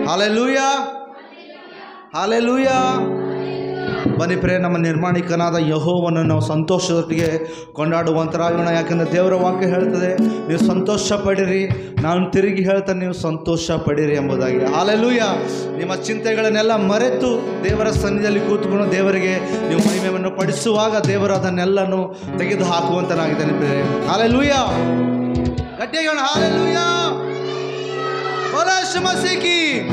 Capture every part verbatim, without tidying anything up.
Hallelujah, hallelujah. ಬನ್ನಿ pray, ನಮ್ಮ ನಿರ್ಮಾಣಿಕನಾದ ಯೆಹೋವನನ್ನು ನಾವು ಸಂತೋಷದೊಟ್ಟಿಗೆ ಕೊಂಡಾಡುವಂತರಾಗೋಣ. ಯಾಕಂದರೆ ದೇವರ ವಾಕ್ಯ ಹೇಳ್ತದೆ, ನೀವು ಸಂತೋಷ ಪಡಿರಿ, ನಾನು ತಿರುಗಿ ಹೇಳ್ತಾನೆ ನೀವು ಸಂತೋಷ ಪಡಿರಿ ಎಂಬುದಾಗಿ. ಹಾಲೆಲೂಯಾ. ನಿಮ್ಮ ಚಿಂತೆಗಳನ್ನೆಲ್ಲ ಮರೆತು ದೇವರ ಸನ್ನಿಧಿಯಲ್ಲಿ ಕೂತ್ಕೊಂಡು ದೇವರಿಗೆ ನೀವು ಮಹಿಮೆಯನ್ನು ಪಡಿಸುವಾಗ ದೇವರು ಅದನ್ನೆಲ್ಲನೂ ತೆಗೆದು ಹಾಕುವಂತನಾಗಿದ್ದಾನೆ ಪ್ರೇ. ಹಾಲೆಲೂಯಾ. ಗಟ್ಟಿಯಾಗಿ ಹೇಳೋಣ, ಹಾಲೆಲೂಯಾ. ಬೋಲೋ ಯೇಸು ಮಸೀಹಿ.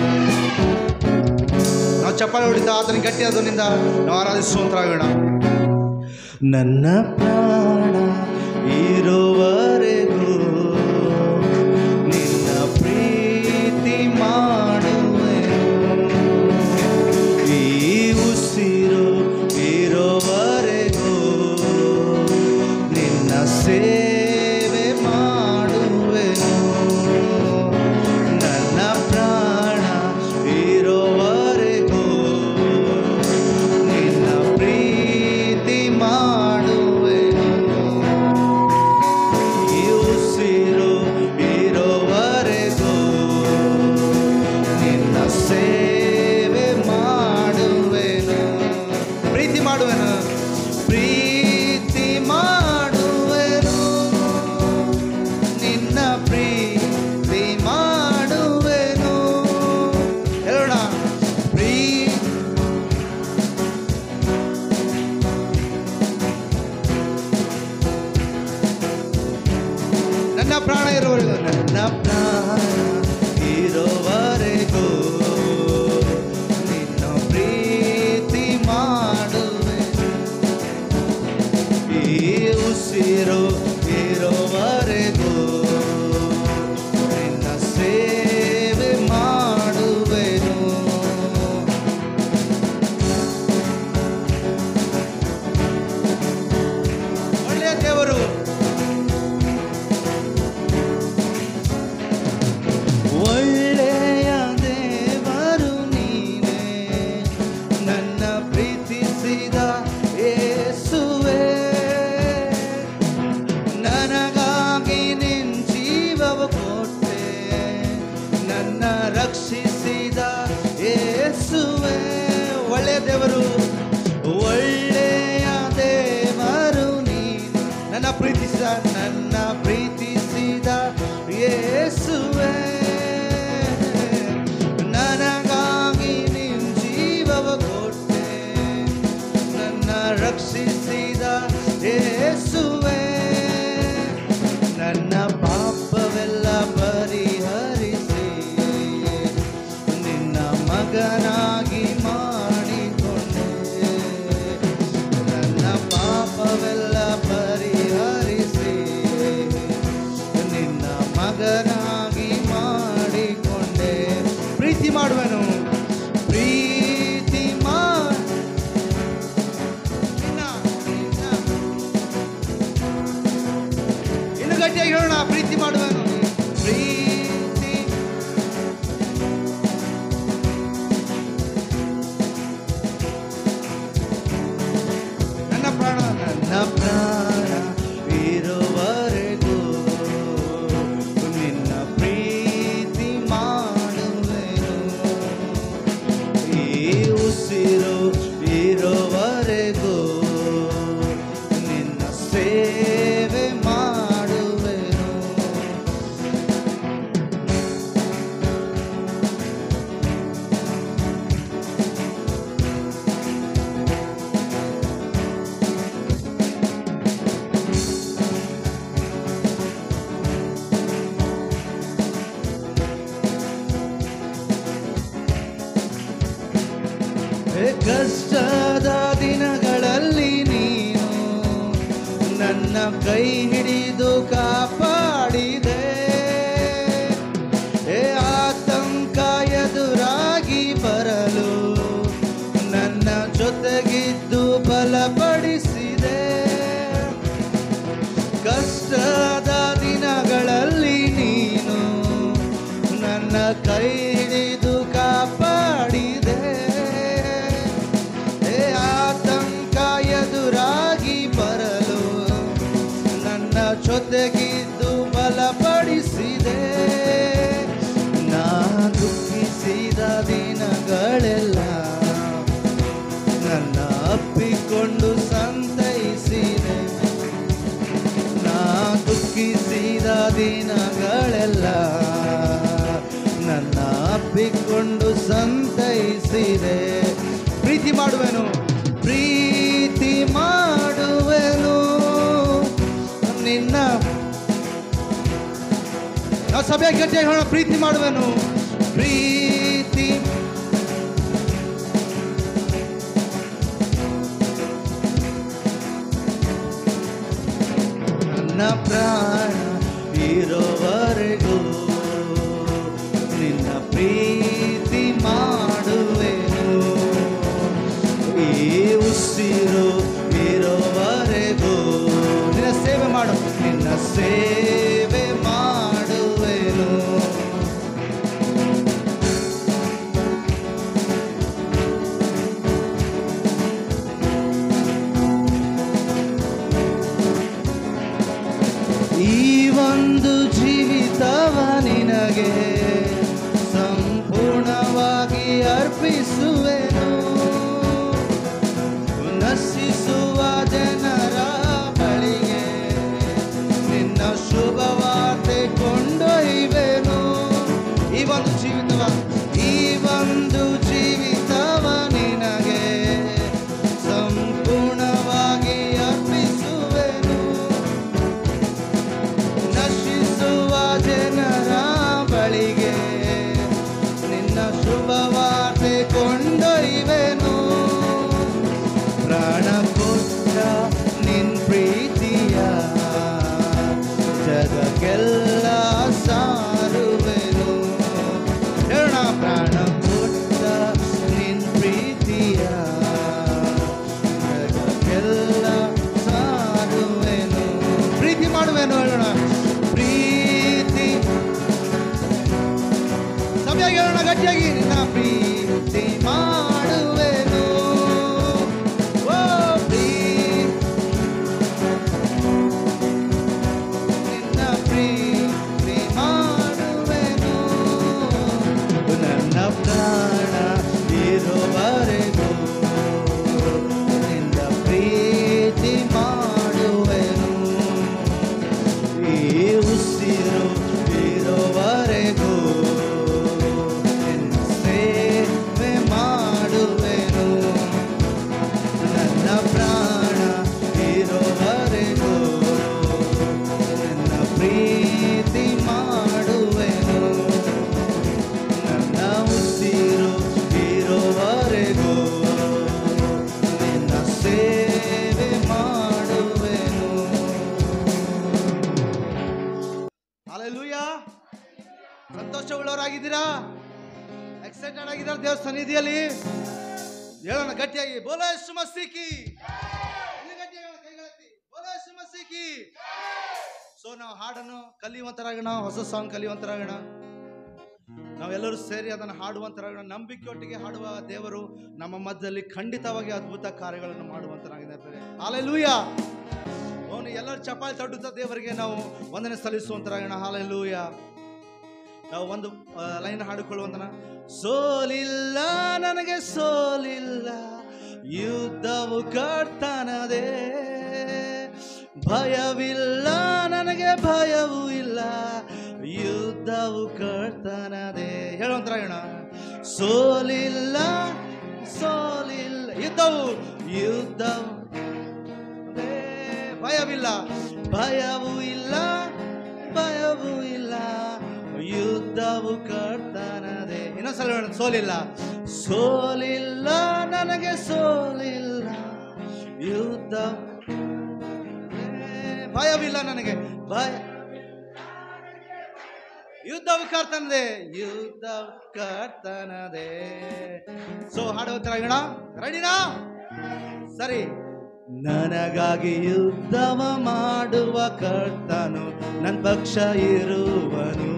ನಾವು ಚಪ್ಪಾಳೆ ಹೊಡಿತಾ ಆತನ ಗಟ್ಟಿ ಅದರಿಂದ ನಾವು ಆರಾಧಿಸುವಂತರಾಗೋಣ. ನನ್ನ ಪ್ರಾಣ ಇರುವವರೆಗೂ ನಿನ್ನ ಪ್ರೀತಿ ಮಾಡುವೆನು, ಈ ಉಸಿರು ಇರುವವರೆಗೂ ನಿನ್ನ ಸೇವೆ ಮಾಡುವೆನು. ನನ್ನ ಪ್ರಾಣ ಇರುವವರೆಗೂ ನಿನ್ನ ಪ್ರೀತಿ ಮಾಡುವೆನು, ಈ ಉಸಿರು ಇರುವವರೆಗೂ ನಿನ್ನ ಸೇವೆ ಮಾಡುವೆನು. ಪ್ರೀತಿ ಮಾಡುವೆನು, ಪ್ರೀತಿ ಮಾಡುವೆನು, ನಿನ್ನ ಪ್ರೀತಿ ಮಾಡುವೆನು. ಹೇಳೋಣ, ಪ್ರೀ ನನ್ನ ಪ್ರಾಣ ಇರುವವರೆಗೂ, ನನ್ನ ಪ್ರಾಣ ಇರುವವರೆಗೂ ನಿನ್ನ ಪ್ರೀತಿ ಮಾಡುವೆನು, ಈ ಉಸಿರು ಇರುವವರೆಗೂ ನಿನ್ನ ಸೇವೆ ಮಾಡುವೆನು. ಒಳ್ಳೆಯ ದೇವರು, ಒಳ್ಳೆಯ ದೇವರು ನೀನೇ, ನನ್ನ ಪ್ರೀತಿಸಿದ ಯೇಸುವೇ, ನನಗಾಗಿ ನಿನ್ನ ಜೀವವ ಕೊಟ್ಟೆ, ನನ್ನ ರಕ್ಷಿಸಿದ ಯೇಸುವೇ. ಒಳ್ಳೆಯ ದೇವರು, ಒಳ್ಳೆಯ ದೇವರು ನೀನು, ನನ್ನ ಪ್ರೀತಿಸಿದ ನನ್ನ ಪ್ರೀತಿಸಿದ ಯೇಸುವೇ, ನನಗಾಗಿ ನಿನ್ನ ಜೀವವ ಕೊಟ್ಟೆ, ನನ್ನ ರಕ್ಷಿಸಿದ ಯೇಸುವೇ. ನನ್ನ ಪಾಪವೆಲ್ಲ ಪರಿಹರಿಸಿ ನಿನ್ನ ಮಗನಾಗಿ ಮಾಡಿಕೊಂಡೆ, ನನ್ನ ಪಾಪವೆಲ್ಲ ಪರಿಹರಿಸಿ ನಿನ್ನ ಮಗನಾಗಿ ಮಾಡಿಕೊಂಡೆ. ಪ್ರೀತಿ ಮಾಡುವೆನು, ಪ್ರೀತಿ ಮಾಡ ಇನ್ನು ಗಟ್ಟಿಯಾಗಿ ಹೇಳೋಣ, ಪ್ರೀತಿ ಮಾಡುವೆನು, ಪ್ರೀತಿ. ನನ್ನ ಪ್ರಾಣ ನನ್ನ ಪ್ರಾಣ ಇರುವವರೆಗೂ ನಿನ್ನ ಪ್ರೀತಿ ಮಾಡುವೆನು, ಈ ಉಸಿರು ಇರುವವರೆಗೂ ನಿನ್ನ ಸೇವೆ ಮಾಡುವೆನು. ಕಷ್ಟದ ದಿನಗಳಲ್ಲಿ ನೀನು ನನ್ನ ಕೈ ಹಿಡಿದು ಕಾಪಾಡಿದೆ, ಏ ಆತಂಕ ಎದುರಾಗಿ ಬರಲು ನನ್ನ ಜೊತೆಗಿದ್ದು ಬಲಪಡಿಸಿದೆ. ಕಷ್ಟದ ದಿನಗಳಲ್ಲಿ ನೀನು ನನ್ನ ಕೈ ಹಿಡಿದು ಕಾಪಾಡಿದೆ, ಎದುರಾಗಿ ಬರಲು ನನ್ನ ಜೊತೆಗಿದ್ದು ಅಪ್ಪಿಕೊಂಡು ಸಂತೈಸಿದೆ. ನಾ ದುಃಖಿಸಿದ ದಿನಗಳೆಲ್ಲ ನನ್ನ ಅಪ್ಪಿಕೊಂಡು ಸಂತೈಸಿದೆ. ಪ್ರೀತಿ ಮಾಡುವೆನು, ಪ್ರೀತಿ ಮಾಡುವೆನು ನಿನ್ನ. ನಾವು ಸಭೆ ಗಟ್ಟಿ ಹೇಳೋಣ, ಪ್ರೀತಿ ಮಾಡುವೆನು, ಪ್ರೀತಿ ನನ್ನ ಪ್ರಾಣ ಇರೋವರೆಗೂ ನಿನ್ನ ಪ್ರೀತಿ ಮಾಡುವೆನು. ಈ ಉಸಿರು ಇರೋವರೆಗೂ ನಿನ್ನ ಸೇವೆ ಮಾಡು, ನಿನ್ನ ಸೇವೆ ಮಾಡುವೆನು. ಈ ಒಂದು ಜೀವಿತವ ನಿನಗೆ ಸಂಪೂರ್ಣವಾಗಿ ಅರ್ಪಿಸುವೆನು. ನಶಿಸುವ ಜನರ ಬಳಿಗೆ ನಿನ್ನ ಶುಭವಾರ್ತೆ ಕೊಂಡೊಯ್ಯುವೆನು. ಈ ಒಂದು ಜೀವಿತವ ಈ ಒಂದು ಜೀವಿತವ ನಿನಗೆ ಸಂಪೂರ್ಣವಾಗಿ ಅರ್ಪಿಸುವೆನು. ನಶಿಸುವ ಜನರ ಬಳಿಗೆ ನಿನ್ನ ಶುಭವಾರ್ತೆ ಕೊಂಡೊಯ್ಯುವೆನು. ಪ್ರಾಣ ಕೊಟ್ಟ ನಿನ್ ಪ್ರೀತಿಯ ಜಗಕ್ಕೆಲ್ಲ ಸಾರುವೆನು. ಹೇಳೋಣ, ಪ್ರಾಣ ಕೊಟ್ಟ ನಿನ್ ಪ್ರೀತಿಯ ಜಗಕ್ಕೆಲ್ಲ ಸಾರುವೆನು. ಪ್ರೀತಿ ಮಾಡುವೆನು, ಹೇಳೋಣ, ಪ್ರೀತಿ. ಸಭೆಯಾಗಿ ಹೇಳೋಣ ಗಟ್ಟಿಯಾಗಿ, ನಿನ್ನ ಪ್ರೀತಿ ಮಾಡುವೆನು. ಓ ಪ್ರೀತಿ, ನಿನ್ನ ಪ್ರೀತಿ ಮಾಡುವೆನು. ನನ್ನ ಪ್ರಾಣ ಇರುವವರೆಗೂ ನಿನ್ನ ಪ್ರೀತಿ ಮಾಡುವೆನು. ಈ ಉಸಿರು ಇರುವವರೆಗೂ ನಿನ್ನ ಸೇವೆ ಮಾಡುವೆನು. ನನ್ನ ಪ್ರಾಣ ಇರುವವರೆಗೂ ನಿನ್ನ ಪ್ರೀತಿ ಮಾಡುವೆನು. ನನ್ನ ಉಸಿರು ಇರುವವರೆಗೂ ನಿನ್ನ ಸೇವೆ ಮಾಡುವೆನು. ಹಲ್ಲೆಲೂಯಾ. ಸಂತೋಷವುಳ್ಳವರಾಗಿದ್ದೀರಾ? ಎಕ್ಸೈಟೆಡ್ ಆಗಿದ್ದಾರೆ ದೇವರ ಸನ್ನಿಧಿಯಲ್ಲಿ? ಹೇಳೋಣ ಗಟ್ಟಿಯಾಗಿ, ಬೋಲೋ ಯೇಸು ಮಸೀಹ್ ಕಿ. ಇಲ್ಲಿ ಗಟ್ಟಿಯಾಗಿ ಹೇಳೋಣ, ಕೈಗಳೆತ್ತಿ, ಬೋಲೋ ಯೇಸು ಮಸೀಹ್ ಕಿ. ಸೊ ನಾವು ಹಾಡನ್ನು ಕಲಿಯುವಂತರಾಗೋಣ, ಹೊಸ ಸಾಂಗ್ ಕಲಿಯುವಂತರಾಗೋಣ. ನಾವೆಲ್ಲರೂ ಸೇರಿ ಅದನ್ನು ಹಾಡುವಂತರಾಗೋಣ. ನಂಬಿಕೆಯೊಟ್ಟಿಗೆ ಹಾಡುವ ದೇವರು ನಮ್ಮ ಮಧ್ಯದಲ್ಲಿ ಖಂಡಿತವಾಗಿ ಅದ್ಭುತ ಕಾರ್ಯಗಳನ್ನು ಮಾಡುವಂತರಾಗಿದ್ದಾರೆ. ಹಲ್ಲೆಲೂಯಾ. ಅವನು ಎಲ್ಲರೂ ಚಪ್ಪಾಳೆ ತಟ್ಟುತ್ತಾ ದೇವರಿಗೆ ನಾವು ವಂದನೆ ಸಲ್ಲಿಸುವಂತರಾಗೋಣ. ಹಲ್ಲೆಲೂಯಾ. ನಾವು ಒಂದು ಲೈನ್ ಹಾಡಿಕೊಳ್ಳುವಂತನ. ಸೋಲಿಲ್ಲ ನನಗೆ ಸೋಲಿಲ್ಲ, ಯುದ್ಧವು ಕರ್ತನದೇ. ಭಯವಿಲ್ಲ ನನಗೆ ಭಯವೂ ಇಲ್ಲ, ಯುದ್ಧವು ಕರ್ತನದೇ. ಹೇಳುವಂತರಾಗೋಣ. ಸೋಲಿಲ್ಲ ಸೋಲಿಲ್ಲ, ಯುದ್ಧವು ಯುದ್ಧವು ಭಯವಿಲ್ಲ, ಭಯವೂ ಇಲ್ಲ, ಭಯವೂ ಇಲ್ಲ, ಯುದ್ಧವು ಕರ್ತನದೇ. ಇನ್ನೊಂದ್ಸಲ ಹೇಳೋಣ. ಸೋಲಿಲ್ಲ ಸೋಲಿಲ್ಲ ನನಗೆ ಸೋಲಿಲ್ಲ, ಯುದ್ಧ ಭಯವಿಲ್ಲ ನನಗೆ ಭಯ, ಯುದ್ಧವು ಕರ್ತನದೇ, ಯುದ್ಧ ಕರ್ತನದೇ. ಸೊ ಹಾಡುವಂತರಾಗೋಣ. ರೆಡಿನಾ? ಸರಿ. ನನಗಾಗಿ ಯುದ್ಧವ ಮಾಡುವ ಕರ್ತನು ನನ್ನ ಪಕ್ಷ ಇರುವನು.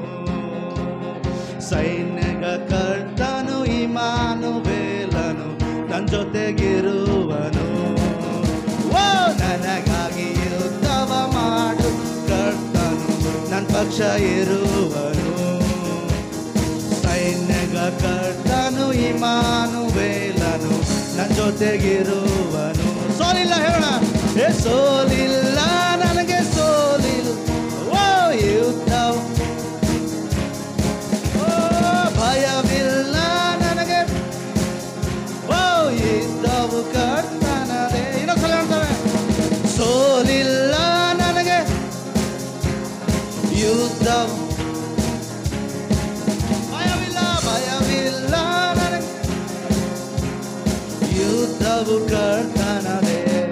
ಸೈನ್ಯಗ ಕರ್ತನು ಇಮ್ಮಾನುವೇಲನು ನನ್ನ ಜೊತೆಗಿರುವನು. ಓ ನನಗಾಗಿ ಯುದ್ಧವ ಮಾಡು ಕರ್ತನು ನನ್ನ ಪಕ್ಷ ಇರುವನು. ಸೈನ್ಯಗ ಕರ್ತನು ಇಮ್ಮಾನುವೇಲನು ನನ್ನ ಜೊತೆಗಿರುವನು. ಸೋಲಿಲ್ಲ ಹೇಳೋಣ, ಏ ಸೋಲಿಲ್ಲ ನನಗೆ ಸೋಲಿಲ್ಲ. ಓ ಯುದ್ಧ ಓ ಭಯವಿಲ್ಲ ನನಗೆ. ಓ ಯುದ್ಧವು ಕರ್ತನದೇ. ಇನ್ನೊಂದ್ಸಲ ಹೇಳ್ತೇವೆ, ಸೋಲಿಲ್ಲ ನನಗೆ ಯುದ್ಧವು. ಭಯವಿಲ್ಲ ಭಯವಿಲ್ಲ ನನಗೆ ಯುದ್ಧವು ಕರ್ತನದೇ.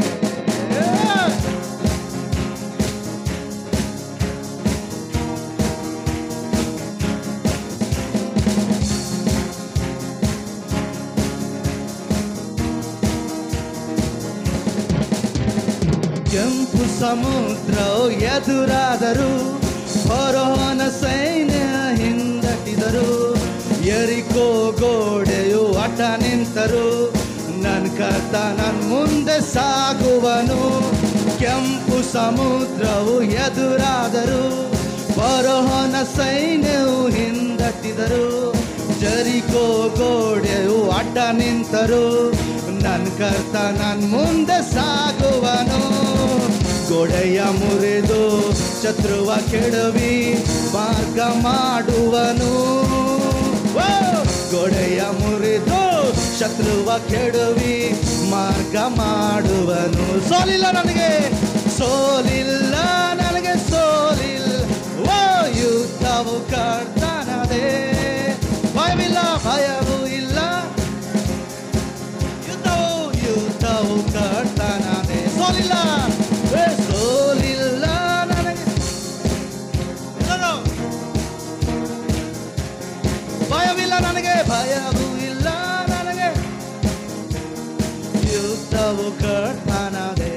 ಕೆಂಪು ಸಮುದ್ರವು ಎದುರಾದರು, ಫರೋಹನ ಸೈನ್ಯ ಹಿಂದಟ್ಟಿದರು. ಯೆರಿಕೋ ಗೋಡೆಯು ಅಡ್ಡ ನಿಂತರು, ನನ್ನ ಕರ್ತ ನನ್ನ ಮುಂದೆ ಸಾಗುವನು. ಕೆಂಪು ಸಮುದ್ರವು ಎದುರಾದರು, ಫರೋಹನ ಸೈನ್ಯವು ಹಿಂದಟ್ಟಿದರು. ಯೆರಿಕೋ ಗೋಡೆಯು ಅಡ್ಡ ನಿಂತರು, ನನ್ನ ಕರ್ತ ನನ್ನ ಮುಂದೆ ಸಾಗುವನು. ಗೋಡೆಯ ಮುರಿದು ಶತ್ರುವ ಕೆಡವಿ ಮಾರ್ಗ ಮಾಡುವನು. ಗೋಡೆಯ ಮುರಿದು ಶತ್ರುವ ಕೆಡವಿ ಮಾರ್ಗ ಮಾಡುವನು. ಸೋಲಿಲ್ಲ ನನಗೆ ಸೋಲಿಲ್ಲ ನನಗೆ ಸೋಲಿಲ್ಲ. ಓ ಯುದ್ಧವು ಕರ್ತನದೇ. ಭಯವಿಲ್ಲ ಭಯವೂ ಇಲ್ಲ, ಯುದ್ಧವು ಯುದ್ಧವು ಕರ್ತನದೇ. ಸೋಲಿಲ್ಲ ಸೋಲಿಲ್ಲ ನನಗೆ ಭಯವಿಲ್ಲ ನನಗೆ ಭಯವೂ ಇಲ್ಲ ನನಗೆ ಯುದ್ಧವು ಕರ್ತನದೇ.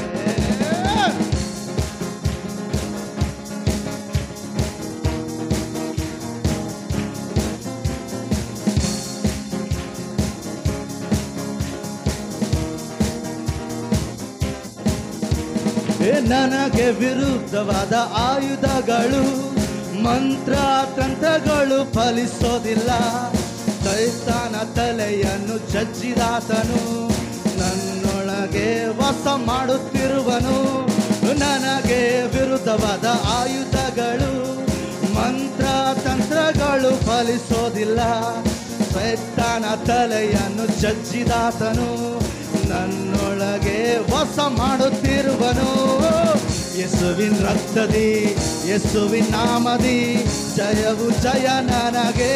ನನಗೆ ವಿರುದ್ಧವಾದ ಆಯುಧಗಳು ಮಂತ್ರ ತಂತ್ರಗಳು ಫಲಿಸೋದಿಲ್ಲ. ಸೈತಾನ ತಲೆಯನ್ನು ಜಜ್ಜಿದಾತನು ನನ್ನೊಳಗೆ ವಾಸ ಮಾಡುತ್ತಿರುವನು. ನನಗೆ ವಿರುದ್ಧವಾದ ಆಯುಧಗಳು ಮಂತ್ರ ತಂತ್ರಗಳು ಫಲಿಸೋದಿಲ್ಲ. ಸೈತಾನ ತಲೆಯನ್ನು ಜಜ್ಜಿದಾತನು ನನ್ನೊಳಗೆ ವಾಸ ಮಾಡುತ್ತಿರುವನು. ಯೇಸುವಿನ ರಕ್ತದಿ ಯೇಸುವಿನ ನಾಮದಿ ಜಯವು ಜಯ ನನಗೆ.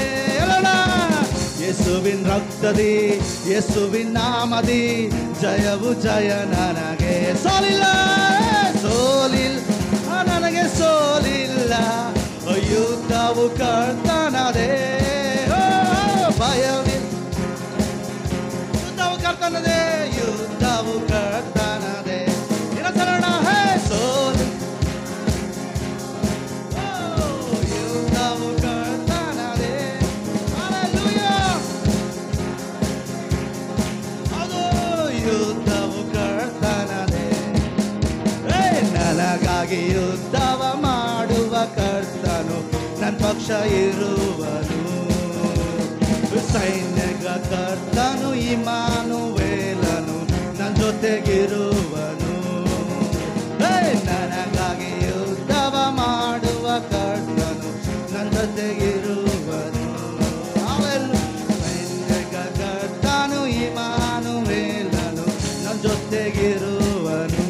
ಯೇಸುವಿನ ರಕ್ತದಿ ಯೇಸುವಿನ ನಾಮದಿ ಜಯವು ಜಯ ನನಗೆ. ಸೋಲಿಲ್ಲ ಸೋಲಿಲ್ಲ ನನಗೆ ಸೋಲಿಲ್ಲ. ಯುದ್ಧವು ಕರ್ತನದೇ. ಭಯವಿಲ್ಲ ಯುದ್ಧವು ಕರ್ತನದೇ. ಯುದ್ಧವು ಕರ್ತನದೇ. ಇರಸರಣ ಹೇ ಸೋಲು ಯುದ್ಧವು ಕರ್ತನದೇ. ಹಲ್ಲೆಲೂಯಾ. ಅದು ಯುದ್ಧವು ಕರ್ತನದೇ. ನನಗಾಗಿ ಯುದ್ಧವ ಮಾಡುವ ಕರ್ತನು ನನ್ನ ಪಕ್ಷ ಇರುವನು. ಸೈನ್ಯಗ ಕರ್ತನು ಇಮ್ಮಾನುವೇಲನು ನನ್ನ ಜೊತೆಗಿರುವನು. ನನಗಾಗಿ ಯುದ್ಧವ ಮಾಡುವ ಕರ್ತನು ನನ್ನ ಜೊತೆಗಿರುವನು. ಸೈನ್ಯಗ ಕರ್ತನು ಇಮ್ಮಾನುವೇಲನು ನನ್ನ ಜೊತೆಗಿರುವನು.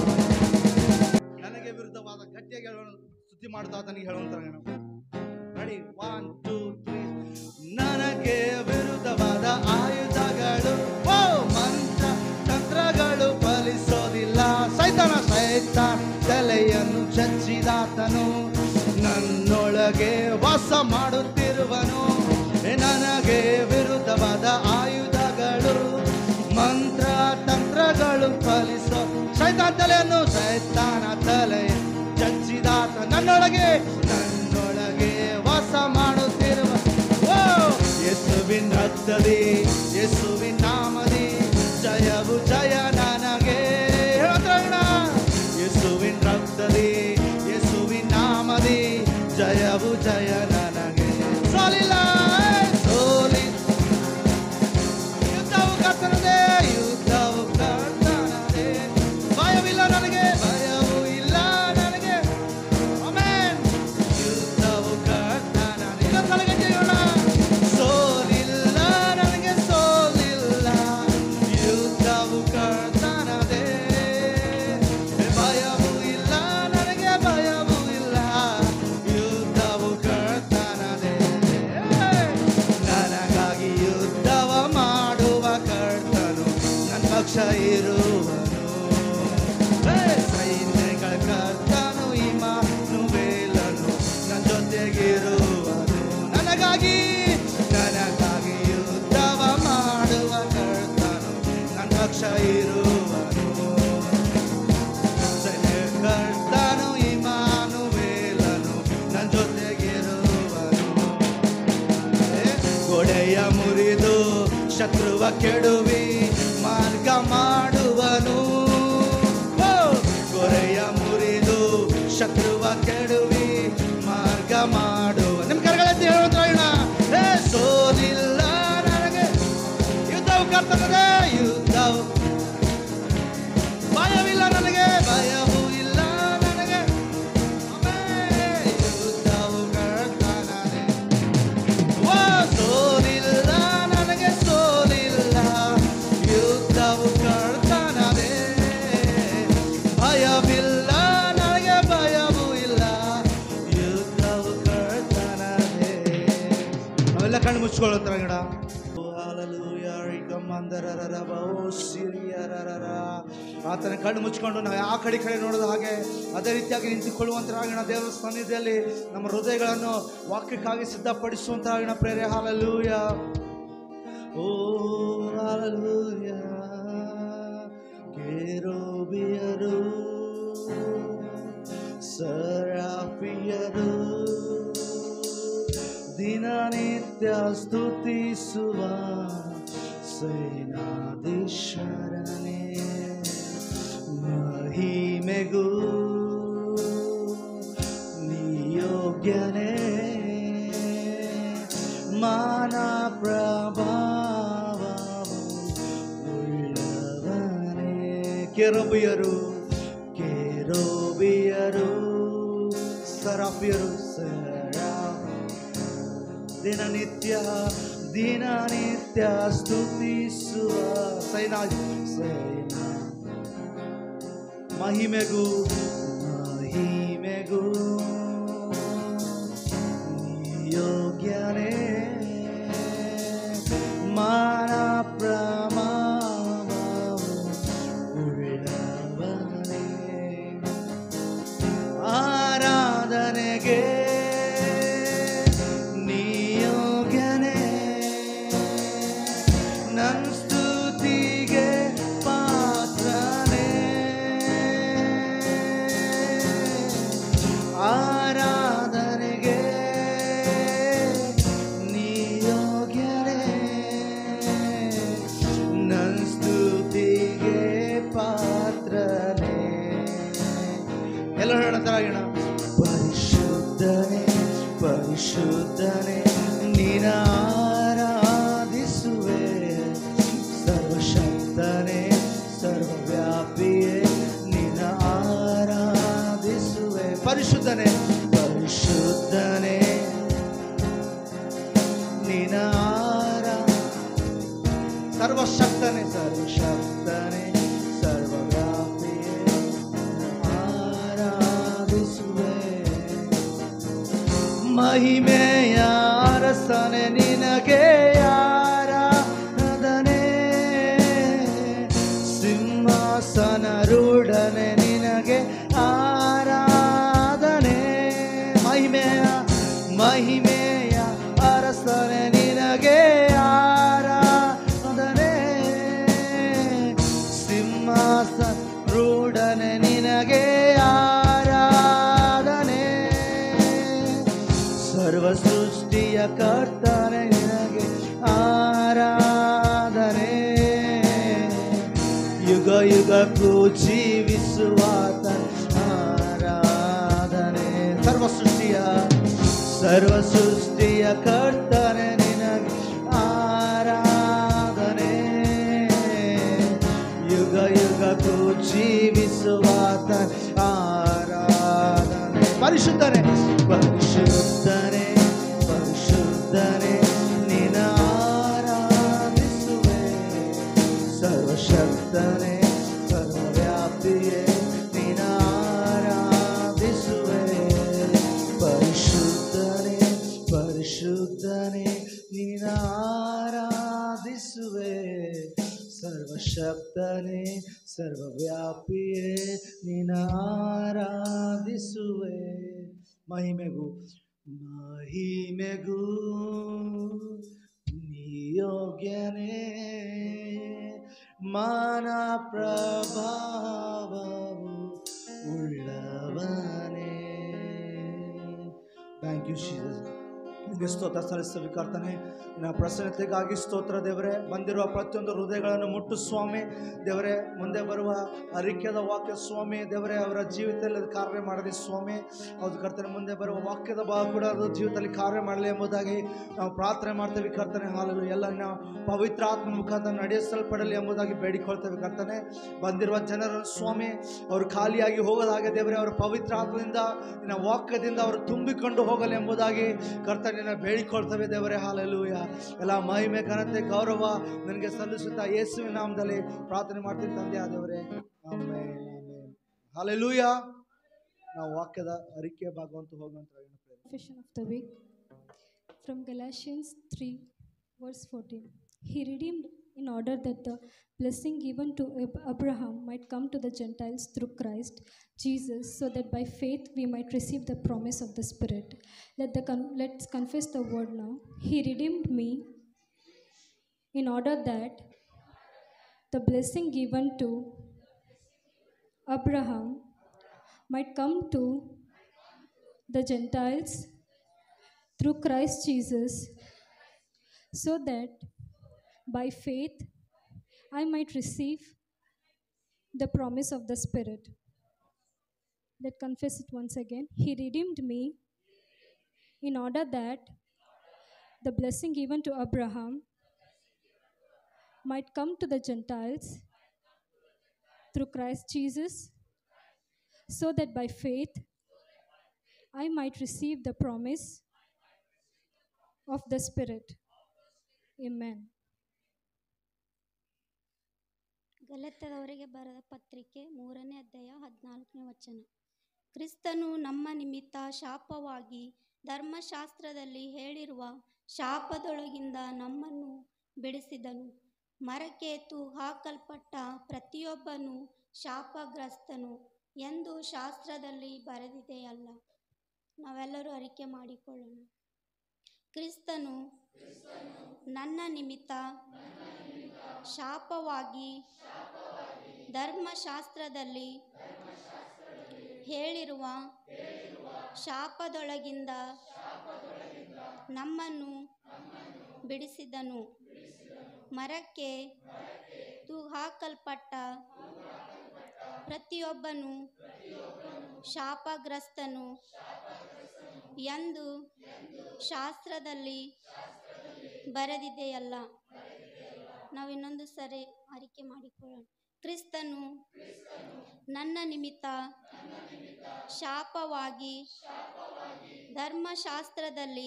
ನನಗೆ ವಿರುದ್ಧವಾದ ಗಟ್ಟಿಯಾಗಿ ಹೇಳೋಣ, ಸ್ತುತಿ ಮಾಡ್ತಾ ತನಗೆ ಹೇಳುವಂತ ರೆಡಿ ಒನ್ ಟೂ ತ್ರೀ. ನನಗೆ ವಿರುದ್ಧವಾದ ಆಯುಧಗಳು ಓ ಮಂತ್ರ ತಂತ್ರಗಳು ಫಲಿಸೋದಿಲ್ಲ. ಸೈತಾನ ಸೈತಾನ ತಲೆಯನ್ನು ಚಚ್ಚಿದಾತನು ನನ್ನೊಳಗೆ ವಾಸ ಮಾಡುತ್ತಿರುವನು. ನನಗೆ ವಿರುದ್ಧವಾದ ಆಯುಧಗಳು ಮಂತ್ರ ತಂತ್ರಗಳು ಫಲಿಸೋ. ಸೈತಾನ ತಲೆಯನ್ನು ಸೈತಾನ ತಲೆ ಚಚ್ಚಿದಾತ ನನ್ನೊಳಗೆ ನನ್ನೊಳಗೆ ವಾಸ ಮಾಡುತ್ತಿರುವ. ಓ ಯೇಸುವಿನ ರಕ್ತದಿ ಯೇಸುವಿನ ನಾಮದಿ ಜಯವು ಜಯ ನನಗೆ. ಯೇಸುವಿನ ರಕ್ತದಿ ಯೇಸುವಿನ ನಾಮದಿ ಜಯವು ಜಯ ನನಗೆ. ಸೋಲಿಲ್ಲ ಸೋಲಿ ಯುದ್ಧವು ಕರ್ತನದೇ. ಶತ್ರುವ ಕೆಡುವಿ ಮಾರ್ಗ ಮಾಡುವನು. ಕೊರೆಯ ಮುರಿದು ಶತ್ರುವ ಕೆಡುವಿ ಮಾರ್ಗ ಮಾಡುವ. ನಿಮ್ಮ ಕರಗಳೆತ್ತಿ ಹೇಳೋಣ, ಹೇ ಸೋಲಿಲ್ಲ ನನಗೆ, ಯುದ್ಧವು ಕರ್ತನದೇ, ಯುದ್ಧವು ಭಯವಿಲ್ಲ ನನಗೆ, ಭಯವು ಇಲ್ಲ ನನಗೆ, ಯುದ್ಧವು ಕರ್ತನದೇ. ಓ ಸೋಲಿಲ್ಲ ನನಗೆ, ಸೋಲಿಲ್ಲ, ಯುದ್ಧವು ಕರ್ತನದೇ, ಭಯವಿಲ್ಲ ನನಗೆ, ಭಯವು ಇಲ್ಲ, ಯುದ್ಧವು ಕರ್ತನದೇ. ನಾವೆಲ್ಲ ಕಣ್ಣು ಮುಚ್ಕೊಳ್ಳೋತ್ರ ಗಿಡ. ಆತನ ಕಣ್ಣು ಮುಚ್ಕೊಂಡು ನಾವು ಆ ಕಡೆ ಕಡೆ ನೋಡೋದು ಹಾಗೆ ಅದೇ ರೀತಿಯಾಗಿ ನಿಂತುಕೊಳ್ಳುವಂತರಾಗೋಣ. ದೇವರ ಸನ್ನಿಧಿಯಲ್ಲಿ ನಮ್ಮ ಹೃದಯಗಳನ್ನು ವಾಕ್ಯಕ್ಕಾಗಿ ಸಿದ್ಧಪಡಿಸುವಂತರಾಗೋಣ ಪ್ರೇರೆ. ಹಾಲೆಲೂಯಾ, ಓ ಹಾಲೆಲೂಯಾ. ಕೆರೂಬಿಯರು ಸೆರಾಫಿಯರು ದಿನನಿತ್ಯ ಸ್ತುತಿಸುವ ಸೇನಾಧೀಶ್ವರನೇ, ಮಹಿಮೆಗೂ ನಿಯೋಗ್ಯನೇ, ಮಾನ ಪ್ರಭಾವವು ಉಳ್ಳವನೇ. ಕೆರೂಬಿಯರು ಕೆರೂಬಿಯರು ಸೆರಾಫಿಯರು ದಿನನಿತ್ಯ ದಿನನಿತ್ಯ ಸ್ತುತಿಸುವ ಸೈನಾ ಸೈನಾ ಮಹಿಮೆಗೂ ಮಹಿಮೆಗೂ ನಿಯೋಗ್ಯನೇ, ಮಾನ ಪ್ರಮಾಣವು ಉಳ್ಳವನೇ. ಆರಾಧನೆಗೆ ಪರಿಶುದ್ಧನೇ ಪರಿಶುದ್ಧನೇ ನಿನ್ನ ಆರಾಧಿಸುವೆ, ಸರ್ವಶಕ್ತನೇ ಸರ್ವವ್ಯಾಪಿಯೇ ನಿನ್ನ ಆರಾಧಿಸುವೆ. ಪರಿಶುದ್ಧನೇ ಪರಿಶುದ್ಧನೇ ನಿನ್ನ ಆರಾ ಸರ್ವಶಕ್ತನೇ ಸರ್ವಶಕ್ತನೇ ಸರ್ವವ್ಯಾಪಿಯೇ ಆರಾಧಿಸುವೆ. ಮಹಿಮೆಯ ಅರಸನೆ ನಿನಗೆ ಆರಾಧನೆ, ಸಿಂಹಾಸನ ರೂಢನೆ ನಿನಗೆ ಆರಾಧನೆ. ಮಹಿಮೆಯ ಮಹಿಮೆಯ ಅರಸನೆ ನಿನಗೆ ಆರಾಧನೆ, ಸಿಂಹಾಸನ ರೂಢನೆ ನಿನಗೆ ಆರಾಧನೆ. ಸರ್ವ ಸೃಷ್ಟಿಯ ಕರ್ತನೆ ನಿನಗೆ ಆರಾಧನೆ, ಯುಗ ಯುಗಕ್ಕೂ ಜೀವಿಸುವಾತ ಆರಾಧನೆ. ಸರ್ವ ಸೃಷ್ಟಿಯ ಸರ್ವ ಸೃಷ್ಟಿಯ ಕರ್ತನೆ ನಿನಗೆ ಆರಾಧನೆ, ಯುಗ ಯುಗಕ್ಕೂ ಜೀವಿಸುವಾತ ಆರಾಧನೆ. ಪರಿಶುದ್ಧನೇ ಪರಿಶುದ್ಧನೇ ಪರಿಶುದ್ಧನೇ ನಿನ್ನ ಆರಾಧಿಸುವೆ, ಸರ್ವಶಕ್ತನೇ ಸರ್ವವ್ಯಾಪಿಯೇ ನಿನ್ನ ಆರಾಧಿಸುವೆ. ಪರಿಶುದ್ಧನೇ ಪರಿಶುದ್ಧನೇ ನಿನ್ನ ಆರಾಧಿಸುವೆ, ಸರ್ವಶಕ್ತನೇ ಸರ್ವವ್ಯಾಪಿಯೇ ನಿನ್ನ ಆರಾಧಿಸುವೆ. ಮಹಿಮೆಗೂ ಮಹಿಮೆಗೂ ನಿಯೋಗ್ಯನೇ, ಮಾನ ಪ್ರಭಾವವು ಉಳ್ಳವನೇ. Thank you Jesus. ನಿಮಗೆ ಸ್ತೋತ್ರ ಸಲ್ಲಿಸ್ತೀವಿ ಕರ್ತನೆ. ನಿನ್ನ ಪ್ರಸನ್ನತೆಗಾಗಿ ಸ್ತೋತ್ರ ದೇವರೇ. ಬಂದಿರುವ ಪ್ರತಿಯೊಂದು ಹೃದಯಗಳನ್ನು ಮುಟ್ಟು ಸ್ವಾಮಿ ದೇವರೇ. ಮುಂದೆ ಬರುವ ಅರಿಕೆದ ವಾಕ್ಯ ಸ್ವಾಮಿ ದೇವರೇ ಅವರ ಜೀವಿತದಲ್ಲಿ ಕಾರ್ಯ ಮಾಡಲಿ ಸ್ವಾಮಿ. ಹೌದು ಕರ್ತನೆ, ಮುಂದೆ ಬರುವ ವಾಕ್ಯದ ಭಾಗ ಕೂಡ ಅದು ಜೀವಿತದಲ್ಲಿ ಕಾರ್ಯ ಮಾಡಲಿ ಎಂಬುದಾಗಿ ನಾವು ಪ್ರಾರ್ಥನೆ ಮಾಡ್ತೇವೆ ಕರ್ತನೆ. ಹಾಲಲು ಎಲ್ಲ ನಾವು ಪವಿತ್ರ ಆತ್ಮನ ಮುಖಾಂತರ ನಡೆಸಲ್ಪಡಲಿ ಎಂಬುದಾಗಿ ಬೇಡಿಕೊಳ್ತೇವೆ ಕರ್ತನೆ. ಬಂದಿರುವ ಜನರನ್ನು ಸ್ವಾಮಿ ಅವರು ಖಾಲಿಯಾಗಿ ಹೋಗದಾಗೆ ದೇವರೇ ಅವರ ಪವಿತ್ರ ಆತ್ಮದಿಂದ ನಿನ್ನ ವಾಕ್ಯದಿಂದ ಅವರು ತುಂಬಿಕೊಂಡು ಹೋಗಲಿ ಎಂಬುದಾಗಿ ಕರ್ತನೆ ಬೇಡಿಕೊಳ್ತೇವೆ ದೇವರೇ. ಹಾಲೆಲೂಯ. ಎಲ್ಲ ಮಹಿಮೆ ಘನತೆ ಗೌರವ ನನಗೆ ಸಲ್ಲಿಸುತ್ತಾ ಯೇಸುವಿನ ನಾಮದಲ್ಲಿ ಪ್ರಾರ್ಥನೆ ಮಾಡ್ತೀನಿ ತಂದೆ ಆದವರೇ. Amen amen. ಹಾಲೆಲೂಯ. ನಾವು ವಾಕ್ಯದ ಅರಿಕೆ ಭಾಗವಂತ ಹೋಗುವಂತ Confession of the week from Galatians three verse fourteen. He redeemed in order that the blessing given to Abraham might come to the Gentiles through Christ Jesus, so that by faith we might receive the promise of the Spirit. Let the con- let's confess the word now. He redeemed me in order that the blessing given to Abraham might come to the Gentiles through Christ Jesus, so that by faith I might receive the promise of the Spirit. Let's confess it once again. He redeemed me in order that the blessing given to Abraham might come to the Gentiles through Christ Jesus, so that by faith I might receive the promise of the Spirit. Amen. ಗಲಾತ್ಯದವರಿಗೆ ಬರೆದ ಪತ್ರಿಕೆ ಮೂರನೇ ಅಧ್ಯಾಯ ಹದಿನಾಲ್ಕನೇ ವಚನ. ಕ್ರಿಸ್ತನು ನಮ್ಮ ನಿಮಿತ್ತ ಶಾಪವಾಗಿ ಧರ್ಮಶಾಸ್ತ್ರದಲ್ಲಿ ಹೇಳಿರುವ ಶಾಪದೊಳಗಿಂದ ನಮ್ಮನ್ನು ಬಿಡಿಸಿದನು. ಮರಕ್ಕೆ ತೂಗಾಕಲ್ಪಟ್ಟ ಪ್ರತಿಯೊಬ್ಬನು ಶಾಪಗ್ರಸ್ತನು ಎಂದು ಶಾಸ್ತ್ರದಲ್ಲಿ ಬರೆದಿದೆಯಲ್ಲ. ನಾವೆಲ್ಲರೂ ಅರಿಕೆ ಮಾಡಿಕೊಳ್ಳೋಣ. ಕ್ರಿಸ್ತನು ನನ್ನ ನಿಮಿತ್ತ ಶಾಪವಾಗಿ ಧರ್ಮಶಾಸ್ತ್ರದಲ್ಲಿ ಹೇಳಿರುವ ಶಾಪದೊಳಗಿಂದ ನಮ್ಮನ್ನು ಬಿಡಿಸಿದನು. ಮರಕ್ಕೆ ತೂಗಾಕಲ್ಪಟ್ಟ ಪ್ರತಿಯೊಬ್ಬನು ಶಾಪಗ್ರಸ್ತನು ಎಂದು ಶಾಸ್ತ್ರದಲ್ಲಿ ಬರೆದಿದೆಯಲ್ಲ. ನಾವು ಇನ್ನೊಂದು ಸರಿ ಅರಿಕೆ ಮಾಡಿಕೊಳ್ಳೋಣ. ಕ್ರಿಸ್ತನು ನನ್ನ ನಿಮಿತ್ತ ಶಾಪವಾಗಿ ಧರ್ಮಶಾಸ್ತ್ರದಲ್ಲಿ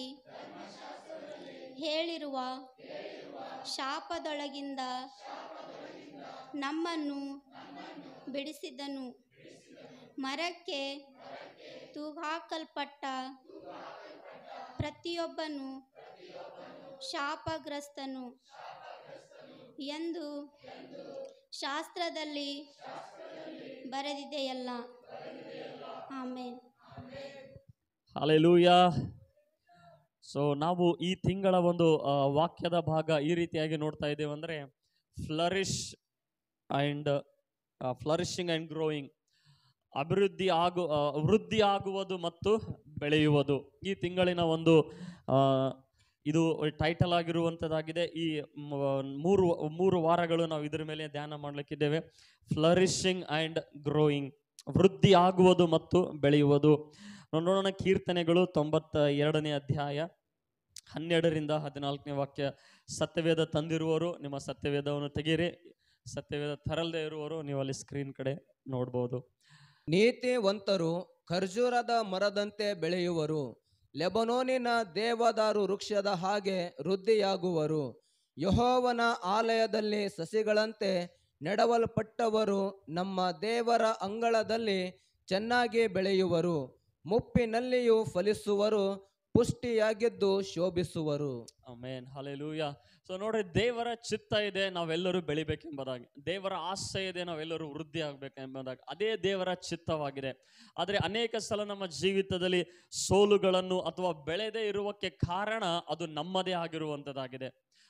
ಹೇಳಿರುವ ಶಾಪದೊಳಗಿಂದ ನಮ್ಮನ್ನು ಬಿಡಿಸಿದನು. ಮರಕ್ಕೆ ತೂಗಾಕಲ್ಪಟ್ಟ ಪ್ರತಿಯೊಬ್ಬನು ಶಾಪಗ್ರಸ್ತನು ಎಂದು ಶಾಸ್ತ್ರದಲ್ಲಿ ಬರೆದಿದೆಯಲ್ಲ. ಆಮೆನ್. ಹಲ್ಲೆಲೂಯಾ. ಸೊ ನಾವು ಈ ತಿಂಗಳ ಒಂದು ವಾಕ್ಯದ ಭಾಗ ಈ ರೀತಿಯಾಗಿ ನೋಡ್ತಾ ಇದ್ದೇವೆ ಅಂದರೆ flourish and flourishing and growing, ಅಭಿವೃದ್ಧಿ ಆಗು ವೃದ್ಧಿ ಆಗುವುದು ಮತ್ತು ಬೆಳೆಯುವುದು. ಈ ತಿಂಗಳಿನ ಒಂದು ಇದು ಟೈಟಲ್ ಆಗಿರುವಂಥದ್ದಾಗಿದೆ. ಈ ಮೂರು ಮೂರು ವಾರಗಳು ನಾವು ಇದರ ಮೇಲೆ ಧ್ಯಾನ ಮಾಡಲಿಕ್ಕಿದ್ದೇವೆ. ಫ್ಲರಿಶಿಂಗ್ ಆ್ಯಂಡ್ ಗ್ರೋಯಿಂಗ್, ವೃದ್ಧಿ ಆಗುವುದು ಮತ್ತು ಬೆಳೆಯುವುದು. ನೋಡೋಣ ಕೀರ್ತನೆಗಳು ತೊಂಬತ್ತ ಎರಡನೇ ಅಧ್ಯಾಯ ಹನ್ನೆರಡರಿಂದ ಹದಿನಾಲ್ಕನೇ ವಾಕ್ಯ. ಸತ್ಯವೇದ ತಂದಿರುವವರು ನಿಮ್ಮ ಸತ್ಯವೇದವನ್ನು ತೆಗೀರಿ, ಸತ್ಯವೇದ ತರಲ್ದೇ ಇರುವವರು ನೀವು ಅಲ್ಲಿ ಸ್ಕ್ರೀನ್ ಕಡೆ ನೋಡ್ಬೋದು. ನೀತಿವಂತರು ಖರ್ಜೂರದ ಮರದಂತೆ ಬೆಳೆಯುವರು, ಲೆಬನೋನಿನ ದೇವದಾರು ವೃಕ್ಷದ ಹಾಗೆ ವೃದ್ಧಿಯಾಗುವರು. ಯೆಹೋವನ ಆಲಯದಲ್ಲಿ ಸಸಿಗಳಂತೆ ನೆಡವಲ್ಪಟ್ಟವರು ನಮ್ಮ ದೇವರ ಅಂಗಳದಲ್ಲಿ ಚೆನ್ನಾಗಿ ಬೆಳೆಯುವರು. ಮುಪ್ಪಿನಲ್ಲಿಯೂ ಫಲಿಸುವರು, ಪುಷ್ಟಿಯಾಗಿದ್ದು ಶೋಭಿಸುವರು. Amen, hallelujah. ಸೊ ನೋಡ್ರಿ, ದೇವರ ಚಿತ್ತ ಇದೆ ನಾವೆಲ್ಲರೂ ಬೆಳಿಬೇಕೆಂಬುದಾಗಿ, ದೇವರ ಆಸೆ ಇದೆ ನಾವೆಲ್ಲರೂ ವೃದ್ಧಿ ಆಗ್ಬೇಕೆಂಬುದಾಗಿ. ಅದೇ ದೇವರ ಚಿತ್ತವಾಗಿದೆ. ಆದರೆ ಅನೇಕ ಸಲ ನಮ್ಮ ಜೀವಿತದಲ್ಲಿ ಸೋಲುಗಳನ್ನು ಅಥವಾ ಬೆಳೆದೇ ಇರುವಕ್ಕೆ ಕಾರಣ ಅದು ನಮ್ಮದೇ ಆಗಿರುವಂಥದ್ದಾಗಿದೆ.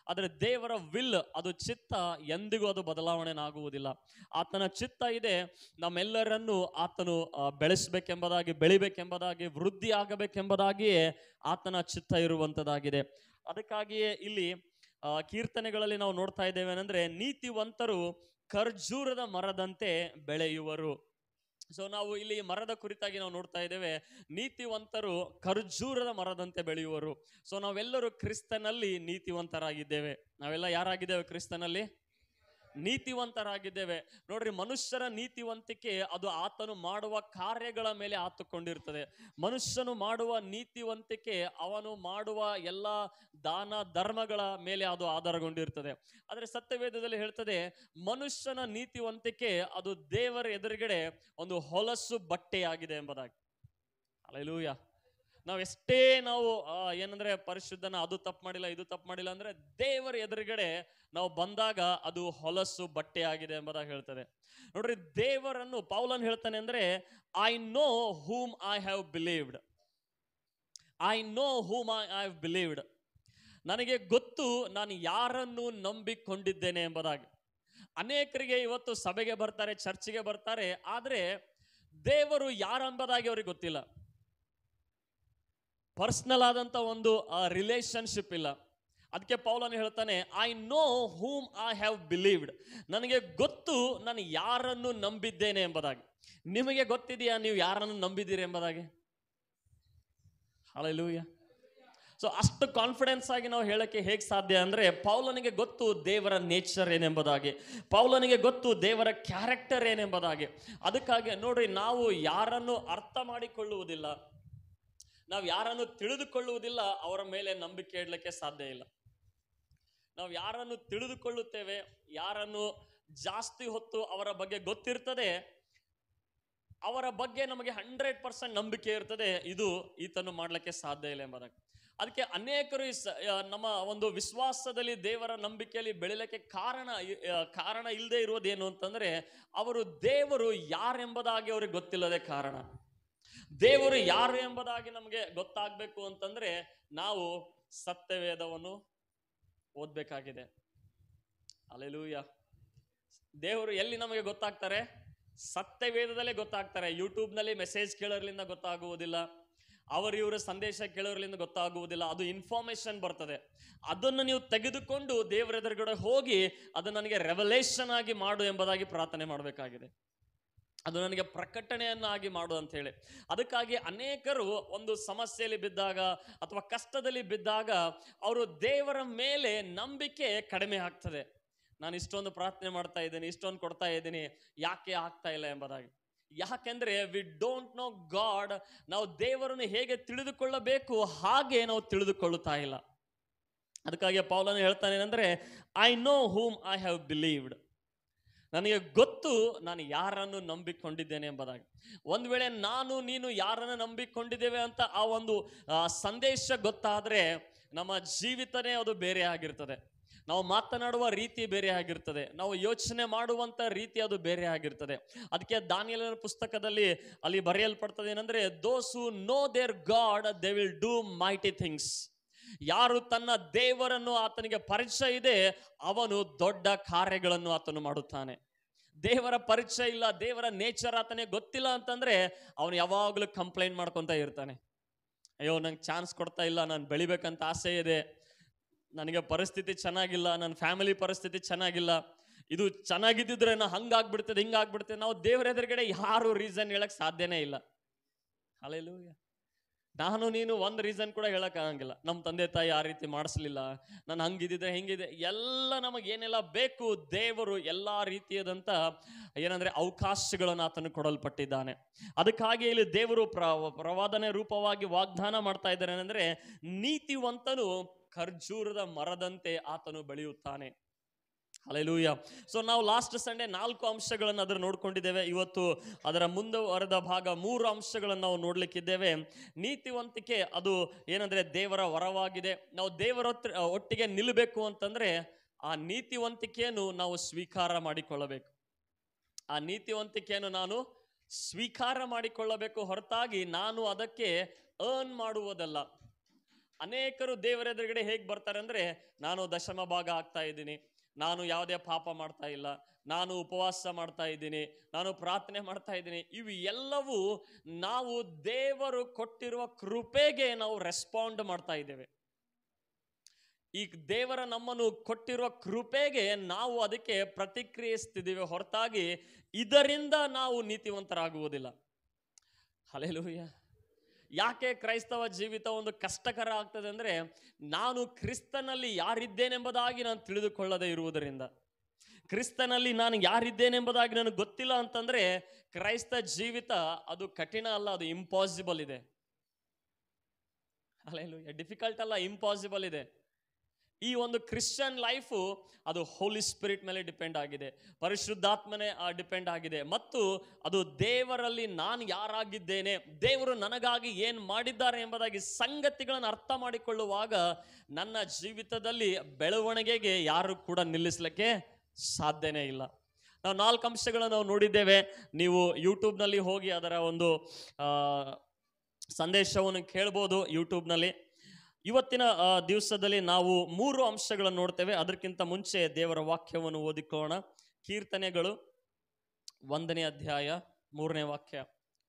ಆದರೆ ದೇವರ ವಿಲ್, ಅದು ಚಿತ್ತ ಎಂದಿಗೂ ಅದು ಬದಲಾವಣೆನಾಗುವುದಿಲ್ಲ. ಆತನ ಚಿತ್ತ ಇದೆ, ನಮ್ಮೆಲ್ಲರನ್ನು ಆತನು ಬೆಳೆಸಬೇಕೆಂಬುದಾಗಿ, ಬೆಳಿಬೇಕೆಂಬುದಾಗಿ, ವೃದ್ಧಿ ಆಗಬೇಕೆಂಬುದಾಗಿಯೇ ಆತನ ಚಿತ್ತ ಇರುವಂಥದ್ದಾಗಿದೆ. ಅದಕ್ಕಾಗಿಯೇ ಇಲ್ಲಿ ಆ ಕೀರ್ತನೆಗಳಲ್ಲಿ ನಾವು ನೋಡ್ತಾ ಇದ್ದೇವೆ ಏನಂದ್ರೆ, ನೀತಿವಂತರು ಖರ್ಜೂರದ ಮರದಂತೆ ಬೆಳೆಯುವರು. ಸೊ ನಾವು ಇಲ್ಲಿ ಮರದ ಕುರಿತಾಗಿ ನಾವು ನೋಡ್ತಾ ಇದ್ದೇವೆ, ನೀತಿವಂತರು ಖರ್ಜೂರದ ಮರದಂತೆ ಬೆಳೆಯುವರು. ಸೊ ನಾವೆಲ್ಲರೂ ಕ್ರಿಸ್ತನಲ್ಲಿ ನೀತಿವಂತರಾಗಿದ್ದೇವೆ. ನಾವೆಲ್ಲ ಯಾರಾಗಿದ್ದೇವೆ? ಕ್ರಿಸ್ತನಲ್ಲಿ ನೀತಿವಂತರಾಗಿದ್ದೇವೆ. ನೋಡ್ರಿ, ಮನುಷ್ಯರ ನೀತಿವಂತಿಕೆ ಅದು ಆತನು ಮಾಡುವ ಕಾರ್ಯಗಳ ಮೇಲೆ ಆತುಕೊಂಡಿರ್ತದೆ. ಮನುಷ್ಯನು ಮಾಡುವ ನೀತಿವಂತಿಕೆ ಅವನು ಮಾಡುವ ಎಲ್ಲ ದಾನ ಧರ್ಮಗಳ ಮೇಲೆ ಅದು ಆಧಾರಗೊಂಡಿರ್ತದೆ. ಆದರೆ ಸತ್ಯವೇದದಲ್ಲಿ ಹೇಳ್ತದೆ, ಮನುಷ್ಯನ ನೀತಿವಂತಿಕೆ ಅದು ದೇವರ ಎದುರುಗಡೆ ಒಂದು ಹೊಲಸು ಬಟ್ಟೆಯಾಗಿದೆ ಎಂಬುದಾಗಿ. ಹಲ್ಲೆಲೂಯಾ. ನಾವು ಎಷ್ಟೇ ನಾವು ಏನಂದ್ರೆ ಪರಿಶುದ್ಧನ, ಅದು ತಪ್ಪು ಮಾಡಿಲ್ಲ, ಇದು ತಪ್ಪು ಮಾಡಿಲ್ಲ ಅಂದ್ರೆ, ದೇವರ ಎದುರುಗಡೆ ನಾವು ಬಂದಾಗ ಅದು ಹೊಲಸು ಬಟ್ಟೆ ಆಗಿದೆ ಎಂಬುದಾಗಿ ಹೇಳ್ತದೆ. ನೋಡ್ರಿ, ದೇವರನ್ನು ಪೌಲನ್ ಹೇಳ್ತಾನೆ ಅಂದ್ರೆ, I know whom I have believed, I know whom I have believed. ನನಗೆ ಗೊತ್ತು ನಾನು ಯಾರನ್ನು ನಂಬಿಕೊಂಡಿದ್ದೇನೆ ಎಂಬುದಾಗಿ. ಅನೇಕರಿಗೆ ಇವತ್ತು ಸಭೆಗೆ ಬರ್ತಾರೆ, ಚರ್ಚಿಗೆ ಬರ್ತಾರೆ, ಆದ್ರೆ ದೇವರು ಯಾರೆಂಬುದಾಗಿ ಅವ್ರಿಗೆ ಗೊತ್ತಿಲ್ಲ. ಪರ್ಸನಲ್ ಆದಂತ ಒಂದು ರಿಲೇಶನ್ಶಿಪ್ ಇಲ್ಲ. ಅದಕ್ಕೆ ಪೌಲನು ಹೇಳ್ತಾನೆ, I know whom I have believed. ನನಗೆ ಗೊತ್ತು ನಾನು ಯಾರನ್ನು ನಂಬಿದ್ದೇನೆ ಎಂಬುದಾಗಿ. ನಿಮಗೆ ಗೊತ್ತಿದೆಯಾ ನೀವು ಯಾರನ್ನು ನಂಬಿದ್ದೀರಿ ಎಂಬುದಾಗಿ? ಹಲ್ಲೆಲೂಯಾ. ಸೊ ಅಷ್ಟು ಕಾನ್ಫಿಡೆನ್ಸ್ ಆಗಿ ನಾವು ಹೇಳಕ್ಕೆ ಹೇಗೆ ಸಾಧ್ಯ ಅಂದ್ರೆ, ಪೌಲನಿಗೆ ಗೊತ್ತು ದೇವರ ನೇಚರ್ ಏನೆಂಬುದಾಗಿ, ಪೌಲನಿಗೆ ಗೊತ್ತು ದೇವರ ಕ್ಯಾರೆಕ್ಟರ್ ಏನೆಂಬುದಾಗಿ. ಅದಕ್ಕಾಗಿ ನೋಡ್ರಿ, ನಾವು ಯಾರನ್ನು ಅರ್ಥ ಮಾಡಿಕೊಳ್ಳುವುದಿಲ್ಲ, ನಾವು ಯಾರನ್ನು ತಿಳಿದುಕೊಳ್ಳುವುದಿಲ್ಲ, ಅವರ ಮೇಲೆ ನಂಬಿಕೆ ಇಡಲಿಕ್ಕೆ ಸಾಧ್ಯ ಇಲ್ಲ. ನಾವು ಯಾರನ್ನು ತಿಳಿದುಕೊಳ್ಳುತ್ತೇವೆ, ಯಾರನ್ನು ಜಾಸ್ತಿ ಹೊತ್ತು ಅವರ ಬಗ್ಗೆ ಗೊತ್ತಿರ್ತದೆ, ಅವರ ಬಗ್ಗೆ ನಮಗೆ ಹಂಡ್ರೆಡ್ ಪರ್ಸೆಂಟ್ ನಂಬಿಕೆ ಇರ್ತದೆ, ಇದು ಈತನು ಮಾಡ್ಲಿಕ್ಕೆ ಸಾಧ್ಯ ಇಲ್ಲ ಎಂಬುದಾಗಿ. ಅದಕ್ಕೆ ಅನೇಕರು ನಮ್ಮ ಒಂದು ವಿಶ್ವಾಸದಲ್ಲಿ, ದೇವರ ನಂಬಿಕೆಯಲ್ಲಿ ಬೆಳಿಲಿಕ್ಕೆ ಕಾರಣ ಕಾರಣ ಇಲ್ಲದೆ ಇರೋದೇನು ಅಂತಂದ್ರೆ, ಅವರು ದೇವರು ಯಾರೆಂಬುದಾಗಿ ಅವ್ರಿಗೆ ಗೊತ್ತಿಲ್ಲದೆ ಕಾರಣ. ದೇವರು ಯಾರು ಎಂಬುದಾಗಿ ನಮಗೆ ಗೊತ್ತಾಗಬೇಕು ಅಂತಂದ್ರೆ, ನಾವು ಸತ್ಯವೇದವನ್ನು ಓದಬೇಕಾಗಿದೆ. ಹಲ್ಲೆಲೂಯಾ. ದೇವರು ಎಲ್ಲಿ ನಮಗೆ ಗೊತ್ತಾಗ್ತಾರೆ? ಸತ್ಯವೇದದಲ್ಲೇ ಗೊತ್ತಾಗ್ತಾರೆ. ಯೂಟ್ಯೂಬ್ನಲ್ಲಿ ಮೆಸೇಜ್ ಕೇಳೋರ್ಲಿಂದ ಗೊತ್ತಾಗುವುದಿಲ್ಲ, ಅವರು ಇವರ ಸಂದೇಶ ಕೇಳೋರ್ಲಿಂದ ಗೊತ್ತಾಗುವುದಿಲ್ಲ. ಅದು ಇನ್ಫಾರ್ಮೇಶನ್ ಬರ್ತದೆ. ಅದನ್ನು ನೀವು ತೆಗೆದುಕೊಂಡು ದೇವರ ಎದುರುಗಡೆ ಹೋಗಿ, ಅದು ನನಗೆ ರೆವಲೇಷನ್ ಆಗಿ ಮಾಡು ಎಂಬುದಾಗಿ ಪ್ರಾರ್ಥನೆ ಮಾಡಬೇಕಾಗಿದೆ. ಅದು ನನಗೆ ಪ್ರಕಟಣೆಯನ್ನಾಗಿ ಮಾಡು ಅಂತ ಹೇಳಿ. ಅದಕ್ಕಾಗಿ ಅನೇಕರು ಒಂದು ಸಮಸ್ಯೆಯಲ್ಲಿ ಬಿದ್ದಾಗ ಅಥವಾ ಕಷ್ಟದಲ್ಲಿ ಬಿದ್ದಾಗ ಅವರು ದೇವರ ಮೇಲೆ ನಂಬಿಕೆ ಕಡಿಮೆ ಆಗ್ತದೆ. ನಾನು ಇಷ್ಟೊಂದು ಪ್ರಾರ್ಥನೆ ಮಾಡ್ತಾ ಇದ್ದೀನಿ, ಇಷ್ಟೊಂದು ಕೊಡ್ತಾ ಇದ್ದೀನಿ, ಯಾಕೆ ಆಗ್ತಾ ಇಲ್ಲ ಎಂಬುದಾಗಿ. ಯಾಕೆಂದ್ರೆ ವಿ ಡೋಂಟ್ ನೋ ಗಾಡ್. ನಾವು ದೇವರನ್ನು ಹೇಗೆ ತಿಳಿದುಕೊಳ್ಳಬೇಕು ಹಾಗೆ ನಾವು ತಿಳಿದುಕೊಳ್ಳುತ್ತಾ ಇಲ್ಲ. ಅದಕ್ಕಾಗಿ ಪೌಲನು ಹೇಳ್ತಾನೆ ಅಂದ್ರೆ, I know whom I have believed. ನನಗೆ ಗೊತ್ತು ನಾನು ಯಾರನ್ನು ನಂಬಿಕೊಂಡಿದ್ದೇನೆ ಎಂಬುದಾಗಿ. ಒಂದು ವೇಳೆ ನಾನು ನೀನು ಯಾರನ್ನು ನಂಬಿಕೊಂಡಿದ್ದೇವೆ ಅಂತ ಆ ಒಂದು ಸಂದೇಶ ಗೊತ್ತಾದ್ರೆ, ನಮ್ಮ ಜೀವಿತನೇ ಅದು ಬೇರೆ ಆಗಿರ್ತದೆ. ನಾವು ಮಾತನಾಡುವ ರೀತಿ ಬೇರೆ ಆಗಿರ್ತದೆ, ನಾವು ಯೋಚನೆ ಮಾಡುವಂತ ರೀತಿ ಅದು ಬೇರೆ ಆಗಿರ್ತದೆ. ಅದಕ್ಕೆ ದಾನಿಯೇಲನ ಪುಸ್ತಕದಲ್ಲಿ ಅಲ್ಲಿ ಬರೆಯಲ್ಪಡ್ತದೆ ಏನಂದ್ರೆ, those who know their God they will do mighty things. ಯಾರು ತನ್ನ ದೇವರನ್ನು, ಆತನಿಗೆ ಪರಿಚಯ ಇದೆ, ಅವನು ದೊಡ್ಡ ಕಾರ್ಯಗಳನ್ನು ಆತನು ಮಾಡುತ್ತಾನೆ. ದೇವರ ಪರಿಚಯ ಇಲ್ಲ, ದೇವರ ನೇಚರ್ ಆತನಿಗೆ ಗೊತ್ತಿಲ್ಲ ಅಂತಂದ್ರೆ ಅವನು ಯಾವಾಗಲೂ ಕಂಪ್ಲೇಂಟ್ ಮಾಡ್ಕೊತ ಇರ್ತಾನೆ. ಅಯ್ಯೋ, ನಂಗೆ ಚಾನ್ಸ್ ಕೊಡ್ತಾ ಇಲ್ಲ, ನಾನು ಬೆಳಿಬೇಕಂತ ಆಸೆ ಇದೆ, ನನಗೆ ಪರಿಸ್ಥಿತಿ ಚೆನ್ನಾಗಿಲ್ಲ, ನನ್ನ ಫ್ಯಾಮಿಲಿ ಪರಿಸ್ಥಿತಿ ಚೆನ್ನಾಗಿಲ್ಲ, ಇದು ಚೆನ್ನಾಗಿದ್ದಿದ್ರೆ ನಾ ಹಂಗಾಗ್ಬಿಡ್ತದೆ, ಹಿಂಗಾಗ್ಬಿಡ್ತದೆ. ನಾವು ದೇವರ ಎದುರುಗಡೆ ಯಾರು ರೀಸನ್ ಹೇಳಕ್ ಸಾಧ್ಯನೇ ಇಲ್ಲ. ಹಲ್ಲೆಲೂಯಾ. ನಾನು ನೀನು ಒಂದು ರೀಸನ್ ಕೂಡ ಹೇಳಕ್ಕಾಗಂಗಿಲ್ಲ. ನಮ್ಮ ತಂದೆ ತಾಯಿ ಆ ರೀತಿ ಮಾಡಿಸ್ಲಿಲ್ಲ, ನಾನು ಹಂಗಿದ್ದಿದ್ರೆ ಹಿಂಗಿದೆ, ಎಲ್ಲ ನಮಗೇನೆಲ್ಲ ಬೇಕು, ದೇವರು ಎಲ್ಲ ರೀತಿಯಾದಂಥ ಏನಂದ್ರೆ ಅವಕಾಶಗಳನ್ನು ಆತನು ಕೊಡಲ್ಪಟ್ಟಿದ್ದಾನೆ. ಅದಕ್ಕಾಗಿ ಇಲ್ಲಿ ದೇವರು ಪ್ರ ಪ್ರವಾದನೆ ರೂಪವಾಗಿ ವಾಗ್ದಾನ ಮಾಡ್ತಾ ಇದ್ದಾರೆ ಏನಂದ್ರೆ, ನೀತಿವಂತನು ಖರ್ಜೂರದ ಮರದಂತೆ ಆತನು ಬೆಳೆಯುತ್ತಾನೆ. ಹಲ್ಲೆಲೂಯಾ. ಸೊ ನಾವು ಲಾಸ್ಟ್ ಸಂಡೇ ನಾಲ್ಕು ಅಂಶಗಳನ್ನು ಅದರ ನೋಡ್ಕೊಂಡಿದ್ದೇವೆ. ಇವತ್ತು ಅದರ ಮುಂದುವರೆದ ಭಾಗ ಮೂರು ಅಂಶಗಳನ್ನು ನಾವು ನೋಡ್ಲಿಕ್ಕಿದ್ದೇವೆ. ನೀತಿವಂತಿಕೆ ಅದು ಏನಂದ್ರೆ ದೇವರ ವರವಾಗಿದೆ. ನಾವು ದೇವರ ಒಟ್ಟಿಗೆ ನಿಲ್ಲಬೇಕು ಅಂತಂದ್ರೆ ಆ ನೀತಿವಂತಿಕೆಯನ್ನು ನಾವು ಸ್ವೀಕಾರ ಮಾಡಿಕೊಳ್ಳಬೇಕು. ಆ ನೀತಿವಂತಿಕೆಯನ್ನು ನಾನು ಸ್ವೀಕಾರ ಮಾಡಿಕೊಳ್ಳಬೇಕು ಹೊರತಾಗಿ ನಾನು ಅದಕ್ಕೆ ಅರ್ನ್ ಮಾಡುವುದಲ್ಲ. ಅನೇಕರು ದೇವರ ಎದುರುಗಡೆ ಹೇಗೆ ಬರ್ತಾರೆ ಅಂದ್ರೆ, ನಾನು ದಶಮ ಭಾಗ ಆಗ್ತಾ ಇದ್ದೀನಿ, ನಾನು ಯಾವುದೇ ಪಾಪ ಮಾಡ್ತಾ ಇಲ್ಲ, ನಾನು ಉಪವಾಸ ಮಾಡ್ತಾ ಇದ್ದೀನಿ, ನಾನು ಪ್ರಾರ್ಥನೆ ಮಾಡ್ತಾ ಇದ್ದೀನಿ. ಇವು ಎಲ್ಲವೂ ನಾವು ದೇವರು ಕೊಟ್ಟಿರುವ ಕೃಪೆಗೆ ನಾವು ರೆಸ್ಪಾಂಡ್ ಮಾಡ್ತಾ ಇದ್ದೇವೆ. ಈ ದೇವರ ನಮ್ಮನ್ನು ಕೊಟ್ಟಿರುವ ಕೃಪೆಗೆ ನಾವು ಅದಕ್ಕೆ ಪ್ರತಿಕ್ರಿಯಿಸ್ತಿದ್ದೀವಿ ಹೊರತಾಗಿ ಇದರಿಂದ ನಾವು ನೀತಿವಂತರಾಗುವುದಿಲ್ಲ. ಹಲ್ಲೆಲೂಯಾ. ಯಾಕೆ ಕ್ರೈಸ್ತವ ಜೀವಿತ ಒಂದು ಕಷ್ಟಕರ ಆಗ್ತದೆ ಅಂದ್ರೆ, ನಾನು ಕ್ರಿಸ್ತನಲ್ಲಿ ಯಾರಿದ್ದೇನೆಂಬುದಾಗಿ ನಾನು ತಿಳಿದುಕೊಳ್ಳದೆ ಇರುವುದರಿಂದ. ಕ್ರಿಸ್ತನಲ್ಲಿ ನಾನು ಯಾರಿದ್ದೇನೆಂಬುದಾಗಿ ನನಗೆ ಗೊತ್ತಿಲ್ಲ ಅಂತಂದ್ರೆ ಕ್ರೈಸ್ತ ಜೀವಿತ ಅದು ಕಠಿಣ ಅಲ್ಲ, ಅದು ಇಂಪಾಸಿಬಲ್ ಇದೆ. ಹಲ್ಲೆಲೂಯಾ. ಡಿಫಿಕಲ್ಟ್ ಅಲ್ಲ, ಇಂಪಾಸಿಬಲ್ ಇದೆ. ಈ ಒಂದು ಕ್ರಿಶ್ಚಿಯನ್ ಲೈಫು ಅದು ಹೋಲಿ ಸ್ಪಿರಿಟ್ ಮೇಲೆ ಡಿಪೆಂಡ್ ಆಗಿದೆ, ಪರಿಶುದ್ಧಾತ್ಮನೇ ಡಿಪೆಂಡ್ ಆಗಿದೆ, ಮತ್ತು ಅದು ದೇವರಲ್ಲಿ ನಾನು ಯಾರಾಗಿದ್ದೇನೆ, ದೇವರು ನನಗಾಗಿ ಏನು ಮಾಡಿದ್ದಾರೆ ಎಂಬುದಾಗಿ ಸಂಗತಿಗಳನ್ನು ಅರ್ಥ ಮಾಡಿಕೊಳ್ಳುವಾಗ ನನ್ನ ಜೀವಿತದಲ್ಲಿ ಬೆಳವಣಿಗೆಗೆ ಯಾರು ಕೂಡ ನಿಲ್ಲಿಸಲಿಕ್ಕೆ ಸಾಧ್ಯನೇ ಇಲ್ಲ. ನಾವು ನಾಲ್ಕು ಅಂಶಗಳನ್ನು ನಾವು ನೋಡಿದ್ದೇವೆ. ನೀವು ಯೂಟ್ಯೂಬ್ನಲ್ಲಿ ಹೋಗಿ ಅದರ ಒಂದು ಸಂದೇಶವನ್ನು ಕೇಳ್ಬೋದು ಯೂಟ್ಯೂಬ್ನಲ್ಲಿ. ಇವತ್ತಿನ ದಿವಸದಲ್ಲಿ ನಾವು ಮೂರು ಅಂಶಗಳನ್ನು ನೋಡ್ತೇವೆ. ಅದಕ್ಕಿಂತ ಮುಂಚೆ ದೇವರ ವಾಕ್ಯವನ್ನು ಓದಿಕೊಳ್ಳೋಣ. ಕೀರ್ತನೆಗಳು ಒಂದನೇ ಅಧ್ಯಾಯ ಮೂರನೇ ವಾಕ್ಯ.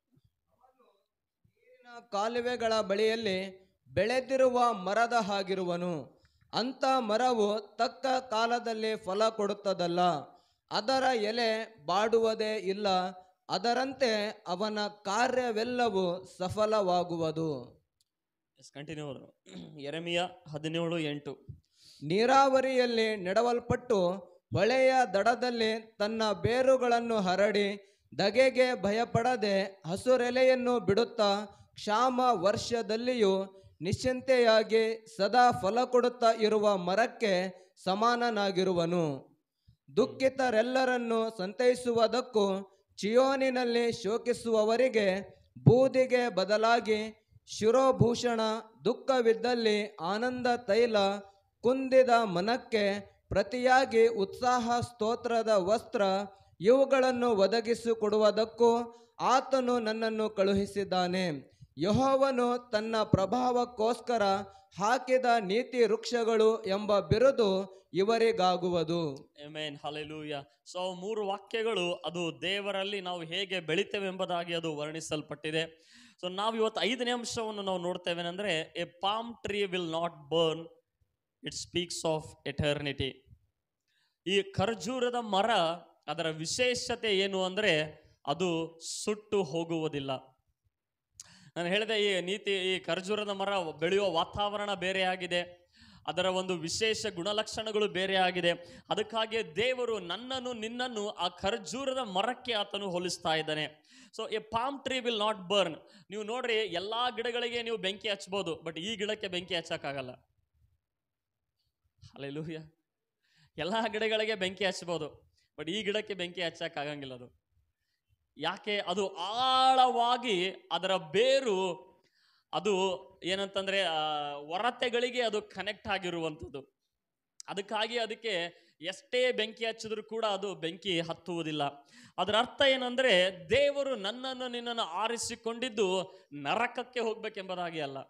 ಕಾಲುವೆಗಳ ಬಳಿಯಲ್ಲಿ ಬೆಳೆದಿರುವ ಮರದ ಹಾಗಿರುವನು. ಅಂಥ ಮರವು ತಕ್ಕ ಕಾಲದಲ್ಲಿ ಫಲ ಕೊಡುತ್ತದಲ್ಲ, ಅದರ ಎಲೆ ಬಾಡುವುದೇ ಇಲ್ಲ, ಅದರಂತೆ ಅವನ ಕಾರ್ಯವೆಲ್ಲವೂ ಸಫಲವಾಗುವುದು. ಕಂಟಿನ್ಯೂ. ಯೆರೆಮೀಯ ಹದಿನೇಳು ಎಂಟು. ನೀರಾವರಿಯಲ್ಲಿ ನೆಡವಲ್ಪಟ್ಟು ಹೊಳೆಯ ದಡದಲ್ಲಿ ತನ್ನ ಬೇರುಗಳನ್ನು ಹರಡಿ ಧಗೆಗೆ ಭಯಪಡದೆ ಹಸುರೆಲೆಯನ್ನು ಬಿಡುತ್ತಾ ಕ್ಷಾಮ ವರ್ಷದಲ್ಲಿಯೂ ನಿಶ್ಚಿಂತೆಯಾಗಿ ಸದಾ ಫಲ ಕೊಡುತ್ತಾ ಇರುವ ಮರಕ್ಕೆ ಸಮಾನನಾಗಿರುವನು. ದುಃಖಿತರೆಲ್ಲರನ್ನು ಸಂತೈಸುವುದಕ್ಕೂ ಚಿಯೋನಿನಲ್ಲಿ ಶೋಕಿಸುವವರಿಗೆ ಬೂದಿಗೆ ಬದಲಾಗಿ ಶಿರೋಭೂಷಣ, ದುಃಖವಿದ್ದಲ್ಲಿ ಆನಂದ ತೈಲ, ಕುಂದಿದ ಮನಕ್ಕೆ ಪ್ರತಿಯಾಗಿ ಉತ್ಸಾಹ ಸ್ತೋತ್ರದ ವಸ್ತ್ರ, ಇವುಗಳನ್ನು ಒದಗಿಸಿಕೊಡುವುದಕ್ಕೂ ಆತನು ನನ್ನನ್ನು ಕಳುಹಿಸಿದ್ದಾನೆ. ಯೆಹೋವನು ತನ್ನ ಪ್ರಭಾವಕ್ಕೋಸ್ಕರ ಹಾಕಿದ ನೀತಿ ವೃಕ್ಷಗಳು ಎಂಬ ಬಿರುದು ಇವರಿಗಾಗುವುದು. ಆಮೆನ್. ಹಲ್ಲೆಲೂಯಾ. ಸೊ ಮೂರು ವಾಕ್ಯಗಳು ಅದು ದೇವರಲ್ಲಿ ನಾವು ಹೇಗೆ ಬೆಳಿತೇವೆ ಎಂಬುದಾಗಿ ಅದು ವರ್ಣಿಸಲ್ಪಟ್ಟಿದೆ. ಸೊ ನಾವು ಇವತ್ತು ಐದನೇ ಅಂಶವನ್ನು ನಾವು ನೋಡ್ತೇವೆ ಅಂದ್ರೆ, a palm tree will not burn, it speaks of eternity. ಈ ಖರ್ಜೂರದ ಮರ ಅದರ ವಿಶೇಷತೆ ಏನು ಅಂದ್ರೆ, ಅದು ಸುಟ್ಟು ಹೋಗುವುದಿಲ್ಲ. ನಾನು ಹೇಳಿದೆ, ಈ ನೀತಿ ಈ ಖರ್ಜೂರದ ಮರ ಬೆಳೆಯುವ ವಾತಾವರಣ ಬೇರೆ ಆಗಿದೆ, ಅದರ ಒಂದು ವಿಶೇಷ ಗುಣಲಕ್ಷಣಗಳು ಬೇರೆ ಆಗಿದೆ. ಅದಕ್ಕಾಗಿ ದೇವರು ನನ್ನನ್ನು ನಿನ್ನನ್ನು ಆ ಖರ್ಜೂರದ ಮರಕ್ಕೆ ಆತನು ಹೋಲಿಸ್ತಾ ಇದ್ದಾನೆ. So a palm tree will not burn. ನೀವು ನೋಡ್ರಿ, ಎಲ್ಲಾ ಗಿಡಗಳಿಗೆ ನೀವು ಬೆಂಕಿ ಹಚ್ಬೋದು, ಬಟ್ ಈ ಗಿಡಕ್ಕೆ ಬೆಂಕಿ ಹಚ್ಚಕ್ಕಾಗಲ್ಲ. ಹಲ್ಲೆಲೂಯಾ. ಎಲ್ಲಾ ಗಿಡಗಳಿಗೆ ಬೆಂಕಿ ಹಚ್ಬೋದು, ಬಟ್ ಈ ಗಿಡಕ್ಕೆ ಬೆಂಕಿ ಹಚ್ಚಕ್ಕಾಗಂಗಿಲ್ಲ. ಅದು ಯಾಕೆ? ಅದು ಆಳವಾಗಿ ಅದರ ಬೇರು ಅದು ಏನಂತಂದ್ರೆ ಒರತೆಗಳಿಗೆ ಅದು ಕನೆಕ್ಟ್ ಆಗಿರುವಂಥದ್ದು. ಅದಕ್ಕಾಗಿ ಅದಕ್ಕೆ ಎಷ್ಟೇ ಬೆಂಕಿ ಹಚ್ಚಿದ್ರು ಕೂಡ ಅದು ಬೆಂಕಿ ಹತ್ತುವುದಿಲ್ಲ. ಅದರ ಅರ್ಥ ಏನಂದ್ರೆ, ದೇವರು ನನ್ನನ್ನು ನಿನ್ನನ್ನು ಆರಿಸಿಕೊಂಡಿದ್ದು ನರಕಕ್ಕೆ ಹೋಗ್ಬೇಕೆಂಬುದಾಗಿ ಅಲ್ಲ.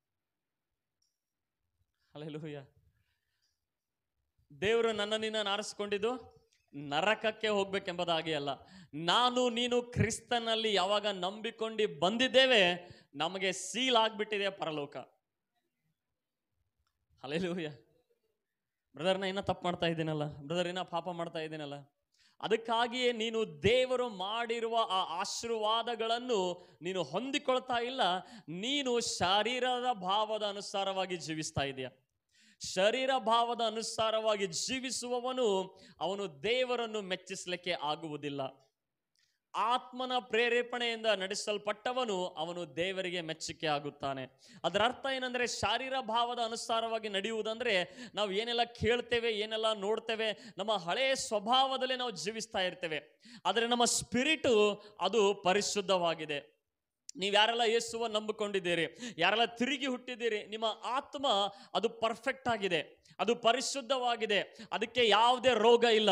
ಹಲ್ಲೆಲೂಯಾ. ದೇವರು ನನ್ನ ನಿನ್ನನ್ನು ಆರಿಸಿಕೊಂಡಿದ್ದು ನರಕಕ್ಕೆ ಹೋಗ್ಬೇಕೆಂಬುದಾಗಿ ಅಲ್ಲ. ನಾನು ನೀನು ಕ್ರಿಸ್ತನಲ್ಲಿ ಯಾವಾಗ ನಂಬಿಕೊಂಡು ಬಂದಿದ್ದೇವೆ, ನಮಗೆ ಸೀಲ್ ಆಗ್ಬಿಟ್ಟಿದೆ ಪರಲೋಕ. ಹಲ್ಲೆಲೂಯಾ. ಬ್ರದರ್, ನಾ ಇನ್ನ ತಪ್ಪು ಮಾಡ್ತಾ ಇದ್ದೀನಲ್ಲ, ಬ್ರದರ್ ಇನ್ನ ಪಾಪ ಮಾಡ್ತಾ ಇದ್ದೀನಲ್ಲ. ಅದಕ್ಕಾಗಿಯೇ ನೀನು ದೇವರು ಮಾಡಿರುವ ಆ ಆಶೀರ್ವಾದಗಳನ್ನು ನೀನು ಹೊಂದಿಕೊಳ್ತಾ ಇಲ್ಲ. ನೀನು ಶರೀರದ ಭಾವದ ಅನುಸಾರವಾಗಿ ಜೀವಿಸ್ತಾ ಇದೆಯಾ? ಶರೀರ ಭಾವದ ಅನುಸಾರವಾಗಿ ಜೀವಿಸುವವನು ಅವನು ದೇವರನ್ನು ಮೆಚ್ಚಿಸಲಿಕ್ಕೆ ಆಗುವುದಿಲ್ಲ. ಆತ್ಮನ ಪ್ರೇರೇಪಣೆಯಿಂದ ನಡೆಸಲ್ಪಟ್ಟವನು ಅವನು ದೇವರಿಗೆ ಮೆಚ್ಚುಗೆ ಆಗುತ್ತಾನೆ. ಅದರ ಅರ್ಥ ಏನಂದ್ರೆ, ಶಾರೀರ ಭಾವದ ಅನುಸಾರವಾಗಿ ನಡೆಯುವುದಂದ್ರೆ ನಾವು ಏನೆಲ್ಲ ಕೇಳ್ತೇವೆ, ಏನೆಲ್ಲ ನೋಡ್ತೇವೆ, ನಮ್ಮ ಹಳೆಯ ಸ್ವಭಾವದಲ್ಲೇ ನಾವು ಜೀವಿಸ್ತಾ ಇರ್ತೇವೆ. ಆದರೆ ನಮ್ಮ ಸ್ಪಿರಿಟು ಅದು ಪರಿಶುದ್ಧವಾಗಿದೆ. ನೀವು ಯಾರೆಲ್ಲ ಯೇಸುವನ್ನು ನಂಬಿಕೊಂಡಿದ್ದೀರಿ, ಯಾರೆಲ್ಲ ತಿರುಗಿ ಹುಟ್ಟಿದ್ದೀರಿ, ನಿಮ್ಮ ಆತ್ಮ ಅದು ಪರ್ಫೆಕ್ಟ್ ಆಗಿದೆ, ಅದು ಪರಿಶುದ್ಧವಾಗಿದೆ, ಅದಕ್ಕೆ ಯಾವುದೇ ರೋಗ ಇಲ್ಲ.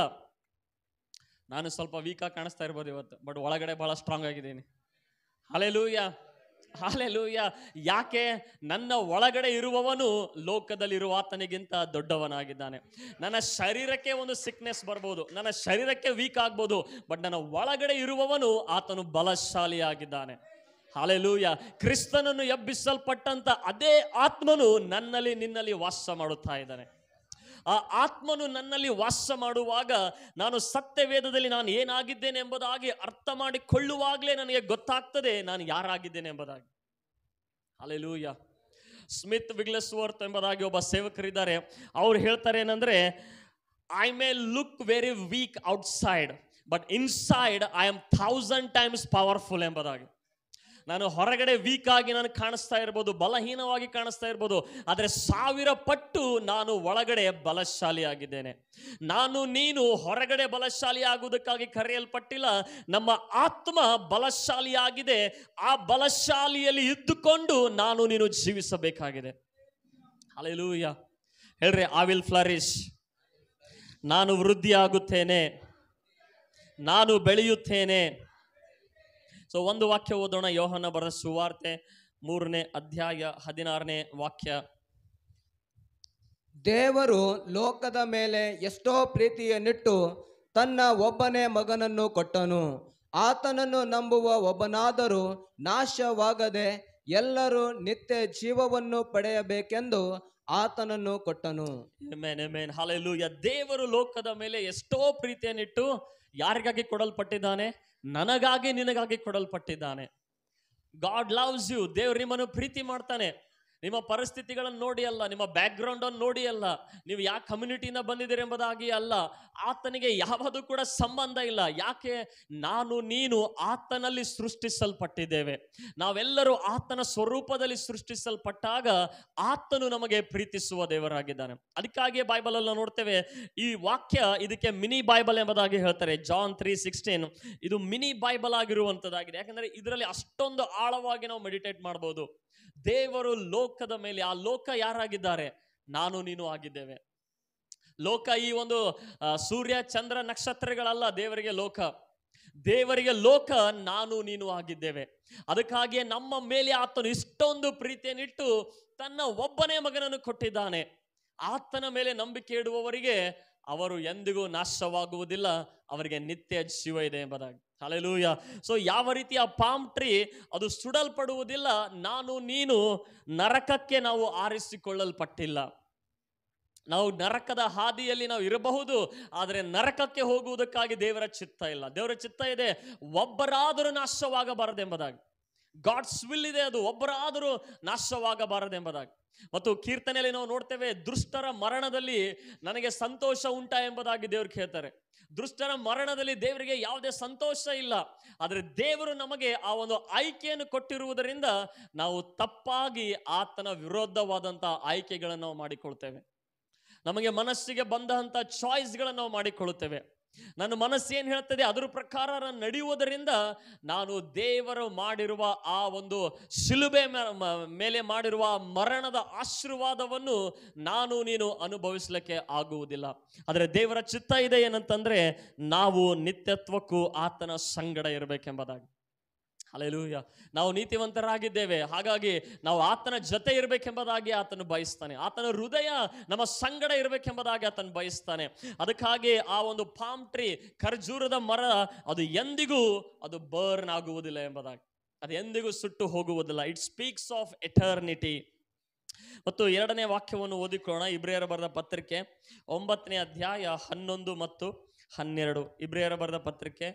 ನಾನು ಸ್ವಲ್ಪ ವೀಕ್ ಆಗಿ ಕಾಣಿಸ್ತಾ ಇರ್ಬೋದು ಇವತ್ತು, ಬಟ್ ಒಳಗಡೆ ಬಹಳ ಸ್ಟ್ರಾಂಗ್ ಆಗಿದ್ದೀನಿ. ಹಲ್ಲೆಲೂಯಾ. ಹಾಲೆಲೂಯ. ಯಾಕೆ? ನನ್ನ ಒಳಗಡೆ ಇರುವವನು ಲೋಕದಲ್ಲಿರುವ ಆತನಿಗಿಂತ ದೊಡ್ಡವನಾಗಿದ್ದಾನೆ. ನನ್ನ ಶರೀರಕ್ಕೆ ಒಂದು ಸಿಕ್ನೆಸ್ ಬರ್ಬೋದು, ನನ್ನ ಶರೀರಕ್ಕೆ ವೀಕ್ ಆಗ್ಬೋದು, ಬಟ್ ನನ್ನ ಒಳಗಡೆ ಇರುವವನು ಆತನು ಬಲಶಾಲಿಯಾಗಿದ್ದಾನೆ. ಹಾಲೆಲೂಯ. ಕ್ರಿಸ್ತನನ್ನು ಎಬ್ಬಿಸಲ್ಪಟ್ಟಂತ ಅದೇ ಆತ್ಮನು ನನ್ನಲ್ಲಿ ನಿನ್ನಲ್ಲಿ ವಾಸ ಮಾಡುತ್ತಾ ಇದ್ದಾನೆ. ಆ ಆತ್ಮನು ನನ್ನಲ್ಲಿ ವಾಸ ಮಾಡುವಾಗ ನಾನು ಸತ್ಯವೇದದಲ್ಲಿ ನಾನು ಏನಾಗಿದ್ದೇನೆ ಎಂಬುದಾಗಿ ಅರ್ಥ ಮಾಡಿಕೊಳ್ಳುವಾಗಲೇ ನನಗೆ ಗೊತ್ತಾಗ್ತದೆ ನಾನು ಯಾರಾಗಿದ್ದೇನೆ ಎಂಬುದಾಗಿ. ಹಲ್ಲೆಲೂಯಾ. ಸ್ಮಿತ್ ವಿಗ್ಲೆಸ್ವರ್ತ್ ಎಂಬುದಾಗಿ ಒಬ್ಬ ಸೇವಕರಿದ್ದಾರೆ. ಅವ್ರು ಹೇಳ್ತಾರೆ ಏನಂದ್ರೆ, I may look very weak outside but inside I am thousand times powerful ಎಂಬುದಾಗಿ. ನಾನು ಹೊರಗಡೆ ವೀಕ್ ಆಗಿ ನಾನು ಕಾಣಿಸ್ತಾ ಇರ್ಬೋದು, ಬಲಹೀನವಾಗಿ ಕಾಣಿಸ್ತಾ ಇರ್ಬೋದು, ಆದರೆ ಸಾವಿರ ಪಟ್ಟು ನಾನು ಒಳಗಡೆ ಬಲಶಾಲಿ ಆಗಿದ್ದೇನೆ. ನಾನು ನೀನು ಹೊರಗಡೆ ಬಲಶಾಲಿ ಆಗುವುದಕ್ಕಾಗಿ ಕರೆಯಲ್ಪಟ್ಟಿಲ್ಲ, ನಮ್ಮ ಆತ್ಮ ಬಲಶಾಲಿಯಾಗಿದೆ. ಆ ಬಲಶಾಲಿಯಲ್ಲಿ ಇದ್ದುಕೊಂಡು ನಾನು ನೀನು ಜೀವಿಸಬೇಕಾಗಿದೆ. ಹಲ್ಲೆಲೂಯಾ. ಹೇಳ್ರಿ, ಐ ವಿಲ್ ಫ್ಲರಿಶ್. ನಾನು ವೃದ್ಧಿ ಆಗುತ್ತೇನೆ, ನಾನು ಬೆಳೆಯುತ್ತೇನೆ. ಸೊ ಒಂದು ವಾಕ್ಯ ಓದೋಣ. ಯೋಹನ ಬರೆದ ಸುವಾರ್ತೆ ಮೂರನೇ ಅಧ್ಯಾಯ ಹದಿನಾರನೇ ವಾಕ್ಯ. ದೇವರು ಲೋಕದ ಮೇಲೆ ಎಷ್ಟೋ ಪ್ರೀತಿಯನ್ನಿಟ್ಟು ತನ್ನ ಒಬ್ಬನೇ ಮಗನನ್ನು ಕೊಟ್ಟನು. ಆತನನ್ನು ನಂಬುವ ಒಬ್ಬನಾದರೂ ನಾಶವಾಗದೆ ಎಲ್ಲರೂ ನಿತ್ಯ ಜೀವವನ್ನು ಪಡೆಯಬೇಕೆಂದು ಆತನನ್ನು ಕೊಟ್ಟನು. Amen, amen, hallelujah. ದೇವರು ಲೋಕದ ಮೇಲೆ ಎಷ್ಟೋ ಪ್ರೀತಿಯನ್ನಿಟ್ಟು ಯಾರಿಗಾಗಿ ಕೊಡಲ್ಪಟ್ಟಿದ್ದಾನೆ? ನನಗಾಗಿ, ನಿನಗಾಗಿ ಕೊಡಲ್ಪಟ್ಟಿದ್ದಾನೆ. God loves you. ದೇವರು ನಿಮ್ಮನ್ನು ಪ್ರೀತಿ ಮಾಡ್ತಾನೆ. ನಿಮ್ಮ ಪರಿಸ್ಥಿತಿಗಳನ್ನು ನೋಡಿ ಅಲ್ಲ, ನಿಮ್ಮ ಬ್ಯಾಕ್ ಗ್ರೌಂಡ್ ಅನ್ನು ನೋಡಿ ಅಲ್ಲ, ನೀವು ಯಾವ ಕಮ್ಯುನಿಟಿಯಿಂದ ಬಂದಿದ್ದೀರಿ ಎಂಬುದಾಗಿ ಅಲ್ಲ. ಆತನಿಗೆ ಯಾವುದು ಕೂಡ ಸಂಬಂಧ ಇಲ್ಲ. ಯಾಕೆ? ನಾನು ನೀನು ಆತನಲ್ಲಿ ಸೃಷ್ಟಿಸಲ್ಪಟ್ಟಿದ್ದೇವೆ. ನಾವೆಲ್ಲರೂ ಆತನ ಸ್ವರೂಪದಲ್ಲಿ ಸೃಷ್ಟಿಸಲ್ಪಟ್ಟಾಗ ಆತನು ನಮಗೆ ಪ್ರೀತಿಸುವ ದೇವರಾಗಿದ್ದಾನೆ. ಅದಕ್ಕಾಗಿಯೇ ಬೈಬಲ್ ಅಲ್ಲಿ ನೋಡ್ತೇವೆ, ಈ ವಾಕ್ಯ ಇದಕ್ಕೆ ಮಿನಿ ಬೈಬಲ್ ಎಂಬುದಾಗಿ ಹೇಳ್ತಾರೆ. ಜಾನ್ ತ್ರೀ ಸಿಕ್ಸ್ಟೀನ್ ಇದು ಮಿನಿ ಬೈಬಲ್ ಆಗಿರುವಂತದ್ದಾಗಿದೆ. ಯಾಕಂದ್ರೆ ಇದರಲ್ಲಿ ಅಷ್ಟೊಂದು ಆಳವಾಗಿ ನಾವು ಮೆಡಿಟೇಟ್ ಮಾಡಬಹುದು. ದೇವರು ಲೋಕದ ಮೇಲೆ, ಆ ಲೋಕ ಯಾರಾಗಿದ್ದಾರೆ? ನಾನು ನೀನು ಆಗಿದ್ದೇವೆ. ಲೋಕ ಈ ಒಂದು ಸೂರ್ಯ ಚಂದ್ರ ನಕ್ಷತ್ರಗಳಲ್ಲ ದೇವರಿಗೆ ಲೋಕ. ದೇವರಿಗೆ ಲೋಕ ನಾನು ನೀನು ಆಗಿದ್ದೇವೆ. ಅದಕ್ಕಾಗಿಯೇ ನಮ್ಮ ಮೇಲೆ ಆತನು ಇಷ್ಟೊಂದು ಪ್ರೀತಿಯನ್ನಿಟ್ಟು ತನ್ನ ಒಬ್ಬನೇ ಮಗನನ್ನು ಕೊಟ್ಟಿದ್ದಾನೆ. ಆತನ ಮೇಲೆ ನಂಬಿಕೆ ಇಡುವವರಿಗೆ ಅವರು ಎಂದಿಗೂ ನಾಶವಾಗುವುದಿಲ್ಲ, ಅವರಿಗೆ ನಿತ್ಯ ಜೀವ ಇದೆ ಎಂಬುದಾಗಿ. ಹಲ್ಲೆಲೂಯಾ. ಸೊ ಯಾವ ರೀತಿಯ ಪಾಮ್ ಟ್ರೀ ಅದು ಸುಡಲ್ಪಡುವುದಿಲ್ಲ, ನಾನು ನೀನು ನರಕಕ್ಕೆ ನಾವು ಆರಿಸಿಕೊಳ್ಳಲ್ಪಟ್ಟಿಲ್ಲ. ನಾವು ನರಕದ ಹಾದಿಯಲ್ಲಿ ನಾವು ಇರಬಹುದು, ಆದರೆ ನರಕಕ್ಕೆ ಹೋಗುವುದಕ್ಕಾಗಿ ದೇವರ ಚಿತ್ತ ಇಲ್ಲ. ದೇವರ ಚಿತ್ತ ಇದೆ ಒಬ್ಬರಾದರೂ ನಾಶವಾಗಬಾರದೆಂಬುದಾಗಿ. ಗಾಡ್ಸ್ ವಿಲ್ ಇದೆ, ಅದು ಒಬ್ಬರಾದರೂ ನಾಶವಾಗಬಾರದೆಂಬುದಾಗಿ. ಮತ್ತು ಕೀರ್ತನೆಯಲ್ಲಿ ನಾವು ನೋಡ್ತೇವೆ, ದುಷ್ಟರ ಮರಣದಲ್ಲಿ ನನಗೆ ಸಂತೋಷ ಉಂಟಾ ಎಂಬುದಾಗಿ ದೇವರು ಕೇಳ್ತಾರೆ. ದುಷ್ಟರ ಮರಣದಲ್ಲಿ ದೇವರಿಗೆ ಯಾವುದೇ ಸಂತೋಷ ಇಲ್ಲ. ಆದರೆ ದೇವರು ನಮಗೆ ಆ ಒಂದು ಆಯ್ಕೆಯನ್ನು ಕೊಟ್ಟಿರುವುದರಿಂದ ನಾವು ತಪ್ಪಾಗಿ ಆತನ ವಿರೋಧವಾದಂತಹ ಆಯ್ಕೆಗಳನ್ನು ನಾವು ಮಾಡಿಕೊಳ್ತೇವೆ. ನಮಗೆ ಮನಸ್ಸಿಗೆ ಬಂದಂತ ಚಾಯ್ಸ್ಗಳನ್ನು ನಾವು ಮಾಡಿಕೊಳ್ಳುತ್ತೇವೆ. ನನ್ನ ಮನಸ್ಸು ಏನು ಹೇಳ್ತದೆ ಅದರ ಪ್ರಕಾರ ನಾನು ನಡೆಯುವುದರಿಂದ ನಾನು ದೇವರು ಮಾಡಿರುವ ಆ ಒಂದು ಶಿಲುಬೆ ಮೇಲೆ ಮಾಡಿರುವ ಮರಣದ ಆಶೀರ್ವಾದವನ್ನು ನಾನು ನೀನು ಅನುಭವಿಸಲಿಕ್ಕೆ ಆಗುವುದಿಲ್ಲ. ಆದರೆ ದೇವರ ಚಿತ್ತ ಇದೆ ಏನಂತಂದ್ರೆ, ನಾವು ನಿತ್ಯತ್ವಕ್ಕೂ ಆತನ ಸಂಗಡ ಇರಬೇಕೆಂಬುದಾಗಿ. ಹಲ್ಲೆಲೂಯಾ. ನಾವು ನೀತಿವಂತರಾಗಿದ್ದೇವೆ, ಹಾಗಾಗಿ ನಾವು ಆತನ ಜೊತೆ ಇರಬೇಕೆಂಬುದಾಗಿ ಆತನು ಬಯಸ್ತಾನೆ. ಆತನ ಹೃದಯ ನಮ್ಮ ಸಂಗಡ ಇರಬೇಕೆಂಬುದಾಗಿ ಆತನು ಬಯಸ್ತಾನೆ. ಅದಕ್ಕಾಗಿ ಆ ಒಂದು ಪಾಮ್ ಟ್ರೀ, ಖರ್ಜೂರದ ಮರ, ಅದು ಎಂದಿಗೂ ಅದು ಬರ್ನ್ ಆಗುವುದಿಲ್ಲ ಎಂಬುದಾಗಿ, ಅದು ಎಂದಿಗೂ ಸುಟ್ಟು ಹೋಗುವುದಿಲ್ಲ. It speaks of eternity. ಮತ್ತು ಎರಡನೇ ವಾಕ್ಯವನ್ನು ಓದಿಕೊಳ್ಳೋಣ. ಇಬ್ರಿಯರ ಬರೆದ ಪತ್ರಿಕೆ ಒಂಬತ್ತನೇ ಅಧ್ಯಾಯ ಹನ್ನೊಂದು ಮತ್ತು ಹನ್ನೆರಡು. ಇಬ್ರಿಯರ ಬರೆದ ಪತ್ರಿಕೆ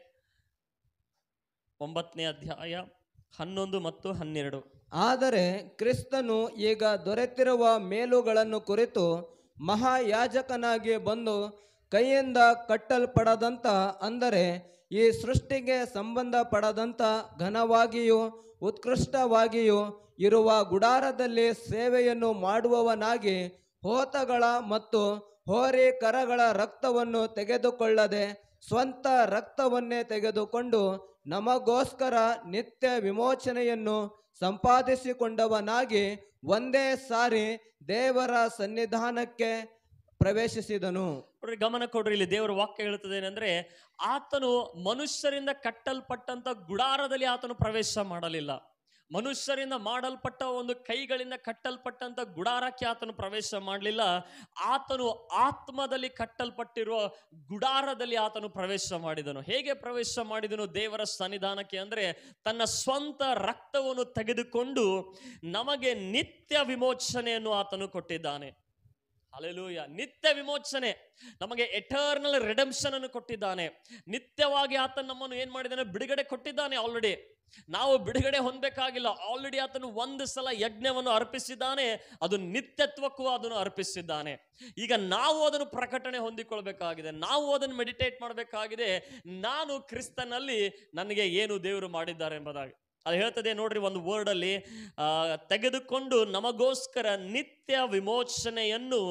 ಒಂಬತ್ತನೇ ಅಧ್ಯಾಯ ಹನ್ನೊಂದು ಮತ್ತು ಹನ್ನೆರಡು. ಆದರೆ ಕ್ರಿಸ್ತನು ಈಗ ದೊರೆತಿರುವ ಮೇಲುಗಳನ್ನು ಕುರಿತು ಮಹಾಯಾಜಕನಾಗಿ ಬಂದು ಕೈಯಿಂದ ಕಟ್ಟಲ್ಪಡದಂಥ, ಅಂದರೆ ಈ ಸೃಷ್ಟಿಗೆ ಸಂಬಂಧಪಡದಂಥ ಘನವಾಗಿಯೂ ಉತ್ಕೃಷ್ಟವಾಗಿಯೂ ಇರುವ ಗುಡಾರದಲ್ಲಿ ಸೇವೆಯನ್ನು ಮಾಡುವವನಾಗಿ ಹೋತಗಳ ಮತ್ತು ಹೋರಿ ಕರಗಳ ರಕ್ತವನ್ನು ತೆಗೆದುಕೊಳ್ಳದೆ ಸ್ವಂತ ರಕ್ತವನ್ನೇ ತೆಗೆದುಕೊಂಡು ನಮಗೋಸ್ಕರ ನಿತ್ಯ ವಿಮೋಚನೆಯನ್ನು ಸಂಪಾದಿಸಿಕೊಂಡವನಾಗಿ ಒಂದೇ ಸಾರಿ ದೇವರ ಸನ್ನಿಧಾನಕ್ಕೆ ಪ್ರವೇಶಿಸಿದನು. ಗಮನ ಕೊಡ್ರಿ, ಇಲ್ಲಿ ದೇವರ ವಾಕ್ಯ ಹೇಳುತ್ತದೆ ಏನಂದ್ರೆ, ಆತನು ಮನುಷ್ಯರಿಂದ ಕಟ್ಟಲ್ಪಟ್ಟಂತ ಗುಡಾರದಲ್ಲಿ ಆತನು ಪ್ರವೇಶ ಮಾಡಲಿಲ್ಲ. ಮನುಷ್ಯರಿಂದ ಮಾಡಲ್ಪಟ್ಟ ಒಂದು ಕೈಗಳಿಂದ ಕಟ್ಟಲ್ಪಟ್ಟಂತ ಗುಡಾರಕ್ಕೆ ಆತನು ಪ್ರವೇಶ ಮಾಡಲಿಲ್ಲ. ಆತನು ಆತ್ಮದಲ್ಲಿ ಕಟ್ಟಲ್ಪಟ್ಟಿರುವ ಗುಡಾರದಲ್ಲಿ ಆತನು ಪ್ರವೇಶ ಮಾಡಿದನು. ಹೇಗೆ ಪ್ರವೇಶ ಮಾಡಿದನು ದೇವರ ಸನ್ನಿಧಾನಕ್ಕೆ ಅಂದ್ರೆ ತನ್ನ ಸ್ವಂತ ರಕ್ತವನ್ನು ತೆಗೆದುಕೊಂಡು ನಮಗೆ ನಿತ್ಯ ವಿಮೋಚನೆಯನ್ನು ಆತನು ಕೊಟ್ಟಿದ್ದಾನೆ. ಹಲ್ಲೆಲೂಯಾ. ನಿತ್ಯ ವಿಮೋಚನೆ, ನಮಗೆ ಎಟರ್ನಲ್ ರಿಡೆಂಪ್ಷನ್ ಅನ್ನು ಕೊಟ್ಟಿದ್ದಾನೆ. ನಿತ್ಯವಾಗಿ ಆತನು ನಮ್ಮನ್ನು ಏನ್ ಮಾಡಿದ್ದಾನೆ, ಬಿಡುಗಡೆ ಕೊಟ್ಟಿದ್ದಾನೆ. ಆಲ್ರೆಡಿ ನಾವು ಬಿಡುಗಡೆ ಹೊಂದಬೇಕಾಗಿಲ್ಲ. ಆಲ್ರೆಡಿ ಆತನು ಒಂದು ಸಲ ಯಜ್ಞವನ್ನು ಅರ್ಪಿಸಿದ್ದಾನೆ, ಅದು ನಿತ್ಯತ್ವಕ್ಕೂ ಅದನ್ನು ಅರ್ಪಿಸಿದ್ದಾನೆ. ಈಗ ನಾವು ಅದನ್ನು ಪ್ರಕಟಣೆ ಹೊಂದಿಕೊಳ್ಬೇಕಾಗಿದೆ, ನಾವು ಅದನ್ನು ಮೆಡಿಟೇಟ್ ಮಾಡಬೇಕಾಗಿದೆ. ನಾನು ಕ್ರಿಸ್ತನಲ್ಲಿ ನನಗೆ ಏನು ದೇವರು ಮಾಡಿದ್ದಾರೆ ಎಂಬುದಾಗಿ ಅದು ಹೇಳ್ತದೆ. ನೋಡ್ರಿ, ಒಂದು ವರ್ಡ್ ಅಲ್ಲಿ ಆ ತೆಗೆದುಕೊಂಡು ನಮಗೋಸ್ಕರ ನಿತ್ಯ ವಿಮೋಚನೆಯನ್ನು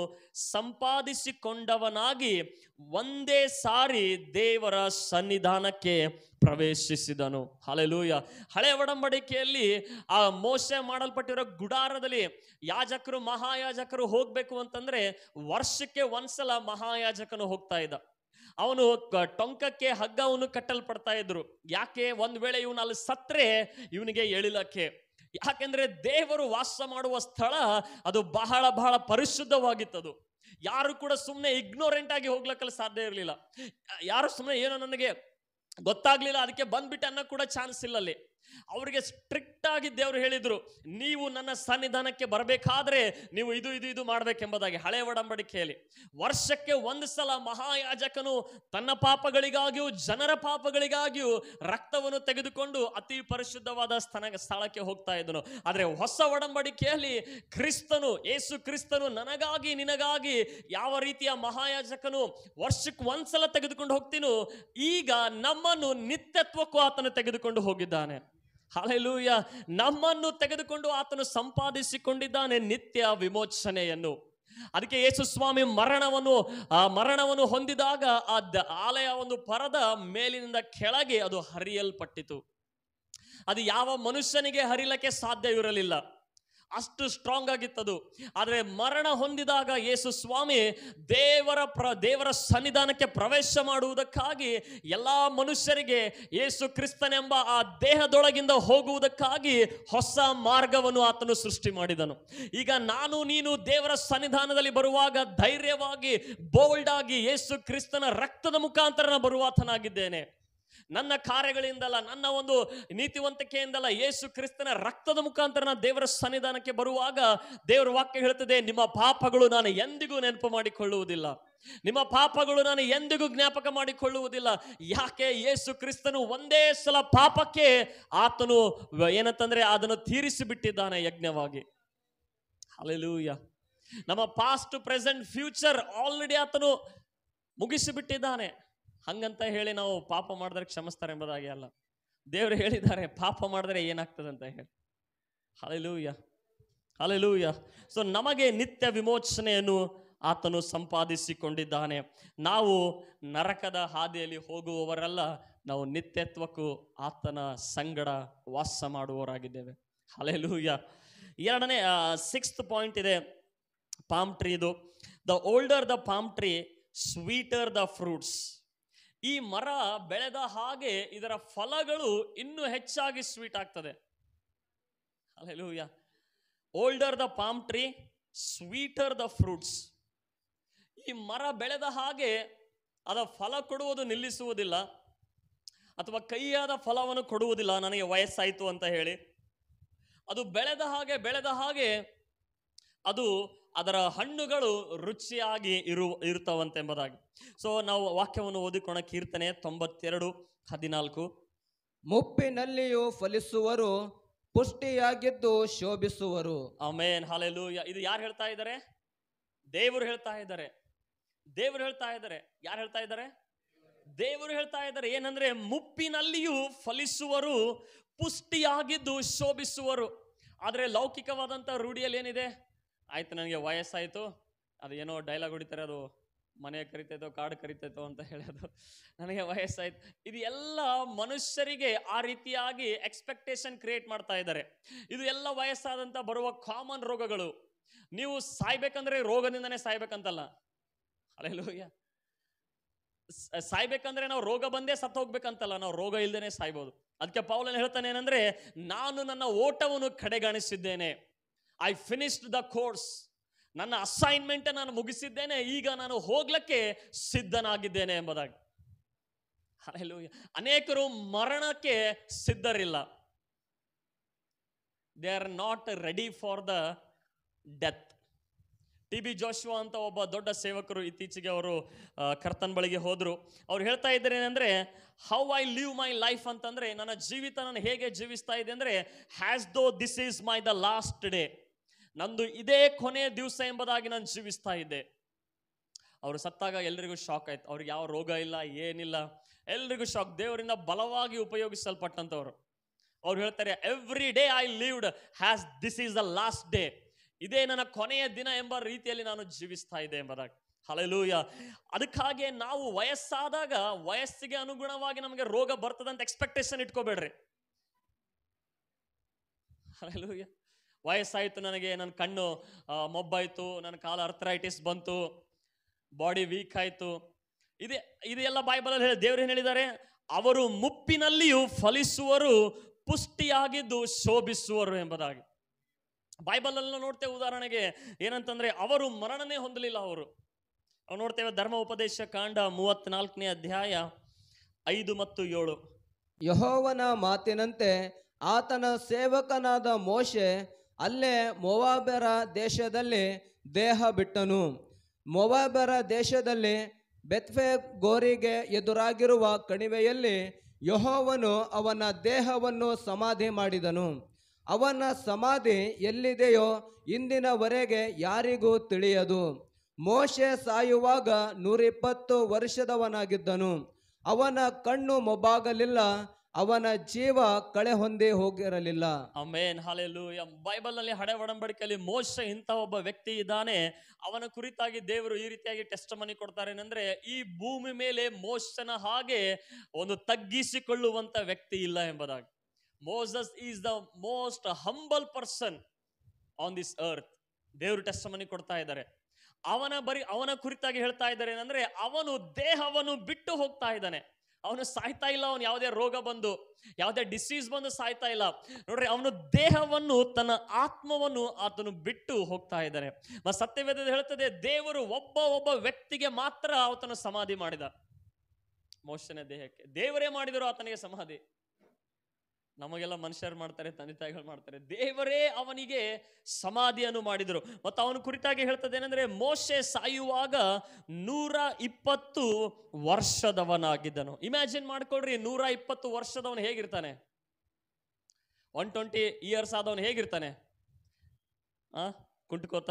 ಸಂಪಾದಿಸಿಕೊಂಡವನಾಗಿ ಒಂದೇ ಸಾರಿ ದೇವರ ಸನ್ನಿಧಾನಕ್ಕೆ ಪ್ರವೇಶಿಸಿದನು. ಹಲ್ಲೆಲೂಯಾ. ಹಳೆ ಒಡಂಬಡಿಕೆಯಲ್ಲಿ ಆ ಮೋಶೆ ಮಾಡಲ್ಪಟ್ಟಿರೋ ಗುಡಾರದಲ್ಲಿ ಯಾಜಕರು, ಮಹಾಯಾಜಕರು ಹೋಗ್ಬೇಕು ಅಂತಂದ್ರೆ ವರ್ಷಕ್ಕೆ ಒಂದ್ಸಲ ಮಹಾಯಾಜಕನು ಹೋಗ್ತಾ ಇದ್ದ. ಅವನು ಟೊಂಕಕ್ಕೆ ಹಗ್ಗವನ್ನು ಕಟ್ಟಲ್ಪಡ್ತಾ ಇದ್ರು. ಯಾಕೆ? ಒಂದ್ ವೇಳೆ ಇವನು ಅಲ್ಲಿ ಸತ್ರೆ ಇವನಿಗೆ ಎಳಿಲಕ್ಕೆ. ಯಾಕೆಂದ್ರೆ ದೇವರು ವಾಸ ಮಾಡುವ ಸ್ಥಳ ಅದು ಬಹಳ ಬಹಳ ಪರಿಶುದ್ಧವಾಗಿತ್ತದು. ಯಾರು ಕೂಡ ಸುಮ್ಮನೆ ಇಗ್ನೋರೆಂಟ್ ಆಗಿ ಹೋಗ್ಲಿಕ್ಕಲ್ಲ ಸಾಧ್ಯ ಇರಲಿಲ್ಲ. ಯಾರು ಸುಮ್ಮನೆ ಏನೋ ನನಗೆ ಗೊತ್ತಾಗ್ಲಿಲ್ಲ ಅದಕ್ಕೆ ಬಂದ್ಬಿಟ್ಟೆ ಅನ್ನೋ ಕೂಡ ಚಾನ್ಸ್ ಇಲ್ಲ ಅಲ್ಲಿ. ಅವರಿಗೆ ಸ್ಟ್ರಿಕ್ಟ್ ಆಗಿ ದೇವರು ಹೇಳಿದ್ರು, ನೀವು ನನ್ನ ಸನ್ನಿಧಾನಕ್ಕೆ ಬರಬೇಕಾದ್ರೆ ನೀವು ಇದು ಇದು ಇದು ಮಾಡ್ಬೇಕೆಂಬುದಾಗಿ. ಹಳೆ ಒಡಂಬಡಿಕೆಯಲ್ಲಿ ವರ್ಷಕ್ಕೆ ಒಂದು ಸಲ ಮಹಾಯಾಜಕನು ತನ್ನ ಪಾಪಗಳಿಗಾಗಿಯೂ ಜನರ ಪಾಪಗಳಿಗಾಗಿಯೂ ರಕ್ತವನ್ನು ತೆಗೆದುಕೊಂಡು ಅತಿ ಪರಿಶುದ್ಧವಾದ ಸ್ಥಳ ಸ್ಥಳಕ್ಕೆ ಹೋಗ್ತಾ ಇದ್ದನು. ಆದ್ರೆ ಹೊಸ ಒಡಂಬಡಿಕೆಯಲ್ಲಿ ಕ್ರಿಸ್ತನು, ಯೇಸು ಕ್ರಿಸ್ತನು ನನಗಾಗಿ ನಿನಗಾಗಿ ಯಾವ ರೀತಿಯ ಮಹಾಯಾಜಕನು ವರ್ಷಕ್ಕೆ ಒಂದ್ಸಲ ತೆಗೆದುಕೊಂಡು ಹೋಗ್ತೀನೋ, ಈಗ ನಮ್ಮನ್ನು ನಿತ್ಯತ್ವಕ್ಕೂ ಆತನು ತೆಗೆದುಕೊಂಡು ಹೋಗಿದ್ದಾನೆ. ಹಲ್ಲೆಲೂಯಾ. ನಮ್ಮನ್ನು ತೆಗೆದುಕೊಂಡು ಆತನು ಸಂಪಾದಿಸಿಕೊಂಡಿದ್ದಾನೆ ನಿತ್ಯ ವಿಮೋಚನೆಯನ್ನು. ಅದಕ್ಕೆ ಯೇಸು ಸ್ವಾಮಿ ಮರಣವನ್ನು ಆ ಮರಣವನ್ನು ಹೊಂದಿದಾಗ ಆ ಆಲಯ ಒಂದು ಪರದ ಮೇಲಿನಿಂದ ಕೆಳಗೆ ಅದು ಹರಿಯಲ್ಪಟ್ಟಿತು. ಅದು ಯಾವ ಮನುಷ್ಯನಿಗೆ ಹರಿಲಕ್ಕೆ ಸಾಧ್ಯವಿರಲಿಲ್ಲ, ಅಷ್ಟು ಸ್ಟ್ರಾಂಗ್ ಆಗಿತ್ತದು. ಆದರೆ ಮರಣ ಹೊಂದಿದಾಗ ಯೇಸು ಸ್ವಾಮಿ ದೇವರ ಪ್ರ ದೇವರ ಸನ್ನಿಧಾನಕ್ಕೆ ಪ್ರವೇಶ ಮಾಡುವುದಕ್ಕಾಗಿ ಎಲ್ಲ ಮನುಷ್ಯರಿಗೆ ಯೇಸು ಕ್ರಿಸ್ತನೆಂಬ ಆ ದೇಹದೊಳಗಿಂದ ಹೋಗುವುದಕ್ಕಾಗಿ ಹೊಸ ಮಾರ್ಗವನ್ನು ಆತನು ಸೃಷ್ಟಿ ಮಾಡಿದನು. ಈಗ ನಾನು ನೀನು ದೇವರ ಸನ್ನಿಧಾನದಲ್ಲಿ ಬರುವಾಗ ಧೈರ್ಯವಾಗಿ, ಬೋಲ್ಡ್ ಆಗಿ ಯೇಸು ಕ್ರಿಸ್ತನ ರಕ್ತದ ಮುಖಾಂತರ ಬರುವಾತನಾಗಿದ್ದೇನೆ. ನನ್ನ ಕಾರ್ಯಗಳಿಂದಲ್ಲ, ನನ್ನ ಒಂದು ನೀತಿವಂತಿಕೆಯಿಂದಲ್ಲ, ಯೇಸು ಕ್ರಿಸ್ತನ ರಕ್ತದ ಮುಖಾಂತರ ನಾನು ದೇವರ ಸನ್ನಿಧಾನಕ್ಕೆ ಬರುವಾಗ ದೇವರ ವಾಕ್ಯ ಹೇಳ್ತದೆ, ನಿಮ್ಮ ಪಾಪಗಳು ನಾನು ಎಂದಿಗೂ ನೆನಪು ಮಾಡಿಕೊಳ್ಳುವುದಿಲ್ಲ, ನಿಮ್ಮ ಪಾಪಗಳು ನಾನು ಎಂದಿಗೂ ಜ್ಞಾಪಕ ಮಾಡಿಕೊಳ್ಳುವುದಿಲ್ಲ. ಯಾಕೆ? ಯೇಸು ಕ್ರಿಸ್ತನು ಒಂದೇ ಸಲ ಪಾಪಕ್ಕೆ ಆತನು ಏನಂತಂದ್ರೆ ಅದನ್ನು ತೀರಿಸಿ ಬಿಟ್ಟಿದ್ದಾನೆ ಯಜ್ಞವಾಗಿ. ಹಲ್ಲೆಲೂಯಾ. ನಮ್ಮ ಪಾಸ್ಟ್, ಪ್ರೆಸೆಂಟ್, ಫ್ಯೂಚರ್ ಆಲ್ರೆಡಿ ಆತನು ಮುಗಿಸಿಬಿಟ್ಟಿದ್ದಾನೆ. ಹಂಗಂತ ಹೇಳಿ ನಾವು ಪಾಪ ಮಾಡಿದ್ರೆ ಕ್ಷಮಿಸ್ತಾರೆ ಎಂಬುದಾಗಿ ಅಲ್ಲ. ದೇವರು ಹೇಳಿದ್ದಾರೆ ಪಾಪ ಮಾಡಿದ್ರೆ ಏನಾಗ್ತದೆ ಅಂತ ಹೇಳಿ. Hallelujah, hallelujah. ಸೊ ನಮಗೆ ನಿತ್ಯ ವಿಮೋಚನೆಯನ್ನು ಆತನು ಸಂಪಾದಿಸಿಕೊಂಡಿದ್ದಾನೆ. ನಾವು ನರಕದ ಹಾದಿಯಲ್ಲಿ ಹೋಗುವವರಲ್ಲ, ನಾವು ನಿತ್ಯತ್ವಕ್ಕೂ ಆತನ ಸಂಗಡ ವಾಸ ಮಾಡುವವರಾಗಿದ್ದೇವೆ. ಹಲ್ಲೆಲೂಯಾ. ಎರಡನೇ ಸಿಕ್ಸ್ತ್ ಪಾಯಿಂಟ್ ಇದೆ ಪಾಮ್ ಟ್ರೀ. ಇದು the older the palm tree sweeter the fruits. ಈ ಮರ ಬೆಳೆದ ಹಾಗೆ ಇದರ ಫಲಗಳು ಇನ್ನೂ ಹೆಚ್ಚಾಗಿ ಸ್ವೀಟ್ ಆಗ್ತದೆ. Hallelujah. Older the palm tree sweeter the fruits. ಈ ಮರ ಬೆಳೆದ ಹಾಗೆ ಅದರ ಫಲ ಕೊಡುವುದು ನಿಲ್ಲಿಸುವುದಿಲ್ಲ, ಅಥವಾ ಕೈಯಾದ ಫಲವನ್ನು ಕೊಡುವುದಿಲ್ಲ ನನಗೆ ವಯಸ್ಸಾಯಿತು ಅಂತ ಹೇಳಿ. ಅದು ಬೆಳೆದ ಹಾಗೆ ಬೆಳೆದ ಹಾಗೆ ಅದು ಅದರ ಹಣ್ಣುಗಳು ರುಚಿಯಾಗಿ ಇರು ಇರುತ್ತವಂತೆಂಬುದಾಗಿ. ಸೊ ನಾವು ವಾಕ್ಯವನ್ನು ಓದಿಕೊಳ್ಳೋಣ. ಕೀರ್ತನೆ ತೊಂಬತ್ತೆರಡು ಹದಿನಾಲ್ಕು. ಮುಪ್ಪಿನಲ್ಲಿಯೂ ಫಲಿಸುವರು, ಪುಷ್ಟಿಯಾಗಿದ್ದು ಶೋಭಿಸುವರು. Amen, hallelujah. ಇದು ಯಾರು ಹೇಳ್ತಾ ಇದ್ದಾರೆ? ದೇವರು ಹೇಳ್ತಾ ಇದ್ದಾರೆ. ದೇವರು ಹೇಳ್ತಾ ಇದ್ದಾರೆ. ಯಾರು ಹೇಳ್ತಾ ಇದ್ದಾರೆ? ದೇವರು ಹೇಳ್ತಾ ಇದ್ದಾರೆ. ಏನಂದ್ರೆ ಮುಪ್ಪಿನಲ್ಲಿಯೂ ಫಲಿಸುವರು, ಪುಷ್ಟಿಯಾಗಿದ್ದು ಶೋಭಿಸುವರು. ಆದರೆ ಲೌಕಿಕವಾದಂಥ ರೂಢಿಯಲ್ಲಿ ಏನಿದೆ? ಆಯ್ತು, ನನಗೆ ವಯಸ್ಸಾಯಿತು, ಅದು ಏನೋ ಡೈಲಾಗ್ ಹೊಡಿತಾರೆ, ಅದು ಮನೆ ಕರಿತೈತೋ ಕಾಡು ಕರಿತೈತೋ ಅಂತ ಹೇಳೋದು, ನನಗೆ ವಯಸ್ಸಾಯ್ತು. ಇದು ಎಲ್ಲ ಮನುಷ್ಯರಿಗೆ ಆ ರೀತಿಯಾಗಿ ಎಕ್ಸ್ಪೆಕ್ಟೇಷನ್ ಕ್ರಿಯೇಟ್ ಮಾಡ್ತಾ ಇದ್ದಾರೆ. ಇದು ಎಲ್ಲ ವಯಸ್ಸಾದಂಥ ಬರುವ ಕಾಮನ್ ರೋಗಗಳು. ನೀವು ಸಾಯ್ಬೇಕಂದ್ರೆ ರೋಗದಿಂದನೇ ಸಾಯ್ಬೇಕಂತಲ್ಲ. ಹಲ್ಲೆಲೂಯಾ. ಸಾಯ್ಬೇಕಂದ್ರೆ ನಾವು ರೋಗ ಬಂದೇ ಸತ್ತು ಹೋಗ್ಬೇಕಂತಲ್ಲ, ನಾವು ರೋಗ ಇಲ್ದೇನೆ ಸಾಯ್ಬೋದು. ಅದಕ್ಕೆ ಪೌಲನು ಹೇಳ್ತಾನೆ ಏನಂದ್ರೆ, ನಾನು ನನ್ನ ಓಟವನ್ನು ಕಡೆಗಣಿಸಿದ್ದೇನೆ. I finished the course. ನನ್ನ ಅಸೈನ್ಮೆಂಟ್ ನಾನು ಮುಗಿಸಿದ್ದೇನೆ, ಈಗ ನಾನು ಹೋಗ್ಲಿಕ್ಕೆ ಸಿದ್ಧನಾಗಿದ್ದೇನೆ ಎಂಬುದಾಗಿ. ಹಲ್ಲೆಲೂಯಾ. ಅನೇಕರು ಮರಣಕ್ಕೆ ಸಿದ್ಧರಿಲ್ಲ. They are not ready for the death. T B Joshua ಅಂತ ಒಬ್ಬ ದೊಡ್ಡ ಸೇವಕರು ಇತ್ತೀಚೆಗೆ ಅವರು ಕರ್ತನ್ ಬಳಿಗೆ ಹೋದ್ರು. ಅವ್ರು ಹೇಳ್ತಾ ಇದ್ದಾರೆ ಏನಂದ್ರೆ, how I live my life ಅಂತಂದ್ರೆ, ನನ್ನ ಜೀವಿತ ನಾನು ಹೇಗೆ ಜೀವಿಸ್ತಾ ಇದೆ ಅಂದ್ರೆ, as though this is my the last day. ನಂದು ಇದೇ ಕೊನೆಯ ದಿವಸ ಎಂಬುದಾಗಿ ನಾನು ಜೀವಿಸ್ತಾ ಇದ್ದೆ. ಅವರು ಸತ್ತಾಗ ಎಲ್ರಿಗೂ ಶಾಕ್ ಆಯ್ತು. ಅವ್ರಿಗೆ ಯಾವ ರೋಗ ಇಲ್ಲ, ಏನಿಲ್ಲ, ಎಲ್ರಿಗೂ ಶಾಕ್. ದೇವರಿಂದ ಬಲವಾಗಿ ಉಪಯೋಗಿಸಲ್ಪಟ್ಟಂತವ್ರು. ಅವ್ರು ಹೇಳ್ತಾರೆ, every day I lived as this is the last day. ಇದೇ ನನ್ನ ಕೊನೆಯ ದಿನ ಎಂಬ ರೀತಿಯಲ್ಲಿ ನಾನು ಜೀವಿಸ್ತಾ ಇದ್ದೆ ಎಂಬುದಾಗಿ. ಹಲ್ಲೆಲೂಯಾ. ಅದಕ್ಕಾಗಿ ನಾವು ವಯಸ್ಸಾದಾಗ ವಯಸ್ಸಿಗೆ ಅನುಗುಣವಾಗಿ ನಮಗೆ ರೋಗ ಬರ್ತದಂತ ಎಕ್ಸ್ಪೆಕ್ಟೇಷನ್ ಇಟ್ಕೋಬೇಡ್ರಿ. ಹಲ್ಲೆಲೂಯಾ. ವಯಸ್ಸಾಯ್ತು, ನನಗೆ ನನ್ನ ಕಣ್ಣು ಮೊಬ್ಬಾಯ್ತು, ನನ್ನ ಕಾಲ ಅರ್ಥರೈಟಿಸ್ ಬಂತು, ಬಾಡಿ ವೀಕ್ ಆಯ್ತು, ಇದೇ ಇದೆಲ್ಲ ಬೈಬಲಲ್ಲಿ ಹೇಳಿ ದೇವರು ಏನು ಹೇಳಿದ್ದಾರೆ? ಅವರು ಮುಪ್ಪಿನಲ್ಲಿಯೂ ಫಲಿಸುವರು, ಪುಷ್ಟಿಯಾಗಿದ್ದು ಶೋಭಿಸುವರು ಎಂಬುದಾಗಿ. ಬೈಬಲಲ್ಲಿ ನೋಡ್ತೇವೆ. ಉದಾಹರಣೆಗೆ ಏನಂತಂದ್ರೆ, ಅವರು ಮರಣನೇ ಹೊಂದಲಿಲ್ಲ. ಅವರು ನಾವು ನೋಡ್ತೇವೆ ಧರ್ಮ ಉಪದೇಶ ಕಾಂಡ ಮೂವತ್ನಾಲ್ಕನೇ ಅಧ್ಯಾಯ ಐದು ಮತ್ತು ಏಳು. ಯೆಹೋವನ ಮಾತಿನಂತೆ ಆತನ ಸೇವಕನಾದ ಮೋಶೆ ಅಲ್ಲೇ ಮೋವಾಬ್ಯರ ದೇಶದಲ್ಲಿ ದೇಹ ಬಿಟ್ಟನು. ಮೋವಾಬ್ಯರ ದೇಶದಲ್ಲಿ ಬೆತ್ಫೆಗ್ ಗೋರಿಗೆ ಎದುರಾಗಿರುವ ಕಣಿವೆಯಲ್ಲಿ ಯೆಹೋವನು ಅವನ ದೇಹವನ್ನು ಸಮಾಧಿ ಮಾಡಿದನು. ಅವನ ಸಮಾಧಿ ಎಲ್ಲಿದೆಯೋ ಇಂದಿನವರೆಗೆ ಯಾರಿಗೂ ತಿಳಿಯದು. ಮೋಶೆ ಸಾಯುವಾಗ ನೂರಿಪ್ಪತ್ತು ವರ್ಷದವನಾಗಿದ್ದನು. ಅವನ ಕಣ್ಣು ಮೊಬ್ಬಾಗಲಿಲ್ಲ, ಅವನ ಜೀವ ಕಳೆ ಹೊಂದಿ ಹೋಗಿರಲಿಲ್ಲ. Amen, hallelujah. ಬೈಬಲ್ ನಲ್ಲಿ ಹಳೆ ಒಡಂಬಡಿಕೆಯಲ್ಲಿ ಮೋಶೆ ಇಂಥ ಒಬ್ಬ ವ್ಯಕ್ತಿ ಇದ್ದಾನೆ. ಅವನ ಕುರಿತಾಗಿ ದೇವರು ಈ ರೀತಿಯಾಗಿ ಟೆಸ್ಟಮನಿ ಕೊಡ್ತಾರೆ ಏನಂದ್ರೆ, ಈ ಭೂಮಿ ಮೇಲೆ ಮೋಶನ ಹಾಗೆ ಒಂದು ತಗ್ಗಿಸಿಕೊಳ್ಳುವಂತ ವ್ಯಕ್ತಿ ಇಲ್ಲ ಎಂಬುದಾಗಿ. Moses is the most humble person on this earth. ದೇವರು ಟೆಸ್ಟಮನಿ ಕೊಡ್ತಾ ಇದ್ದಾರೆ. ಅವನ ಬರಿ ಅವನ ಕುರಿತಾಗಿ ಹೇಳ್ತಾ ಇದ್ದಾರೆ ಏನಂದ್ರೆ, ಅವನು ದೇಹವನ್ನು ಬಿಟ್ಟು ಹೋಗ್ತಾ ಇದ್ದಾನೆ. ಅವನು ಸಾಯ್ತಾ ಇಲ್ಲ. ಅವನು ಯಾವುದೇ ರೋಗ ಬಂದು ಯಾವುದೇ ಡಿಸೀಸ್ ಬಂದು ಸಾಯ್ತಾ ಇಲ್ಲ. ನೋಡ್ರಿ, ಅವನು ದೇಹವನ್ನು, ತನ್ನ ಆತ್ಮವನ್ನು ಆತನು ಬಿಟ್ಟು ಹೋಗ್ತಾ ಇದ್ದಾನೆ. ಸತ್ಯವೇದ ಹೇಳ್ತದೆ, ದೇವರು ಒಬ್ಬ ಒಬ್ಬ ವ್ಯಕ್ತಿಗೆ ಮಾತ್ರ ಆತನ ಸಮಾಧಿ ಮಾಡಿದ. ಮೋಶನ ದೇಹಕ್ಕೆ ದೇವರೇ ಮಾಡಿದರು ಆತನಿಗೆ ಸಮಾಧಿ. ನಮಗೆಲ್ಲ ಮನುಷ್ಯರು ಮಾಡ್ತಾರೆ, ತಂದೆ ತಾಯಿಗಳು ಮಾಡ್ತಾರೆ. ದೇವರೇ ಅವನಿಗೆ ಸಮಾಧಿಯನ್ನು ಮಾಡಿದರು. ಮತ್ತು ಅವನ ಕುರಿತಾಗಿ ಹೇಳ್ತದೆ ಏನಂದ್ರೆ, ಮೋಶೆ ಸಾಯುವಾಗ ನೂರ ಇಪ್ಪತ್ತು ವರ್ಷದವನಾಗಿದ್ದನು. ಇಮ್ಯಾಜಿನ್ ಮಾಡ್ಕೊಳ್ರಿ, ನೂರ ಇಪ್ಪತ್ತು ವರ್ಷದವನು ಹೇಗಿರ್ತಾನೆ? ಒನ್ ಟ್ವೆಂಟಿ ಇಯರ್ಸ್ ಆದವನು ಹೇಗಿರ್ತಾನೆ? ಆ ಕುಂಟ್ಕೋತ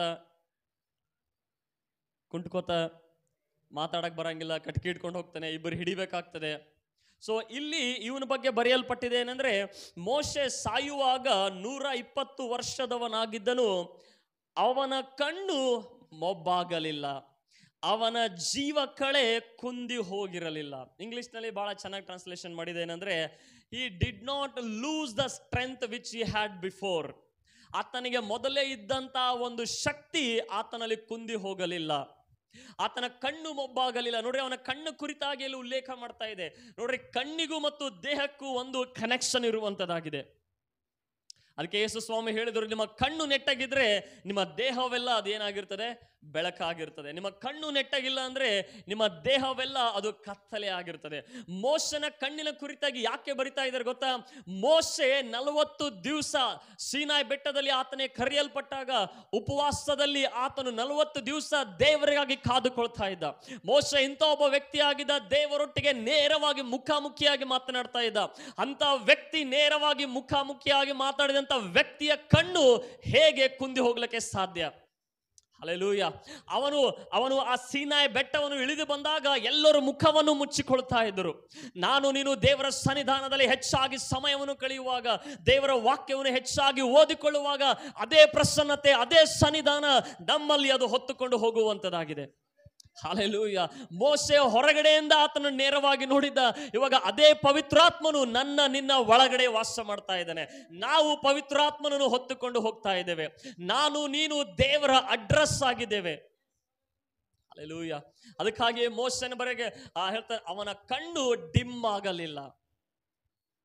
ಕುಂಟ್ಕೋತ ಮಾತಾಡಕ್ ಬರಂಗಿಲ್ಲ, ಕಟ್ಕಿ ಹಿಡ್ಕೊಂಡು ಹೋಗ್ತಾನೆ, ಇಬ್ಬರು ಹಿಡಿಬೇಕಾಗ್ತದೆ. ಸೊ ಇಲ್ಲಿ ಇವನ ಬಗ್ಗೆ ಬರೆಯಲ್ಪಟ್ಟಿದೆ ಏನಂದ್ರೆ, ಮೋಶೆ ಸಾಯುವಾಗ ನೂರ ಇಪ್ಪತ್ತು ವರ್ಷದವನಾಗಿದ್ದನು. ಅವನ ಕಣ್ಣು ಮೊಬ್ಬಾಗಲಿಲ್ಲ, ಅವನ ಜೀವ ಕಳೆ ಕುಂದಿ ಹೋಗಿರಲಿಲ್ಲ. ಇಂಗ್ಲಿಷ್ ನಲ್ಲಿ ಬಹಳ ಚೆನ್ನಾಗಿ ಟ್ರಾನ್ಸ್ಲೇಷನ್ ಮಾಡಿದೆ ಏನಂದ್ರೆ, he did not lose the strength which he had before. ಆತನಿಗೆ ಮೊದಲೇ ಇದ್ದಂತ ಒಂದು ಶಕ್ತಿ ಆತನಲ್ಲಿ ಕುಂದಿ ಹೋಗಲಿಲ್ಲ. ಆತನ ಕಣ್ಣು ಮೊಬ್ಬಾಗಲಿಲ್ಲ. ನೋಡ್ರಿ, ಅವನ ಕಣ್ಣು ಕುರಿತಾಗಿ ಇಲ್ಲಿ ಉಲ್ಲೇಖ ಮಾಡ್ತಾ ಇದೆ. ನೋಡ್ರಿ, ಕಣ್ಣಿಗೂ ಮತ್ತು ದೇಹಕ್ಕೂ ಒಂದು ಕನೆಕ್ಷನ್ ಇರುವಂತದ್ದಾಗಿದೆ. ಅದಕ್ಕೆ ಯೇಸು ಸ್ವಾಮಿ ಹೇಳಿದರು, ನಿಮ್ಮ ಕಣ್ಣು ನೆಟ್ಟಗಿದ್ರೆ ನಿಮ್ಮ ದೇಹವೆಲ್ಲ ಅದೇನಾಗಿರ್ತದೆ? ಬೆಳಕಾಗಿರ್ತದೆ. ನಿಮ್ಮ ಕಣ್ಣು ನೆಟ್ಟಗಿಲ್ಲ ಅಂದ್ರೆ ನಿಮ್ಮ ದೇಹವೆಲ್ಲ ಅದು ಕತ್ತಲೆ ಆಗಿರ್ತದೆ. ಮೋಶನ ಕಣ್ಣಿನ ಕುರಿತಾಗಿ ಯಾಕೆ ಬರಿತಾ ಇದ್ದಾರೆ ಗೊತ್ತಾ? ಮೋಶೆ ನಲವತ್ತು ದಿವಸ ಸೀನಾಯಿ ಬೆಟ್ಟದಲ್ಲಿ ಆತನೇ ಕರೆಯಲ್ಪಟ್ಟಾಗ ಉಪವಾಸದಲ್ಲಿ ಆತನು ನಲವತ್ತು ದಿವಸ ದೇವರಿಗಾಗಿ ಕಾದುಕೊಳ್ತಾ ಇದ್ದ. ಮೋಶೆ ಇಂಥ ಒಬ್ಬ ವ್ಯಕ್ತಿಯಾಗಿದ್ದ, ದೇವರೊಟ್ಟಿಗೆ ನೇರವಾಗಿ ಮುಖಾಮುಖಿಯಾಗಿ ಮಾತನಾಡ್ತಾ ಇದ್ದ. ಅಂತ ವ್ಯಕ್ತಿ ನೇರವಾಗಿ ಮುಖಾಮುಖಿಯಾಗಿ ಮಾತಾಡಿದಂತ ವ್ಯಕ್ತಿಯ ಕಣ್ಣು ಹೇಗೆ ಕುಂದಿ ಹೋಗ್ಲಿಕ್ಕೆ ಸಾಧ್ಯ? ಹಲ್ಲೆಲೂಯಾ. ಅವನು ಅವನು ಆ ಸೀನಾಯಿ ಬೆಟ್ಟವನ್ನು ಇಳಿದು ಬಂದಾಗ ಎಲ್ಲರೂ ಮುಖವನ್ನು ಮುಚ್ಚಿಕೊಳ್ತಾ ಇದ್ದರು. ನಾನು ನೀನು ದೇವರ ಸನ್ನಿಧಾನದಲ್ಲಿ ಹೆಚ್ಚಾಗಿ ಸಮಯವನ್ನು ಕಳೆಯುವಾಗ, ದೇವರ ವಾಕ್ಯವನ್ನು ಹೆಚ್ಚಾಗಿ ಓದಿಕೊಳ್ಳುವಾಗ ಅದೇ ಪ್ರಸನ್ನತೆ, ಅದೇ ಸನ್ನಿಧಾನ ನಮ್ಮಲ್ಲಿ ಅದು ಹೊತ್ತುಕೊಂಡು ಹೋಗುವಂತದ್ದಾಗಿದೆ. ಹಲ್ಲೆಲೂಯಾ. ಮೋಶೆ ಹೊರಗಡೆಯಿಂದ ಆತನ ನೇರವಾಗಿ ನೋಡಿದ್ದ. ಇವಾಗ ಅದೇ ಪವಿತ್ರಾತ್ಮನು ನನ್ನ ನಿನ್ನ ಒಳಗಡೆ ವಾಸ ಮಾಡ್ತಾ ಇದ್ದಾನೆ. ನಾವು ಪವಿತ್ರಾತ್ಮನನ್ನು ಹೊತ್ತುಕೊಂಡು ಹೋಗ್ತಾ ಇದ್ದೇವೆ. ನಾನು ನೀನು ದೇವರ ಅಡ್ರೆಸ್ ಆಗಿದ್ದೇವೆ. ಹಲ್ಲೆಲೂಯಾ. ಅದಕ್ಕಾಗಿ ಮೋಶೆನ ಬರೆಗೆ ಆ ಹೇಳ್ತಾರೆ, ಅವನ ಕಣ್ಣು ಡಿಮ್ ಆಗಲಿಲ್ಲ.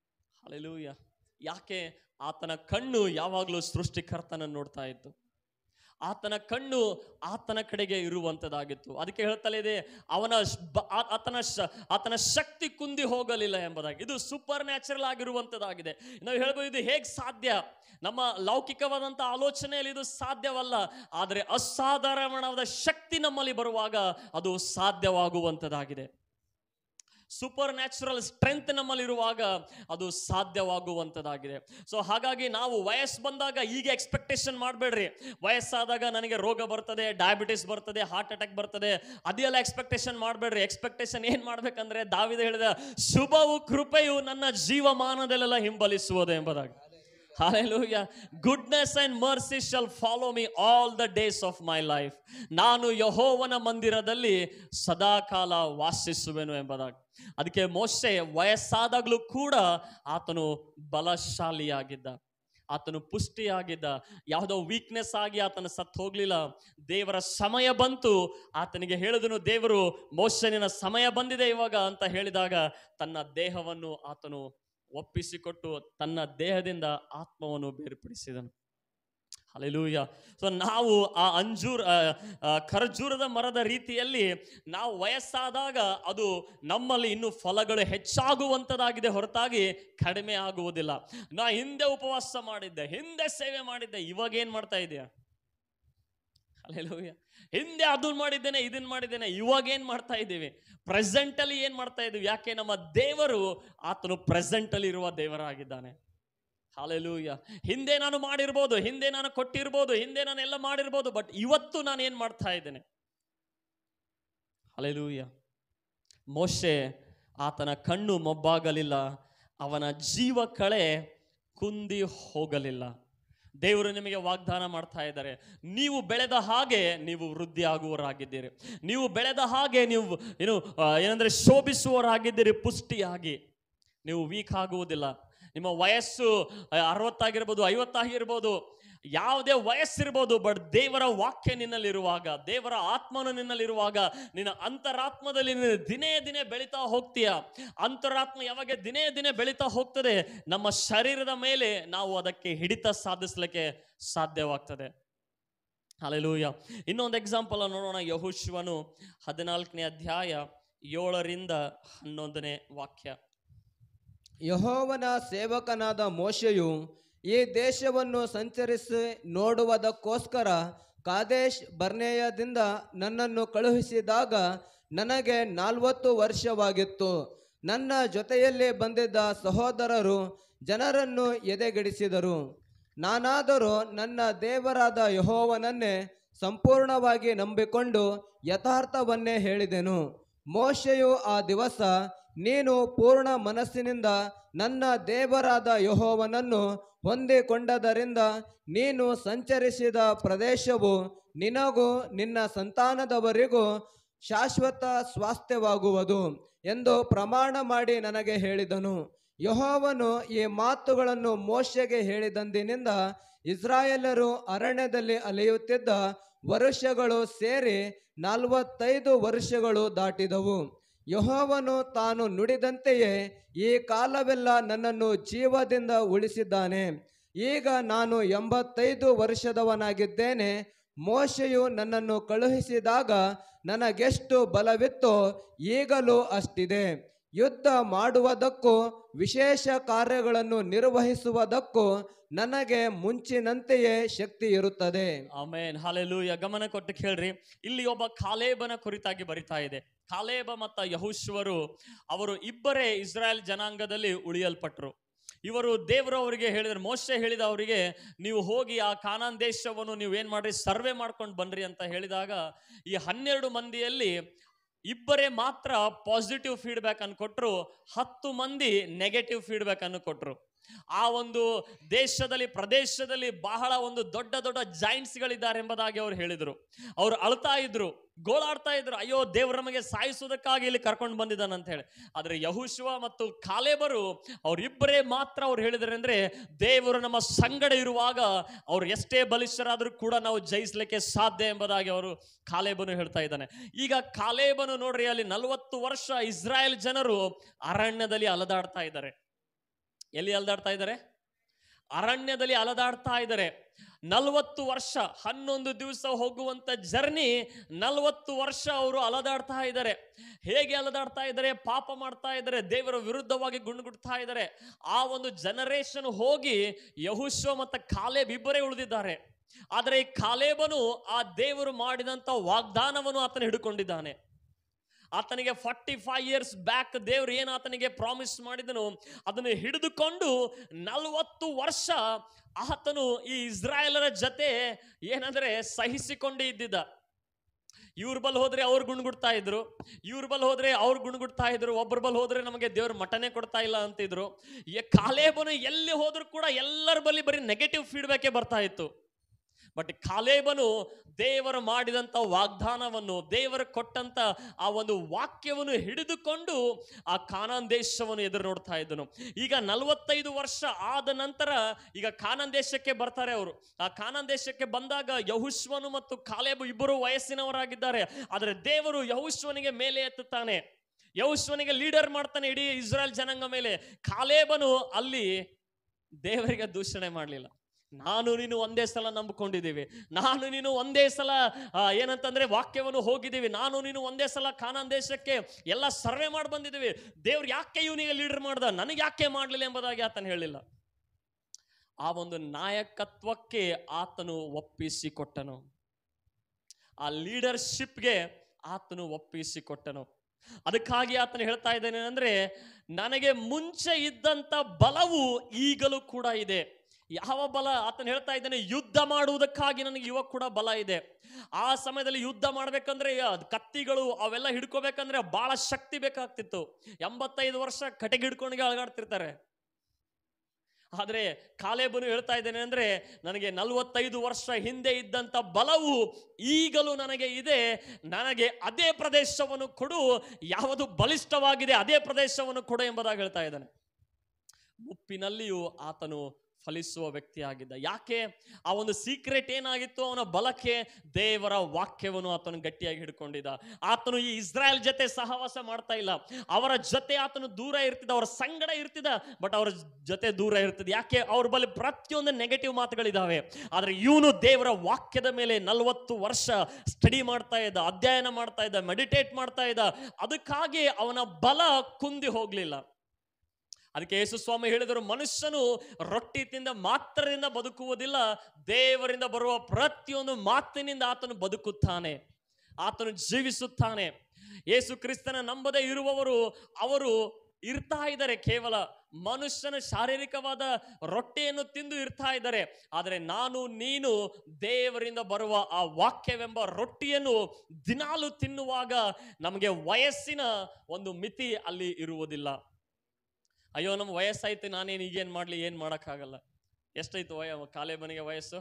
ಹಲ್ಲೆಲೂಯ. ಯಾಕೆ? ಆತನ ಕಣ್ಣು ಯಾವಾಗಲೂ ಸೃಷ್ಟಿಕರ್ತನನ್ನು ನೋಡ್ತಾ ಇತ್ತು. ಆತನ ಕಣ್ಣು ಆತನ ಕಡೆಗೆ ಇರುವಂಥದ್ದಾಗಿತ್ತು. ಅದಕ್ಕೆ ಹೇಳ್ತಲೇ ಇದೆ, ಅವನ ಆತನ ಆತನ ಶಕ್ತಿ ಕುಂದಿ ಹೋಗಲಿಲ್ಲ ಎಂಬುದಾಗಿ. ಇದು ಸೂಪರ್ ನ್ಯಾಚುರಲ್ ಆಗಿರುವಂಥದ್ದಾಗಿದೆ. ನಾವು ಹೇಳ್ಬೋದು ಇದು ಹೇಗೆ ಸಾಧ್ಯ? ನಮ್ಮ ಲೌಕಿಕವಾದಂಥ ಆಲೋಚನೆಯಲ್ಲಿ ಇದು ಸಾಧ್ಯವಲ್ಲ. ಆದರೆ ಅಸಾಧಾರಣವಾದ ಶಕ್ತಿ ನಮ್ಮಲ್ಲಿ ಬರುವಾಗ ಅದು ಸಾಧ್ಯವಾಗುವಂಥದ್ದಾಗಿದೆ. ಸೂಪರ್ ನ್ಯಾಚುರಲ್ ಸ್ಟ್ರೆಂತ್ ನಮ್ಮಲ್ಲಿರುವಾಗ ಅದು ಸಾಧ್ಯವಾಗುವಂಥದ್ದಾಗಿದೆ. ಸೊ ಹಾಗಾಗಿ ನಾವು ವಯಸ್ಸು ಬಂದಾಗ ಈಗ ಎಕ್ಸ್ಪೆಕ್ಟೇಷನ್ ಮಾಡಬೇಡ್ರಿ. ವಯಸ್ಸಾದಾಗ ನನಗೆ ರೋಗ ಬರ್ತದೆ, ಡಯಾಬಿಟಿಸ್ ಬರ್ತದೆ, ಹಾರ್ಟ್ ಅಟ್ಯಾಕ್ ಬರ್ತದೆ, ಅದೆಲ್ಲ ಎಕ್ಸ್ಪೆಕ್ಟೇಷನ್ ಮಾಡಬೇಡ್ರಿ. ಎಕ್ಸ್ಪೆಕ್ಟೇಷನ್ ಏನು ಮಾಡ್ಬೇಕಂದ್ರೆ, ದಾವೀದ ಹೇಳಿದ, ಶುಭವು ಕೃಪೆಯು ನನ್ನ ಜೀವಮಾನದಲ್ಲೆಲ್ಲ ಹಿಂಬಲಿಸುವುದು ಎಂಬುದಾಗಿ. Hallelujah. Goodness and mercy shall follow me all the days of my life. ನಾನು ಯೆಹೋವನ ಮಂದಿರದಲ್ಲಿ ಸದಾಕಾಲ ವಾಸಿಸುವೆನು ಎಂಬುದಾಗಿ. ಅದಕ್ಕೆ ಮೋಶೆ ವಯಸ್ಸಾದಾಗಲೂ ಕೂಡ ಆತನು ಬಲಶಾಲಿಯಾಗಿದ್ದ, ಆತನು ಪುಷ್ಟಿಯಾಗಿದ್ದ. ಯಾವುದೋ ವೀಕ್ನೆಸ್ ಆಗಿ ಆತನ ಸತ್ತು ಹೋಗ್ಲಿಲ್ಲ. ದೇವರ ಸಮಯ ಬಂತು, ಆತನಿಗೆ ಹೇಳಿದನು ದೇವರು, ಮೋಶೆನಿನ ಸಮಯ ಬಂದಿದೆ ಇವಾಗ ಅಂತ ಹೇಳಿದಾಗ ತನ್ನ ದೇಹವನ್ನು ಆತನು ಒಪ್ಪಿಸಿಕೊಟ್ಟು ತನ್ನ ದೇಹದಿಂದ ಆತ್ಮವನ್ನು ಬೇರ್ಪಡಿಸಿದನು. ಹಲ್ಲೆಲೂಯ. ಸೊ ನಾವು ಆ ಅಂಜೂರ ಖರ್ಜೂರದ ಮರದ ರೀತಿಯಲ್ಲಿ ನಾವು ವಯಸ್ಸಾದಾಗ ಅದು ನಮ್ಮಲ್ಲಿ ಇನ್ನೂ ಫಲಗಳು ಹೆಚ್ಚಾಗುವಂಥದ್ದಾಗಿದೆ ಹೊರತಾಗಿ ಕಡಿಮೆ ಆಗುವುದಿಲ್ಲ. ನಾ ಹಿಂದೆ ಉಪವಾಸ ಮಾಡಿದ್ದೆ, ಹಿಂದೆ ಸೇವೆ ಮಾಡಿದ್ದೆ, ಇವಾಗ ಏನು ಮಾಡ್ತಾ ಇದೆಯಾ? ಹಲ್ಲೆಲೂಯ. ಹಿಂದೆ ಅದನ್ನ ಮಾಡಿದ್ದೇನೆ, ಇದನ್ನ ಮಾಡಿದ್ದೇನೆ, ಇವಾಗ ಏನ್ ಮಾಡ್ತಾ ಇದ್ದೀವಿ? ಪ್ರೆಸೆಂಟ್ ಅಲ್ಲಿ ಏನ್ ಮಾಡ್ತಾ ಇದ್ದೀವಿ? ಯಾಕೆ? ನಮ್ಮ ದೇವರು ಆತನು ಪ್ರೆಸೆಂಟ್ ಅಲ್ಲಿ ಇರುವ ದೇವರಾಗಿದ್ದಾನೆ. ಹಲ್ಲೆಲೂಯ. ಹಿಂದೆ ನಾನು ಮಾಡಿರ್ಬೋದು, ಹಿಂದೆ ನಾನು ಕೊಟ್ಟಿರ್ಬೋದು, ಹಿಂದೆ ನಾನು ಎಲ್ಲ ಮಾಡಿರ್ಬೋದು, ಬಟ್ ಇವತ್ತು ನಾನು ಏನ್ ಮಾಡ್ತಾ ಇದ್ದೇನೆ? ಹಲ್ಲೆಲೂಯ. ಮೋಶೆ ಆತನ ಕಣ್ಣು ಮೊಬ್ಬಾಗಲಿಲ್ಲ, ಅವನ ಜೀವ ಕಳೆ ಕುಂದಿ ಹೋಗಲಿಲ್ಲ. ದೇವರು ನಿಮಗೆ ವಾಗ್ದಾನ ಮಾಡ್ತಾ ಇದ್ದಾರೆ, ನೀವು ಬೆಳೆದ ಹಾಗೆ ನೀವು ವೃದ್ಧಿ ಆಗುವವರಾಗಿದ್ದೀರಿ. ನೀವು ಬೆಳೆದ ಹಾಗೆ ನೀವು ಏನು ಏನಂದ್ರೆ ಶೋಭಿಸುವವರಾಗಿದ್ದೀರಿ. ಪುಷ್ಟಿಯಾಗಿ ನೀವು ವೀಕ್ ಆಗುವುದಿಲ್ಲ. ನಿಮ್ಮ ವಯಸ್ಸು ಅರವತ್ತಾಗಿರ್ಬೋದು, ಐವತ್ತಾಗಿರ್ಬೋದು, ಯಾವುದೇ ವಯಸ್ಸಿರ್ಬೋದು, ಬಟ್ ದೇವರ ವಾಕ್ಯ ನಿನ್ನಲ್ಲಿರುವಾಗ, ದೇವರ ಆತ್ಮನು ನಿನ್ನಲ್ಲಿರುವಾಗ, ನಿನ್ನ ಅಂತರಾತ್ಮದಲ್ಲಿ ನೀನು ದಿನೇ ದಿನೇ ಬೆಳೀತಾ ಹೋಗ್ತೀಯ. ಅಂತರಾತ್ಮ ಯಾವಾಗ ದಿನೇ ದಿನೇ ಬೆಳೀತಾ ಹೋಗ್ತದೆ, ನಮ್ಮ ಶರೀರದ ಮೇಲೆ ನಾವು ಅದಕ್ಕೆ ಹಿಡಿತ ಸಾಧಿಸಲಿಕ್ಕೆ ಸಾಧ್ಯವಾಗ್ತದೆ. ಹಲ್ಲೆಲೂಯ. ಇನ್ನೊಂದು ಎಕ್ಸಾಂಪಲ್ ನೋಡೋಣ. ಯೆಹೋಶುವನು ಹದಿನಾಲ್ಕನೇ ಅಧ್ಯಾಯ ಏಳರಿಂದ ಹನ್ನೊಂದನೇ ವಾಕ್ಯ. ಯೆಹೋವನ ಸೇವಕನಾದ ಮೋಶೆಯು ಈ ದೇಶವನ್ನು ಸಂಚರಿಸಿ ನೋಡುವುದಕ್ಕೋಸ್ಕರ ಕಾದೇಶ್ ಬರ್ನೇಯದಿಂದ ನನ್ನನ್ನು ಕಳುಹಿಸಿದಾಗ ನನಗೆ ನಲವತ್ತು ವರ್ಷವಾಗಿತ್ತು. ನನ್ನ ಜೊತೆಯಲ್ಲಿ ಬಂದಿದ್ದ ಸಹೋದರರು ಜನರನ್ನು ಎದೆಗೆಡಿಸಿದರು. ನಾನಾದರೂ ನನ್ನ ದೇವರಾದ ಯೆಹೋವನನ್ನೇ ಸಂಪೂರ್ಣವಾಗಿ ನಂಬಿಕೊಂಡು ಯಥಾರ್ಥವನ್ನೇ ಹೇಳಿದೆನು. ಮೋಶೆಯು ಆ ದಿವಸ, ನೀನು ಪೂರ್ಣ ಮನಸ್ಸಿನಿಂದ ನನ್ನ ದೇವರಾದ ಯೆಹೋವನನ್ನು ಹೊಂದಿಕೊಂಡದರಿಂದ ನೀನು ಸಂಚರಿಸಿದ ಪ್ರದೇಶವು ನಿನಗೂ ನಿನ್ನ ಸಂತಾನದವರಿಗೂ ಶಾಶ್ವತ ಸ್ವಾಸ್ಥ್ಯವಾಗುವುದು ಎಂದು ಪ್ರಮಾಣ ಮಾಡಿ ನನಗೆ ಹೇಳಿದನು. ಯೆಹೋವನು ಈ ಮಾತುಗಳನ್ನು ಮೋಶೆಗೆ ಹೇಳಿದಂದಿನಿಂದ ಇಸ್ರಾಯೇಲರು ಅರಣ್ಯದಲ್ಲಿ ಅಲೆಯುತ್ತಿದ್ದ ವರ್ಷಗಳು ಸೇರಿ ನಲವತ್ತೈದು ವರ್ಷಗಳು ದಾಟಿದವು. ಯೆಹೋವನು ತಾನು ನುಡಿದಂತೆಯೇ ಈ ಕಾಲವೆಲ್ಲ ನನ್ನನ್ನು ಜೀವದಿಂದ ಉಳಿಸಿದ್ದಾನೆ. ಈಗ ನಾನು ಎಂಬತ್ತೈದು ವರ್ಷದವನಾಗಿದ್ದೇನೆ. ಮೋಶೆಯು ನನ್ನನ್ನು ಕಳುಹಿಸಿದಾಗ ನನಗೆಷ್ಟು ಬಲವಿತ್ತೋ ಈಗಲೂ ಅಷ್ಟಿದೆ. ಯುದ್ಧ ಮಾಡುವುದಕ್ಕೂ ವಿಶೇಷ ಕಾರ್ಯಗಳನ್ನು ನಿರ್ವಹಿಸುವುದಕ್ಕೂ ನನಗೆ ಮುಂಚಿನಂತೆಯೇ ಶಕ್ತಿ ಇರುತ್ತದೆ. ಆಮೆನ್. ಹಲ್ಲೆಲೂಯ. ಗಮನ ಕೊಟ್ಟು ಕೇಳ್ರಿ. ಇಲ್ಲಿ ಒಬ್ಬ ಕಾಲೇಬನ ಕುರಿತಾಗಿ ಬರಿತಾ ಇದೆ. ಕಾಲೇಬ ಮತ್ತು ಯೆಹೋಶುವರು ಅವರು ಇಬ್ಬರೇ ಇಸ್ರಾಯೇಲ್ ಜನಾಂಗದಲ್ಲಿ ಉಳಿಯಲ್ಪಟ್ರು. ಇವರು ದೇವರು ಅವರಿಗೆ ಹೇಳಿದ್ರು, ಮೋಶೆ ಹೇಳಿದ ಅವರಿಗೆ, ನೀವು ಹೋಗಿ ಆ ಕಾನಾನ್ ದೇಶವನ್ನು ನೀವು ಏನ್ ಮಾಡ್ರಿ, ಸರ್ವೆ ಮಾಡ್ಕೊಂಡು ಬನ್ರಿ ಅಂತ ಹೇಳಿದಾಗ ಈ ಹನ್ನೆರಡು ಮಂದಿಯಲ್ಲಿ ಇಬ್ಬರೇ ಮಾತ್ರ ಪಾಸಿಟಿವ್ ಫೀಡ್ಬ್ಯಾಕ್ ಅನ್ನು ಕೊಟ್ಟರು, ಹತ್ತು ಮಂದಿ ನೆಗೆಟಿವ್ ಫೀಡ್ಬ್ಯಾಕ್ ಅನ್ನು ಕೊಟ್ಟರು. ಆ ಒಂದು ದೇಶದಲ್ಲಿ ಪ್ರದೇಶದಲ್ಲಿ ಬಹಳ ಒಂದು ದೊಡ್ಡ ದೊಡ್ಡ ಜಾಯಿಂಟ್ಸ್ಗಳಿದ್ದಾರೆ ಎಂಬುದಾಗಿ ಅವರು ಹೇಳಿದರು. ಅವರು ಅಳ್ತಾ ಇದ್ರು, ಗೋಳಾಡ್ತಾ ಇದ್ರು, ಅಯ್ಯೋ ದೇವ್ರ ನಮಗೆ ಸಾಯಿಸೋದಕ್ಕಾಗಿ ಇಲ್ಲಿ ಕರ್ಕೊಂಡು ಬಂದಿದ್ದಾನೆ ಅಂತ ಹೇಳಿ. ಆದರೆ ಯೆಹೋಶುವ ಮತ್ತು ಕಾಲೇಬರು ಅವರಿಬ್ಬರೇ ಮಾತ್ರ ಅವ್ರು ಹೇಳಿದ್ರೆ ಅಂದ್ರೆ, ದೇವರು ನಮ್ಮ ಸಂಗಡ ಇರುವಾಗ ಅವ್ರು ಎಷ್ಟೇ ಬಲಿಷ್ಠರಾದರೂ ಕೂಡ ನಾವು ಜಯಿಸಲಿಕ್ಕೆ ಸಾಧ್ಯ ಎಂಬುದಾಗಿ ಅವರು ಕಾಲೇಬನು ಹೇಳ್ತಾ ಇದ್ದಾನೆ. ಈಗ ಕಾಲೇಬನು ನೋಡ್ರಿ, ಅಲ್ಲಿ ನಲವತ್ತು ವರ್ಷ ಇಸ್ರಾಯೇಲ್ ಜನರು ಅರಣ್ಯದಲ್ಲಿ ಅಲದಾಡ್ತಾ ಇದ್ದಾರೆ. ಎಲ್ಲಿ ಅಲದಾಡ್ತಾ ಇದ್ದಾರೆ? ಅರಣ್ಯದಲ್ಲಿ ಅಲದಾಡ್ತಾ ಇದ್ದಾರೆ. ನಲವತ್ತು ವರ್ಷ, ಹನ್ನೊಂದು ದಿವಸ ಹೋಗುವಂತ ಜರ್ನಿ, ನಲವತ್ತು ವರ್ಷ ಅವರು ಅಲದಾಡ್ತಾ ಇದ್ದಾರೆ. ಹೇಗೆ ಅಲದಾಡ್ತಾ ಇದ್ದಾರೆ? ಪಾಪ ಮಾಡ್ತಾ ಇದ್ದಾರೆ, ದೇವರ ವಿರುದ್ಧವಾಗಿ ಗುಣಗುಡ್ತಾ ಇದ್ದಾರೆ. ಆ ಒಂದು ಜನರೇಷನ್ ಹೋಗಿ ಯೆಹೋಶುವ ಮತ್ತು ಕಾಲೇಬ್ ಇಬ್ಬರೇ ಉಳಿದಿದ್ದಾರೆ. ಆದರೆ ಈ ಕಾಲೇಬನು ಆ ದೇವರು ಮಾಡಿದಂತ ವಾಗ್ದಾನವನ್ನು ಆತನ ಹಿಡ್ಕೊಂಡಿದ್ದಾನೆ. ಆತನಿಗೆ ಫಾರ್ಟಿ ಫೈವ್ ಇಯರ್ಸ್ ಬ್ಯಾಕ್ ದೇವರು ಏನು ಆತನಿಗೆ ಪ್ರಾಮಿಸ್ ಮಾಡಿದನು ಅದನ್ನು ಹಿಡಿದುಕೊಂಡು ನಲವತ್ತು ವರ್ಷ ಆತನು ಈ ಇಸ್ರಾಯೇಲರ ಜೊತೆ ಏನಂದ್ರೆ ಸಹಿಸಿಕೊಂಡೇ ಇದ್ದಿದ್ದ. ಇವ್ರ ಬಲ್ ಹೋದ್ರೆ ಅವ್ರು ಗುಣಗುಡ್ತಾ ಇದ್ರು, ಇವ್ರ ಬಲ್ ಹೋದ್ರೆ ಅವ್ರು ಗುಣಗುಡ್ತಾ ಇದ್ರು, ಒಬ್ಬರ ಬಲ್ ಹೋದ್ರೆ ನಮಗೆ ದೇವ್ರ ಮಟನೆ ಕೊಡ್ತಾ ಇಲ್ಲ ಅಂತಿದ್ರು. ಕಾಲೇಬನು ಎಲ್ಲಿ ಹೋದ್ರು ಕೂಡ ಎಲ್ಲರ ಬಳಿ ಬರೀ ನೆಗೆಟಿವ್ ಫೀಡ್ಬ್ಯಾಕೇ ಬರ್ತಾ ಇತ್ತು. ಬಟ್ ಕಾಲೇಬನು ದೇವರು ಮಾಡಿದಂಥ ವಾಗ್ದಾನವನ್ನು, ದೇವರು ಕೊಟ್ಟಂತ ಆ ಒಂದು ವಾಕ್ಯವನ್ನು ಹಿಡಿದುಕೊಂಡು ಆ ಕಾನಾನ್ ದೇಶವನ್ನು ಎದುರು ನೋಡ್ತಾ ಇದ್ದನು. ಈಗ ನಲವತ್ತೈದು ವರ್ಷ ಆದ ನಂತರ ಈಗ ಕಾನಾನ್ ದೇಶಕ್ಕೆ ಬರ್ತಾರೆ ಅವರು. ಆ ಕಾನಾನ್ ದೇಶಕ್ಕೆ ಬಂದಾಗ ಯೆಹೋಶುವನು ಮತ್ತು ಕಾಲೇಬು ಇಬ್ಬರು ವಯಸ್ಸಿನವರಾಗಿದ್ದಾರೆ. ಆದರೆ ದೇವರು ಯೆಹೋಶುವನಿಗೆ ಮೇಲೆ ಎತ್ತುತ್ತಾನೆ, ಯೆಹೋಶುವನಿಗೆ ಲೀಡರ್ ಮಾಡ್ತಾನೆ ಇಡೀ ಇಸ್ರಾಯೇಲ್ ಜನಾಂಗ ಮೇಲೆ. ಕಾಲೇಬನು ಅಲ್ಲಿ ದೇವರಿಗೆ ದೂಷಣೆ ಮಾಡಲಿಲ್ಲ. ನಾನು ನೀನು ಒಂದೇ ಸಲ ನಂಬಿಕೊಂಡಿದ್ದೀವಿ, ನಾನು ನೀನು ಒಂದೇ ಸಲ ಏನಂತಂದ್ರೆ ವಾಕ್ಯವನ್ನು ಹೋಗಿದ್ದೀವಿ, ನಾನು ನೀನು ಒಂದೇ ಸಲ ಕಾನಾನ್ ದೇಶಕ್ಕೆ ಎಲ್ಲ ಸರ್ವೆ ಮಾಡಿ ಬಂದಿದ್ದೀವಿ, ದೇವ್ರು ಯಾಕೆ ಇವನಿಗೆ ಲೀಡರ್ ಮಾಡ್ದ, ನನಗೆ ಯಾಕೆ ಮಾಡಲಿಲ್ಲ ಎಂಬುದಾಗಿ ಆತನು ಹೇಳಿಲ್ಲ. ಆ ಒಂದು ನಾಯಕತ್ವಕ್ಕೆ ಆತನು ಒಪ್ಪಿಸಿಕೊಟ್ಟನು, ಆ ಲೀಡರ್ಶಿಪ್ಗೆ ಆತನು ಒಪ್ಪಿಸಿಕೊಟ್ಟನು. ಅದಕ್ಕಾಗಿ ಆತನು ಹೇಳ್ತಾ ಇದ್ದೇನೆ ಅಂದ್ರೆ, ನನಗೆ ಮುಂಚೆ ಇದ್ದಂತ ಬಲವು ಈಗಲೂ ಕೂಡ ಇದೆ. ಯಾವ ಬಲ? ಆತನು ಹೇಳ್ತಾ ಇದ್ದಾನೆ, ಯುದ್ಧ ಮಾಡುವುದಕ್ಕಾಗಿ ನನಗೆ ಇವಾಗ ಕೂಡ ಬಲ ಇದೆ. ಆ ಸಮಯದಲ್ಲಿ ಯುದ್ಧ ಮಾಡ್ಬೇಕಂದ್ರೆ ಕತ್ತಿಗಳು ಅವೆಲ್ಲ ಹಿಡ್ಕೋಬೇಕಂದ್ರೆ ಬಹಳ ಶಕ್ತಿ ಬೇಕಾಗ್ತಿತ್ತು. ಎಂಬತ್ತೈದು ವರ್ಷ ಕಟೆಗೆ ಹಿಡ್ಕೊಂಡ್ಗೆ ಅಳಗಾಡ್ತಿರ್ತಾರೆ. ಆದ್ರೆ ಕಾಲೇಬನು ಹೇಳ್ತಾ ಇದ್ದೇನೆ ಅಂದ್ರೆ, ನನಗೆ ನಲವತ್ತೈದು ವರ್ಷ ಹಿಂದೆ ಇದ್ದಂತ ಬಲವು ಈಗಲೂ ನನಗೆ ಇದೆ, ನನಗೆ ಅದೇ ಪ್ರದೇಶವನ್ನು ಕೊಡು, ಯಾವುದು ಬಲಿಷ್ಠವಾಗಿದೆ ಅದೇ ಪ್ರದೇಶವನ್ನು ಕೊಡು ಎಂಬುದಾಗಿ ಹೇಳ್ತಾ ಇದ್ದಾನೆ. ಮುಪ್ಪಿನಲ್ಲಿಯೂ ಆತನು ಫಲಿಸುವ ವ್ಯಕ್ತಿಯಾಗಿದ್ದ. ಯಾಕೆ? ಆ ಒಂದು ಸೀಕ್ರೆಟ್ ಏನಾಗಿತ್ತು ಅವನ ಬಲಕ್ಕೆ? ದೇವರ ವಾಕ್ಯವನ್ನು ಆತನು ಗಟ್ಟಿಯಾಗಿ ಹಿಡ್ಕೊಂಡಿದ್ದ. ಆತನು ಈ ಇಸ್ರಾಯೇಲ್ ಜೊತೆ ಸಹವಾಸ ಮಾಡ್ತಾ ಇಲ್ಲ, ಅವರ ಜೊತೆ ಆತನು ದೂರ ಇರ್ತಿದ್ದ, ಅವರ ಸಂಗಡ ಇರ್ತಿದ್ದ, ಬಟ್ ಅವರ ಜೊತೆ ದೂರ ಇರ್ತಿದ್ದ. ಯಾಕೆ? ಅವ್ರ ಬಳಿ ಪ್ರತಿಯೊಂದು ನೆಗೆಟಿವ್ ಮಾತುಗಳಿದಾವೆ. ಆದ್ರೆ ಇವನು ದೇವರ ವಾಕ್ಯದ ಮೇಲೆ ನಲವತ್ತು ವರ್ಷ ಸ್ಟಡಿ ಮಾಡ್ತಾ ಇದ್ದ, ಅಧ್ಯಯನ ಮಾಡ್ತಾ ಇದ್ದ, ಮೆಡಿಟೇಟ್ ಮಾಡ್ತಾ ಇದ್ದ. ಅದಕ್ಕಾಗಿ ಅವನ ಬಲ ಕುಂದಿ ಹೋಗ್ಲಿಲ್ಲ. ಅದಕ್ಕೆ ಯೇಸು ಸ್ವಾಮಿ ಹೇಳಿದರು, ಮನುಷ್ಯನು ರೊಟ್ಟಿ ತಿಂದ ಮಾತ್ರದಿಂದ ಬದುಕುವುದಿಲ್ಲ, ದೇವರಿಂದ ಬರುವ ಪ್ರತಿಯೊಂದು ಮಾತಿನಿಂದ ಆತನು ಬದುಕುತ್ತಾನೆ, ಆತನು ಜೀವಿಸುತ್ತಾನೆ. ಯೇಸು ಕ್ರಿಸ್ತನ ನಂಬದೇ ಇರುವವರು ಅವರು ಇರ್ತಾ ಇದ್ದಾರೆ, ಕೇವಲ ಮನುಷ್ಯನ ಶಾರೀರಿಕವಾದ ರೊಟ್ಟಿಯನ್ನು ತಿಂದು ಇರ್ತಾ ಇದ್ದಾರೆ. ಆದರೆ ನಾನು ನೀನು ದೇವರಿಂದ ಬರುವ ಆ ವಾಕ್ಯವೆಂಬ ರೊಟ್ಟಿಯನ್ನು ದಿನಾಲು ತಿನ್ನುವಾಗ ನಮಗೆ ವಯಸ್ಸಿನ ಒಂದು ಮಿತಿ ಅಲ್ಲಿ ಇರುವುದಿಲ್ಲ. ಅಯ್ಯೋ ನಮ್ಮ ವಯಸ್ಸಾಯ್ತು, ನಾನೇನು ಈಗೇನು ಮಾಡಲಿ, ಏನು ಮಾಡೋಕ್ಕಾಗಲ್ಲ. ಎಷ್ಟಾಯ್ತು ವಯ ಕಾಲೇಬನಿಗೆ ವಯಸ್ಸು?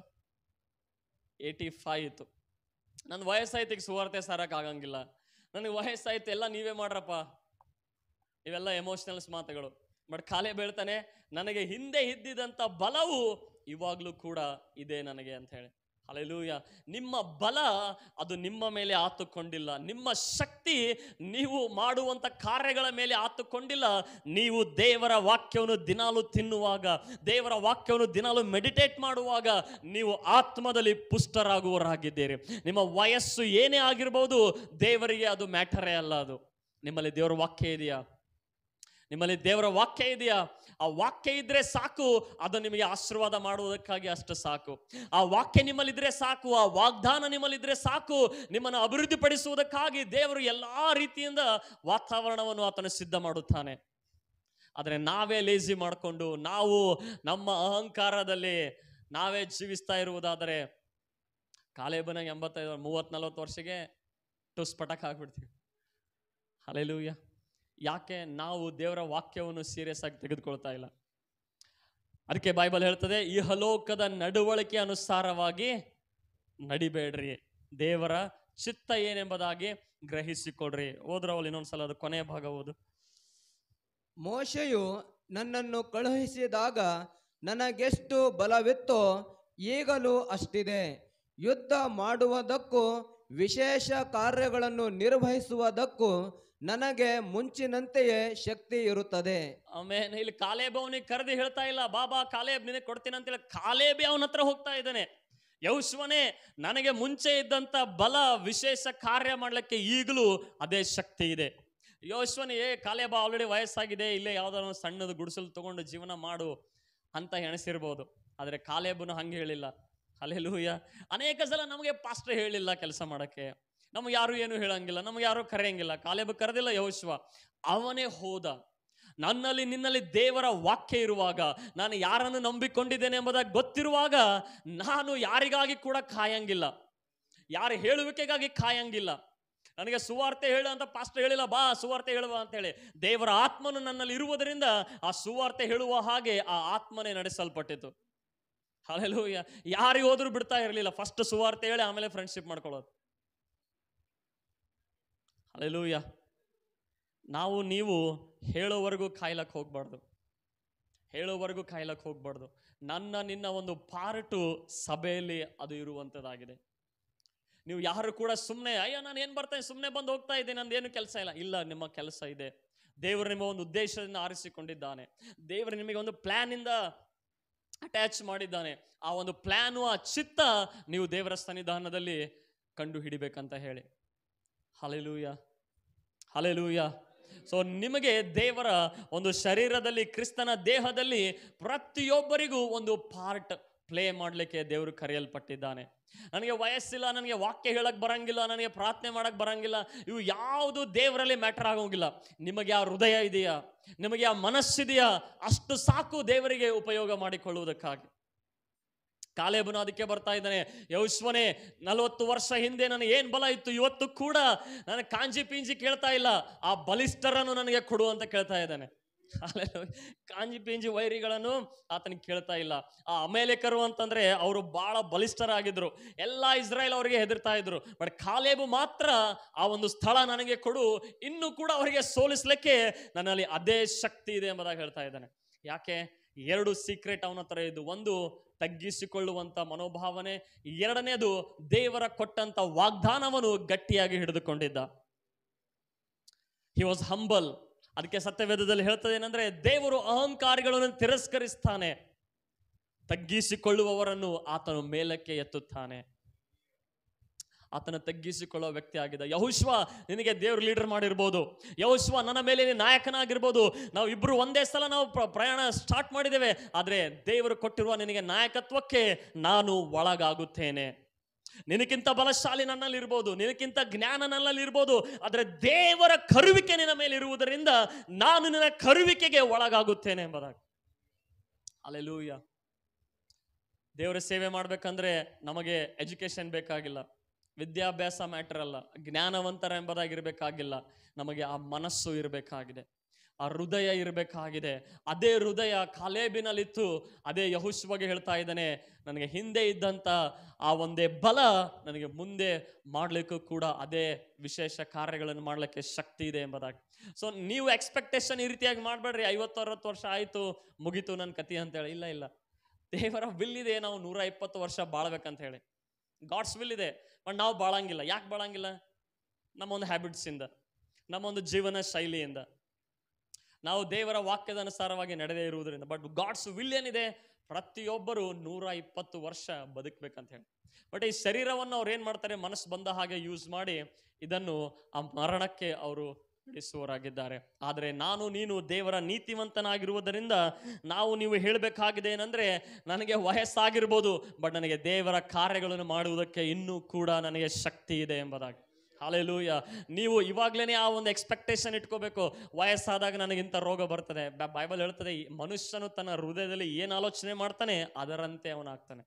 ಏಯ್ಟಿ ಫೈವ್ ಇತ್ತು. ನನ್ನ ವಯಸ್ಸಾಯ್ತು, ಈಗ ಸುವಾರ್ತೆ ಸಾರಕ್ಕೆ ಆಗಂಗಿಲ್ಲ, ನನಗೆ ವಯಸ್ಸಾಯ್ತು, ಎಲ್ಲ ನೀವೇ ಮಾಡ್ರಪ್ಪ. ಇವೆಲ್ಲ ಎಮೋಷನಲ್ಸ್ ಮಾತುಗಳು. ಬಟ್ ಕಾಲೇಬ್ ಹೇಳ್ತಾನೆ, ನನಗೆ ಹಿಂದೆ ಇದ್ದಿದ್ದಂಥ ಬಲವು ಇವಾಗಲೂ ಕೂಡ ಇದೆ ನನಗೆ ಅಂತ ಹೇಳಿ. ಹಲ್ಲೆಲೂಯಾ. ನಿಮ್ಮ ಬಲ ಅದು ನಿಮ್ಮ ಮೇಲೆ ಆತುಕೊಂಡಿಲ್ಲ, ನಿಮ್ಮ ಶಕ್ತಿ ನೀವು ಮಾಡುವಂತ ಕಾರ್ಯಗಳ ಮೇಲೆ ಆತುಕೊಂಡಿಲ್ಲ. ನೀವು ದೇವರ ವಾಕ್ಯವನ್ನು ದಿನಾಲು ತಿನ್ನುವಾಗ, ದೇವರ ವಾಕ್ಯವನ್ನು ದಿನಾಲು ಮೆಡಿಟೇಟ್ ಮಾಡುವಾಗ ನೀವು ಆತ್ಮದಲ್ಲಿ ಪುಷ್ಟರಾಗುವವರಾಗಿದ್ದೀರಿ. ನಿಮ್ಮ ವಯಸ್ಸು ಏನೇ ಆಗಿರ್ಬೋದು, ದೇವರಿಗೆ ಅದು ಮ್ಯಾಟರೇ ಅಲ್ಲ. ಅದು ನಿಮ್ಮಲ್ಲಿ ದೇವರ ವಾಕ್ಯ ಇದೆಯಾ? ನಿಮ್ಮಲ್ಲಿ ದೇವರ ವಾಕ್ಯ ಇದೆಯಾ? ಆ ವಾಕ್ಯ ಇದ್ರೆ ಸಾಕು, ಅದು ನಿಮಗೆ ಆಶೀರ್ವಾದ ಮಾಡುವುದಕ್ಕಾಗಿ ಅಷ್ಟು ಸಾಕು. ಆ ವಾಕ್ಯ ನಿಮ್ಮಲ್ಲಿದ್ರೆ ಸಾಕು, ಆ ವಾಗ್ದಾನ ನಿಮ್ಮಲ್ಲಿದ್ರೆ ಸಾಕು, ನಿಮ್ಮನ್ನು ಅಭಿವೃದ್ಧಿಪಡಿಸುವುದಕ್ಕಾಗಿ ದೇವರು ಎಲ್ಲಾ ರೀತಿಯಿಂದ ವಾತಾವರಣವನ್ನು ಆತನು ಸಿದ್ಧ ಮಾಡುತ್ತಾನೆ. ಆದರೆ ನಾವೇ ಲೇಜಿ ಮಾಡಿಕೊಂಡು, ನಾವು ನಮ್ಮ ಅಹಂಕಾರದಲ್ಲಿ ನಾವೇ ಜೀವಿಸ್ತಾ ಇರುವುದಾದರೆ, ಕಾಲೇಬನ ಎಂಬತ್ತೈದು ಮೂವತ್ ನಲ್ವತ್ತು ವರ್ಷಕ್ಕೆ ಟುಸ್ ಪಟಕ್ ಆಗ್ಬಿಡ್ತೀವಿ. ಹಲ್ಲೆಲೂಯಾ. ಯಾಕೆ? ನಾವು ದೇವರ ವಾಕ್ಯವನ್ನು ಸೀರಿಯಸ್ ಆಗಿ ತೆಗೆದುಕೊಳ್ತಾ ಇಲ್ಲ. ಅದಕ್ಕೆ ಬೈಬಲ್ ಹೇಳ್ತದೆ, ಇಹಲೋಕದ ನಡವಳಿಕೆ ಅನುಸಾರವಾಗಿ ನಡಿಬೇಡ್ರಿ, ದೇವರ ಚಿತ್ತ ಏನೆಂಬುದಾಗಿ ಗ್ರಹಿಸಿಕೊಡ್ರಿ. ಓದ್ರವಲ್ಲಿ ಇನ್ನೊಂದ್ಸಲ ಅದು ಕೊನೆಯ ಭಾಗ ಓದು. ಮೋಶೆಯು ನನ್ನನ್ನು ಕಳುಹಿಸಿದಾಗ ನನಗೆಷ್ಟು ಬಲವಿತ್ತೋ ಈಗಲೂ ಅಷ್ಟಿದೆ. ಯುದ್ಧ ಮಾಡುವುದಕ್ಕೂ ವಿಶೇಷ ಕಾರ್ಯಗಳನ್ನು ನಿರ್ವಹಿಸುವುದಕ್ಕೂ ನನಗೆ ಮುಂಚಿನಂತೆಯೇ ಶಕ್ತಿ ಇರುತ್ತದೆ. ಆಮೇಲೆ ಇಲ್ಲಿ ಕಾಲೇಬ್ ಅವನಿಗೆ ಕರೆದು ಹೇಳ್ತಾ ಇಲ್ಲ, ಬಾಬಾ ಕಾಲೇಬ್ ನಿನಗೆ ಕೊಡ್ತೀನಿ ಅಂತ ಹೇಳಿ ಕಾಲೇಬೆ ಅವನ ಹತ್ರ ಹೋಗ್ತಾ ಇದ್ದಾನೆ. ಯೌಶ್ವನೇ, ನನಗೆ ಮುಂಚೆ ಇದ್ದಂತ ಬಲ ವಿಶೇಷ ಕಾರ್ಯ ಮಾಡ್ಲಿಕ್ಕೆ ಈಗಲೂ ಅದೇ ಶಕ್ತಿ ಇದೆ. ಯೋಶ್ವನೇ, ಏ ಕಾಲೇಬ ಆಲ್ರೆಡಿ ವಯಸ್ಸಾಗಿದೆ, ಇಲ್ಲೇ ಯಾವ್ದಾದ್ರು ಸಣ್ಣದು ಗುಡಿಸಲು ತಗೊಂಡು ಜೀವನ ಮಾಡು ಅಂತ ಎಣಿಸಿರ್ಬೋದು. ಆದ್ರೆ ಕಾಲೇಬನು ಹಂಗೆ ಹೇಳಿಲ್ಲ. ಹಲ್ಲೆಲೂಯಾ. ಅನೇಕ ಸಲ ನಮಗೆ ಪಾಸ್ಟರ್ ಹೇಳಿಲ್ಲ ಕೆಲಸ ಮಾಡಕ್ಕೆ, ನಮ್ಗೆ ಯಾರು ಏನು ಹೇಳಂಗಿಲ್ಲ, ನಮ್ಗೆ ಯಾರು ಕರೆಯಂಗಿಲ್ಲ. ಕಾಲೇಬ್ ಕರೆದಿಲ್ಲ ಯೆಹೋಶುವ, ಅವನೇ ಹೋದ. ನನ್ನಲ್ಲಿ ನಿನ್ನಲ್ಲಿ ದೇವರ ವಾಕ್ಯ ಇರುವಾಗ, ನಾನು ಯಾರನ್ನು ನಂಬಿಕೊಂಡಿದ್ದೇನೆ ಎಂಬುದಾಗಿ ಗೊತ್ತಿರುವಾಗ, ನಾನು ಯಾರಿಗಾಗಿ ಕೂಡ ಕಾಯಂಗಿಲ್ಲ, ಯಾರ ಹೇಳುವಿಕೆಗಾಗಿ ಕಾಯಂಗಿಲ್ಲ. ನನಗೆ ಸುವಾರ್ತೆ ಹೇಳು ಅಂತ ಪಾಸ್ಟರ್ ಹೇಳಿಲ್ಲ, ಬಾ ಸುವಾರ್ತೆ ಹೇಳುವ ಅಂತ ಹೇಳಿ. ದೇವರ ಆತ್ಮನು ನನ್ನಲ್ಲಿ ಇರುವುದರಿಂದ ಆ ಸುವಾರ್ತೆ ಹೇಳುವ ಹಾಗೆ ಆ ಆತ್ಮನೇ ನಡೆಸಲ್ಪಟ್ಟಿತು. ಹಲ್ಲೆಲೂಯ. ಯಾರಿಗೆ ಹೋದ್ರು ಬಿಡ್ತಾ ಇರಲಿಲ್ಲ, ಫಸ್ಟ್ ಸುವಾರ್ತೆ ಹೇಳಿ ಆಮೇಲೆ ಫ್ರೆಂಡ್ಶಿಪ್ ಮಾಡ್ಕೊಳ್ಳೋದು. ಹಲ್ಲೆಲೂಯ. ನಾವು ನೀವು ಹೇಳೋವರೆಗೂ ಕಾಯ್ಲಕ್ಕೆ ಹೋಗ್ಬಾರ್ದು, ಹೇಳೋವರೆಗೂ ಕಾಯ್ಲಕ್ಕೆ ಹೋಗ್ಬಾರ್ದು. ನನ್ನ ನಿನ್ನ ಒಂದು ಪಾರ್ಟು ಸಭೆಯಲ್ಲಿ ಅದು ಇರುವಂಥದ್ದಾಗಿದೆ. ನೀವು ಯಾರು ಕೂಡ ಸುಮ್ಮನೆ ಅಯ್ಯೋ ನಾನು ಏನು ಬರ್ತೇನೆ ಸುಮ್ಮನೆ ಬಂದು ಹೋಗ್ತಾ ಇದ್ದೀನಿ, ನಂದೇನು ಕೆಲಸ ಇಲ್ಲ. ಇಲ್ಲ, ನಿಮ್ಮ ಕೆಲಸ ಇದೆ. ದೇವರು ನಿಮ್ಮ ಒಂದು ಉದ್ದೇಶದಿಂದ ಆರಿಸಿಕೊಂಡಿದ್ದಾನೆ. ದೇವರು ನಿಮಗೆ ಒಂದು ಪ್ಲಾನ್ ಇಂದ ಅಟ್ಯಾಚ್ ಮಾಡಿದ್ದಾನೆ. ಆ ಒಂದು ಪ್ಲಾನು, ಆ ಚಿತ್ತ ನೀವು ದೇವರ ಸನ್ನಿಧಾನದಲ್ಲಿ ಕಂಡು ಹಿಡಿಬೇಕಂತ ಹೇಳಿ. Hallelujah, hallelujah. ಸೊ ನಿಮಗೆ ದೇವರ ಒಂದು ಶರೀರದಲ್ಲಿ, ಕ್ರಿಸ್ತನ ದೇಹದಲ್ಲಿ ಪ್ರತಿಯೊಬ್ಬರಿಗೂ ಒಂದು ಪಾರ್ಟ್ ಪ್ಲೇ ಮಾಡಲಿಕ್ಕೆ ದೇವರು ಕರೆಯಲ್ಪಟ್ಟಿದ್ದಾನೆ. ನನಗೆ ವಯಸ್ಸಿಲ್ಲ, ನನಗೆ ವಾಕ್ಯ ಹೇಳಕ್ ಬರಂಗಿಲ್ಲ, ನನಗೆ ಪ್ರಾರ್ಥನೆ ಮಾಡಕ್ ಬರಂಗಿಲ್ಲ, ಇವು ಯಾವುದು ದೇವರಲ್ಲಿ ಮ್ಯಾಟರ್ ಆಗೋಂಗಿಲ್ಲ. ನಿಮಗೆ ಆ ಹೃದಯ ಇದೆಯಾ, ನಿಮಗೆ ಆ ಮನಸ್ಸಿದೆಯಾ, ಅಷ್ಟು ಸಾಕು ದೇವರಿಗೆ ಉಪಯೋಗ ಮಾಡಿಕೊಳ್ಳುವುದಕ್ಕಾಗಿ. ಕಾಲೇಬನು ಅದಕ್ಕೆ ಬರ್ತಾ ಇದ್ದಾನೆ, ಯೌಶ್ವನೇ, ನಲವತ್ತು ವರ್ಷ ಹಿಂದೆ ನನಗೆ ಏನ್ ಬಲ ಇತ್ತು, ಇವತ್ತು ಕೂಡ ನನಗೆ ಕಾಂಜಿ ಪಿಂಜಿ ಕೇಳ್ತಾ ಇಲ್ಲ, ಆ ಬಲಿಷ್ಠರನ್ನು ನನಗೆ ಕೊಡು ಅಂತ ಕೇಳ್ತಾ ಇದ್ದಾನೆ. ಕಾಂಜಿ ಪಿಂಜಿ ವೈರಿಗಳನ್ನು ಆತನಿಗೆ ಕೇಳ್ತಾ ಇಲ್ಲ. ಆ ಅಮೇಲೆಕರು ಅಂತಂದ್ರೆ ಅವರು ಬಹಳ ಬಲಿಷ್ಠರಾಗಿದ್ರು, ಎಲ್ಲಾ ಇಸ್ರಾಯೇಲ್ ಅವರಿಗೆ ಹೆದರ್ತಾ ಇದ್ರು. ಬಟ್ ಕಾಲೇಬು ಮಾತ್ರ ಆ ಒಂದು ಸ್ಥಳ ನನಗೆ ಕೊಡು, ಇನ್ನು ಕೂಡ ಅವರಿಗೆ ಸೋಲಿಸ್ಲಿಕ್ಕೆ ನನ್ನಲ್ಲಿ ಅದೇ ಶಕ್ತಿ ಇದೆ ಎಂಬುದಾಗಿ ಹೇಳ್ತಾ ಇದ್ದಾನೆ. ಯಾಕೆ? ಎರಡು ಸೀಕ್ರೆಟ್ ಅವನ ಹತ್ರ ಇದ್ದು. ಒಂದು, ತಗ್ಗಿಸಿಕೊಳ್ಳುವಂತ ಮನೋಭಾವನೆ. ಎರಡನೇದು, ದೇವರ ಕೊಟ್ಟಂತ ವಾಗ್ದಾನವನ್ನು ಗಟ್ಟಿಯಾಗಿ ಹಿಡಿದುಕೊಂಡಿದ್ದ. He was humble. ಅದಕ್ಕೆ ಸತ್ಯವೇದದಲ್ಲಿ ಹೇಳ್ತದೆ ಏನಂದ್ರೆ, ದೇವರು ಅಹಂಕಾರಿಗಳನ್ನು ತಿರಸ್ಕರಿಸ್ತಾನೆ, ತಗ್ಗಿಸಿಕೊಳ್ಳುವವರನ್ನು ಆತನು ಮೇಲಕ್ಕೆ ಎತ್ತುತ್ತಾನೆ. ಆತನ ತಗ್ಗಿಸಿಕೊಳ್ಳುವ ವ್ಯಕ್ತಿ ಆಗಿದ್ದ. ಯೆಹೋಶುವ ನಿನಗೆ ದೇವರು ಲೀಡರ್ ಮಾಡಿರ್ಬೋದು, ಯೆಹೋಶುವ ನನ್ನ ಮೇಲೆ ನಾಯಕನಾಗಿರ್ಬೋದು, ನಾವು ಇಬ್ರು ಒಂದೇ ಸಲ ನಾವು ಪ್ರಯಾಣ ಸ್ಟಾರ್ಟ್ ಮಾಡಿದ್ದೇವೆ, ಆದ್ರೆ ದೇವರು ಕೊಟ್ಟಿರುವ ನಿನಗೆ ನಾಯಕತ್ವಕ್ಕೆ ನಾನು ಒಳಗಾಗುತ್ತೇನೆ. ನಿನಕ್ಕಿಂತ ಬಲಶಾಲಿ ನನ್ನಲ್ಲಿ ಇರ್ಬೋದು, ನಿನಕ್ಕಿಂತ ಜ್ಞಾನ ನನ್ನಲ್ಲಿ ಇರ್ಬೋದು, ಆದ್ರೆ ದೇವರ ಕರುವಿಕೆ ನಿನ್ನ ಮೇಲೆ ಇರುವುದರಿಂದ ನಾನು ನಿನ್ನ ಕರುವಿಕೆಗೆ ಒಳಗಾಗುತ್ತೇನೆ ಎಂಬುದಾಗಿ. ಹಲ್ಲೆಲೂಯಾ. ದೇವರ ಸೇವೆ ಮಾಡ್ಬೇಕಂದ್ರೆ ನಮಗೆ ಎಜುಕೇಶನ್ ಬೇಕಾಗಿಲ್ಲ, ವಿದ್ಯಾಭ್ಯಾಸ ಮ್ಯಾಟರ್ ಅಲ್ಲ, ಜ್ಞಾನವಂತರ ಎಂಬುದಾಗಿರ್ಬೇಕಾಗಿಲ್ಲ. ನಮಗೆ ಆ ಮನಸ್ಸು ಇರಬೇಕಾಗಿದೆ, ಆ ಹೃದಯ ಇರಬೇಕಾಗಿದೆ. ಅದೇ ಹೃದಯ ಕಾಲೇಬಿನಲ್ಲಿತ್ತು. ಅದೇ ಯೆಹೋಶುವಗೆ ಹೇಳ್ತಾ ಇದ್ದಾನೆ, ನನಗೆ ಹಿಂದೆ ಇದ್ದಂಥ ಆ ಒಂದೇ ಬಲ ನನಗೆ ಮುಂದೆ ಮಾಡಲಿಕ್ಕೂ ಕೂಡ ಅದೇ ವಿಶೇಷ ಕಾರ್ಯಗಳನ್ನು ಮಾಡಲಿಕ್ಕೆ ಶಕ್ತಿ ಇದೆ ಎಂಬುದಾಗಿ. ಸೊ ನೀವು ಎಕ್ಸ್ಪೆಕ್ಟೇಷನ್ ಈ ರೀತಿಯಾಗಿ ಮಾಡಬೇಡ್ರಿ, ಐವತ್ತು ಅರವತ್ತು ವರ್ಷ ಆಯಿತು ಮುಗೀತು ನನ್ನ ಕತಿ ಅಂತೇಳಿ. ಇಲ್ಲ ಇಲ್ಲ, ದೇವರ ವಿಲ್ ಇದೆ ನಾವು ನೂರ ಇಪ್ಪತ್ತು ವರ್ಷ ಬಾಳ್ಬೇಕಂತ ಹೇಳಿ. ಗಾಡ್ಸ್ ವಿಲ್ ಇದೆ, ಬಟ್ ನಾವು ಬಾಳಂಗಿಲ್ಲ. ಯಾಕೆ ಬಾಳಂಗಿಲ್ಲ? ನಮ್ಮೊಂದು ಹ್ಯಾಬಿಟ್ಸಿಂದ, ನಮ್ಮೊಂದು ಜೀವನ ಶೈಲಿಯಿಂದ, ನಾವು ದೇವರ ವಾಕ್ಯದ ಅನುಸಾರವಾಗಿ ನಡೆದೇ ಇರುವುದರಿಂದ. ಬಟ್ ಗಾಡ್ಸ್ ವಿಲ್ ಏನಿದೆ, ಪ್ರತಿಯೊಬ್ಬರು ನೂರ ಇಪ್ಪತ್ತು ವರ್ಷ ಬದುಕಬೇಕಂತ ಹೇಳಿ. ಬಟ್ ಈ ಶರೀರವನ್ನು ಅವ್ರು ಏನು ಮಾಡ್ತಾರೆ, ಮನಸ್ಸು ಬಂದ ಹಾಗೆ ಯೂಸ್ ಮಾಡಿ ಇದನ್ನು ಆ ಮರಣಕ್ಕೆ ಅವರು ನಡೆಸುವವರಾಗಿದ್ದಾರೆ. ಆದರೆ ನಾನು ನೀನು ದೇವರ ನೀತಿವಂತನಾಗಿರುವುದರಿಂದ ನಾವು ನೀವು ಹೇಳಬೇಕಾಗಿದೆ ಏನಂದ್ರೆ, ನನಗೆ ವಯಸ್ಸಾಗಿರ್ಬೋದು, ಬಟ್ ನನಗೆ ದೇವರ ಕಾರ್ಯಗಳನ್ನು ಮಾಡುವುದಕ್ಕೆ ಇನ್ನೂ ಕೂಡ ನನಗೆ ಶಕ್ತಿ ಇದೆ ಎಂಬುದಾಗಿ. ಹಲ್ಲೆಲೂಯಾ. ನೀವು ಇವಾಗ್ಲೇನೆ ಆ ಒಂದು ಎಕ್ಸ್ಪೆಕ್ಟೇಷನ್ ಇಟ್ಕೋಬೇಕು, ವಯಸ್ಸಾದಾಗ ನನಗಿಂತ ರೋಗ ಬರ್ತದೆ. ಬೈಬಲ್ ಹೇಳ್ತದೆ, ಮನುಷ್ಯನು ತನ್ನ ಹೃದಯದಲ್ಲಿ ಏನು ಆಲೋಚನೆ ಮಾಡ್ತಾನೆ ಅದರಂತೆ ಅವನಾಗ್ತಾನೆ.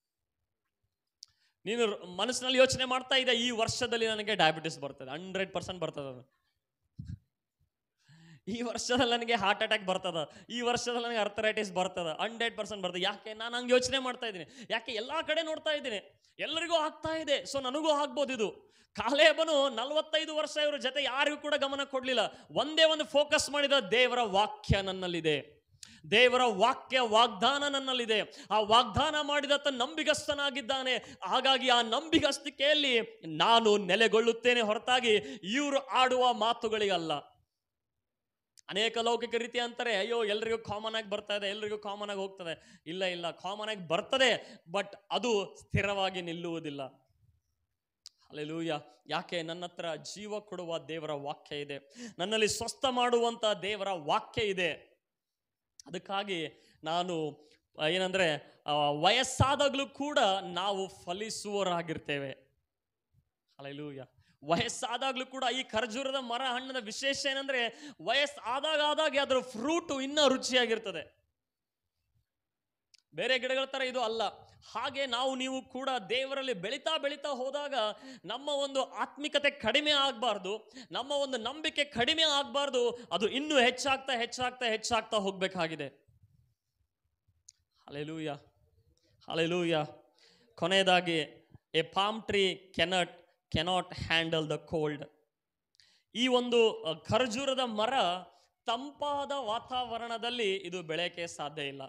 ನೀನು ಮನಸ್ಸಿನಲ್ಲಿ ಯೋಚನೆ ಮಾಡ್ತಾ ಇದ್ದ, ಈ ವರ್ಷದಲ್ಲಿ ನನಗೆ ಡಯಾಬಿಟಿಸ್ ಬರ್ತದೆ, ಹಂಡ್ರೆಡ್ ಪರ್ಸೆಂಟ್ ಬರ್ತದೆ ಅದು. ಈ ವರ್ಷದಲ್ಲಿ ನನಗೆ ಹಾರ್ಟ್ ಅಟ್ಯಾಕ್ ಬರ್ತದ, ಈ ವರ್ಷದಲ್ಲಿ ನನಗೆ ಅರ್ಥರೈಟಿಸ್ ಬರ್ತದ, ಹಂಡ್ರೆಡ್ ಪರ್ಸೆಂಟ್ ಬರ್ತದೆ. ಯಾಕೆ? ನಾನು ಹಂಗೆ ಯೋಚನೆ ಮಾಡ್ತಾ ಇದ್ದೀನಿ. ಯಾಕೆ? ಎಲ್ಲಾ ಕಡೆ ನೋಡ್ತಾ ಇದ್ದೀನಿ, ಎಲ್ಲರಿಗೂ ಆಗ್ತಾ ಇದೆ, ಸೊ ನನಗೂ ಆಗ್ಬೋದು ಇದು. ಕಾಲೇಬನು ನಲವತ್ತೈದು ವರ್ಷ ಇವ್ರ ಜೊತೆ ಯಾರಿಗೂ ಕೂಡ ಗಮನ ಕೊಡ್ಲಿಲ್ಲ, ಒಂದೇ ಒಂದು ಫೋಕಸ್ ಮಾಡಿದ, ದೇವರ ವಾಕ್ಯ ನನ್ನಲ್ಲಿದೆ, ದೇವರ ವಾಕ್ಯ ವಾಗ್ದಾನ ನನ್ನಲ್ಲಿದೆ. ಆ ವಾಗ್ದಾನ ಮಾಡಿದತ್ತ ನಂಬಿಗಸ್ತನಾಗಿದ್ದಾನೆ. ಹಾಗಾಗಿ ಆ ನಂಬಿಗಸ್ತಿಕೆಯಲ್ಲಿ ನಾನು ನೆಲೆಗೊಳ್ಳುತ್ತೇನೆ ಹೊರತಾಗಿ ಇವರು ಆಡುವ ಮಾತುಗಳಿಗಲ್ಲ. ಅನೇಕ ಲೌಕಿಕ ರೀತಿ ಅಂತಾರೆ, ಅಯ್ಯೋ ಎಲ್ರಿಗೂ ಕಾಮನ್ ಆಗಿ ಬರ್ತಾ ಇದೆ, ಎಲ್ರಿಗೂ ಕಾಮನ್ ಆಗಿ ಹೋಗ್ತದೆ. ಇಲ್ಲ ಇಲ್ಲ, ಕಾಮನ್ ಆಗಿ ಬರ್ತದೆ, ಬಟ್ ಅದು ಸ್ಥಿರವಾಗಿ ನಿಲ್ಲುವುದಿಲ್ಲ. ಹಲ್ಲೆಲೂಯಾ. ಯಾಕೆ? ನನ್ನ ಹತ್ರ ಜೀವ ಕೊಡುವ ದೇವರ ವಾಕ್ಯ ಇದೆ, ನನ್ನಲ್ಲಿ ಸ್ವಸ್ಥ ಮಾಡುವಂತ ದೇವರ ವಾಕ್ಯ ಇದೆ. ಅದಕ್ಕಾಗಿ ನಾನು ಏನಂದ್ರೆ ವಯಸ್ಸಾದಾಗಲೂ ಕೂಡ ನಾವು ಫಲಿಸುವರಾಗಿರ್ತೇವೆ. ಹಲ್ಲೆಲೂಯಾ. ವಯಸ್ಸಾದಾಗ್ಲೂ ಕೂಡ ಈ ಖರ್ಜೂರದ ಮರ ಹಣ್ಣಿನ ವಿಶೇಷ ಏನಂದ್ರೆ ವಯಸ್ಸು ಆದಾಗ ಆದಾಗ ಅದರ ಫ್ರೂಟು ಇನ್ನೂ ರುಚಿಯಾಗಿರ್ತದೆ. ಬೇರೆ ಗಿಡಗಳ ತರ ಇದು ಅಲ್ಲ. ಹಾಗೆ ನಾವು ನೀವು ಕೂಡ ದೇವರಲ್ಲಿ ಬೆಳೀತಾ ಬೆಳೀತಾ ಹೋದಾಗ ನಮ್ಮ ಒಂದು ಆತ್ಮಿಕತೆ ಕಡಿಮೆ ಆಗಬಾರ್ದು, ನಮ್ಮ ಒಂದು ನಂಬಿಕೆ ಕಡಿಮೆ ಆಗಬಾರ್ದು, ಅದು ಇನ್ನೂ ಹೆಚ್ಚಾಗ್ತಾ ಹೆಚ್ಚಾಗ್ತಾ ಹೆಚ್ಚಾಗ್ತಾ ಹೋಗ್ಬೇಕಾಗಿದೆ. Hallelujah, hallelujah. ಕೊನೆಯದಾಗಿ, a palm tree cannot cannot handle the cold. ಈ ಒಂದು ಖರ್ಜೂರದ ಮರ ತಂಪಾದ ವಾತಾವರಣದಲ್ಲಿ ಇದು ಬೆಳೆಯಕ್ಕೆ ಸಾಧ್ಯ ಇಲ್ಲ.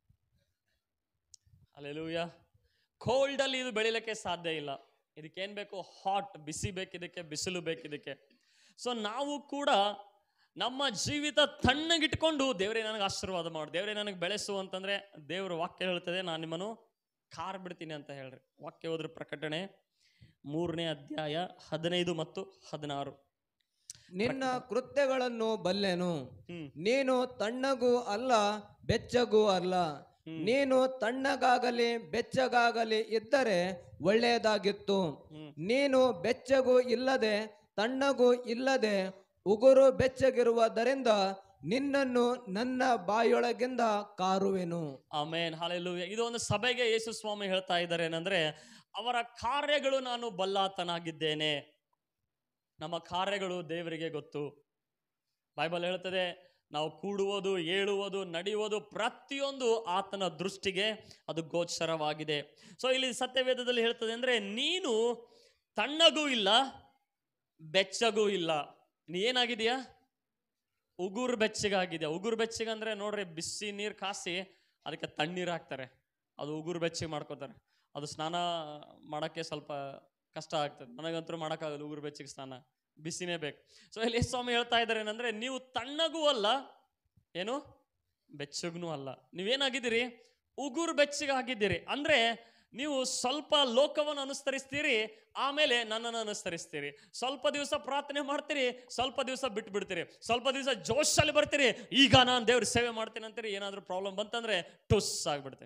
ಹಲ್ಲೆಲೂಯಾ. ಕೋಲ್ಡ್ ಅಲ್ಲಿ ಇದು ಬೆಳಿಲಿಕ್ಕೆ ಸಾಧ್ಯ ಇಲ್ಲ. ಇದಕ್ಕೇನ್ ಬೇಕು? ಹಾಟ್, ಬಿಸಿ ಬೇಕಿದಕ್ಕೆ, ಬಿಸಿಲು ಬೇಕಿದಕ್ಕೆ. ಸೊ ನಾವು ಕೂಡ ನಮ್ಮ ಜೀವಿತ ತಣ್ಣಗಿಟ್ಕೊಂಡು ದೇವರೇ ನನಗೆ ಆಶೀರ್ವಾದ ಮಾಡು, ದೇವರೇ ನನಗೆ ಬೆಳೆಸು ಅಂತಂದ್ರೆ ದೇವರ ವಾಕ್ಯ ಹೇಳ್ತದೆ, ನಾನು ನಿಮ್ಮನ್ನು ಕಾರ್ ಬಿಡ್ತೀನಿ ಅಂತ ಹೇಳ್ರಿ. ವಾಕ್ಯ ಹೋದ್ರ ಪ್ರಕಟಣೆ ಮೂರನೇ ಅಧ್ಯಾಯ ಹದಿನೈದು ಮತ್ತು ಹದಿನಾರು. ನಿನ್ನ ಕೃತ್ಯಗಳನ್ನು ಬಲ್ಲೆನು, ನೀನು ತಣ್ಣಗೂ ಅಲ್ಲ ಬೆಚ್ಚಗೂ ಅಲ್ಲ. ನೀನು ತಣ್ಣಗಾಗಲಿ ಬೆಚ್ಚಗಾಗಲಿ ಇದ್ದರೆ ಒಳ್ಳೆಯದಾಗಿತ್ತು. ನೀನು ಬೆಚ್ಚಗೂ ಇಲ್ಲದೆ ತಣ್ಣಗೂ ಇಲ್ಲದೆ ಉಗುರು ಬೆಚ್ಚಗಿರುವುದರಿಂದ ನಿನ್ನನ್ನು ನನ್ನ ಬಾಯೊಳಗಿಂದ ಕಾರುವೆನು. Amen, hallelujah. ಇದು ಒಂದು ಸಭೆಗೆ ಯೇಸು ಸ್ವಾಮಿ ಹೇಳ್ತಾ ಇದ್ದಾರೆ ಏನಂದ್ರೆ, ಅವರ ಕಾರ್ಯಗಳು ನಾನು ಬಲ್ಲಾತನಾಗಿದ್ದೇನೆ. ನಮ್ಮ ಕಾರ್ಯಗಳು ದೇವರಿಗೆ ಗೊತ್ತು. ಬೈಬಲ್ ಹೇಳ್ತದೆ, ನಾವು ಕೂಡುವುದು, ಏಳುವುದು, ನಡೆಯುವುದು ಪ್ರತಿಯೊಂದು ಆತನ ದೃಷ್ಟಿಗೆ ಅದು ಗೋಚರವಾಗಿದೆ. ಸೊ ಇಲ್ಲಿ ಸತ್ಯವೇದದಲ್ಲಿ ಹೇಳ್ತದೆ ಅಂದ್ರೆ, ನೀನು ತಣ್ಣಗೂ ಇಲ್ಲ ಬೆಚ್ಚಗೂ ಇಲ್ಲ. ನೀ ಏನಾಗಿದೆಯಾ? ಉಗುರು ಬೆಚ್ಚಗಾಗಿದೆಯಾ. ಉಗುರು ಬೆಚ್ಚಗಂದ್ರೆ ನೋಡ್ರಿ, ಬಿಸಿ ನೀರು ಕಾಸಿ ಅದಕ್ಕೆ ತಣ್ಣೀರು ಹಾಕ್ತಾರೆ, ಅದು ಉಗುರು ಬೆಚ್ಚಗೆ ಮಾಡ್ಕೋತಾರೆ. ಅದು ಸ್ನಾನ ಮಾಡೋಕ್ಕೆ ಸ್ವಲ್ಪ ಕಷ್ಟ ಆಗ್ತದೆ. ನನಗಂತೂ ಮಾಡೋಕ್ಕಾಗಲ್ಲ ಉಗುರು ಬೆಚ್ಚಗೆ ಸ್ನಾನ, ಬಿಸಿನೇ ಬೇಕು. ಸೊ ಇಲ್ಲಿ ಸ್ವಾಮಿ ಹೇಳ್ತಾ ಇದ್ದಾರೆ ಏನಂದ್ರೆ, ನೀವು ತಣ್ಣಗೂ ಅಲ್ಲ, ಏನು ಬೆಚ್ಚಗೂ ಅಲ್ಲ. ನೀವೇನಾಗಿದ್ದೀರಿ? ಉಗುರು ಬೆಚ್ಚಗಾಗಿದ್ದೀರಿ. ಅಂದ್ರೆ ನೀವು ಸ್ವಲ್ಪ ಲೋಕವನ್ನು ಅನುಸರಿಸ್ತೀರಿ, ಆಮೇಲೆ ನನ್ನನ್ನು ಅನುಸರಿಸ್ತೀರಿ. ಸ್ವಲ್ಪ ದಿವಸ ಪ್ರಾರ್ಥನೆ ಮಾಡ್ತೀರಿ, ಸ್ವಲ್ಪ ದಿವಸ ಬಿಟ್ಟು ಬಿಡ್ತೀರಿ. ಸ್ವಲ್ಪ ದಿವಸ ಜೋಶಲ್ಲಿ ಬರ್ತೀರಿ, ಈಗ ನಾನು ದೇವ್ರ ಸೇವೆ ಮಾಡ್ತೀನಿ ಅಂತೀರಿ. ಏನಾದರೂ ಪ್ರಾಬ್ಲಮ್ ಬಂತಂದ್ರೆ ಟುಸ್ ಆಗ್ಬಿಡ್ತೇವೆ.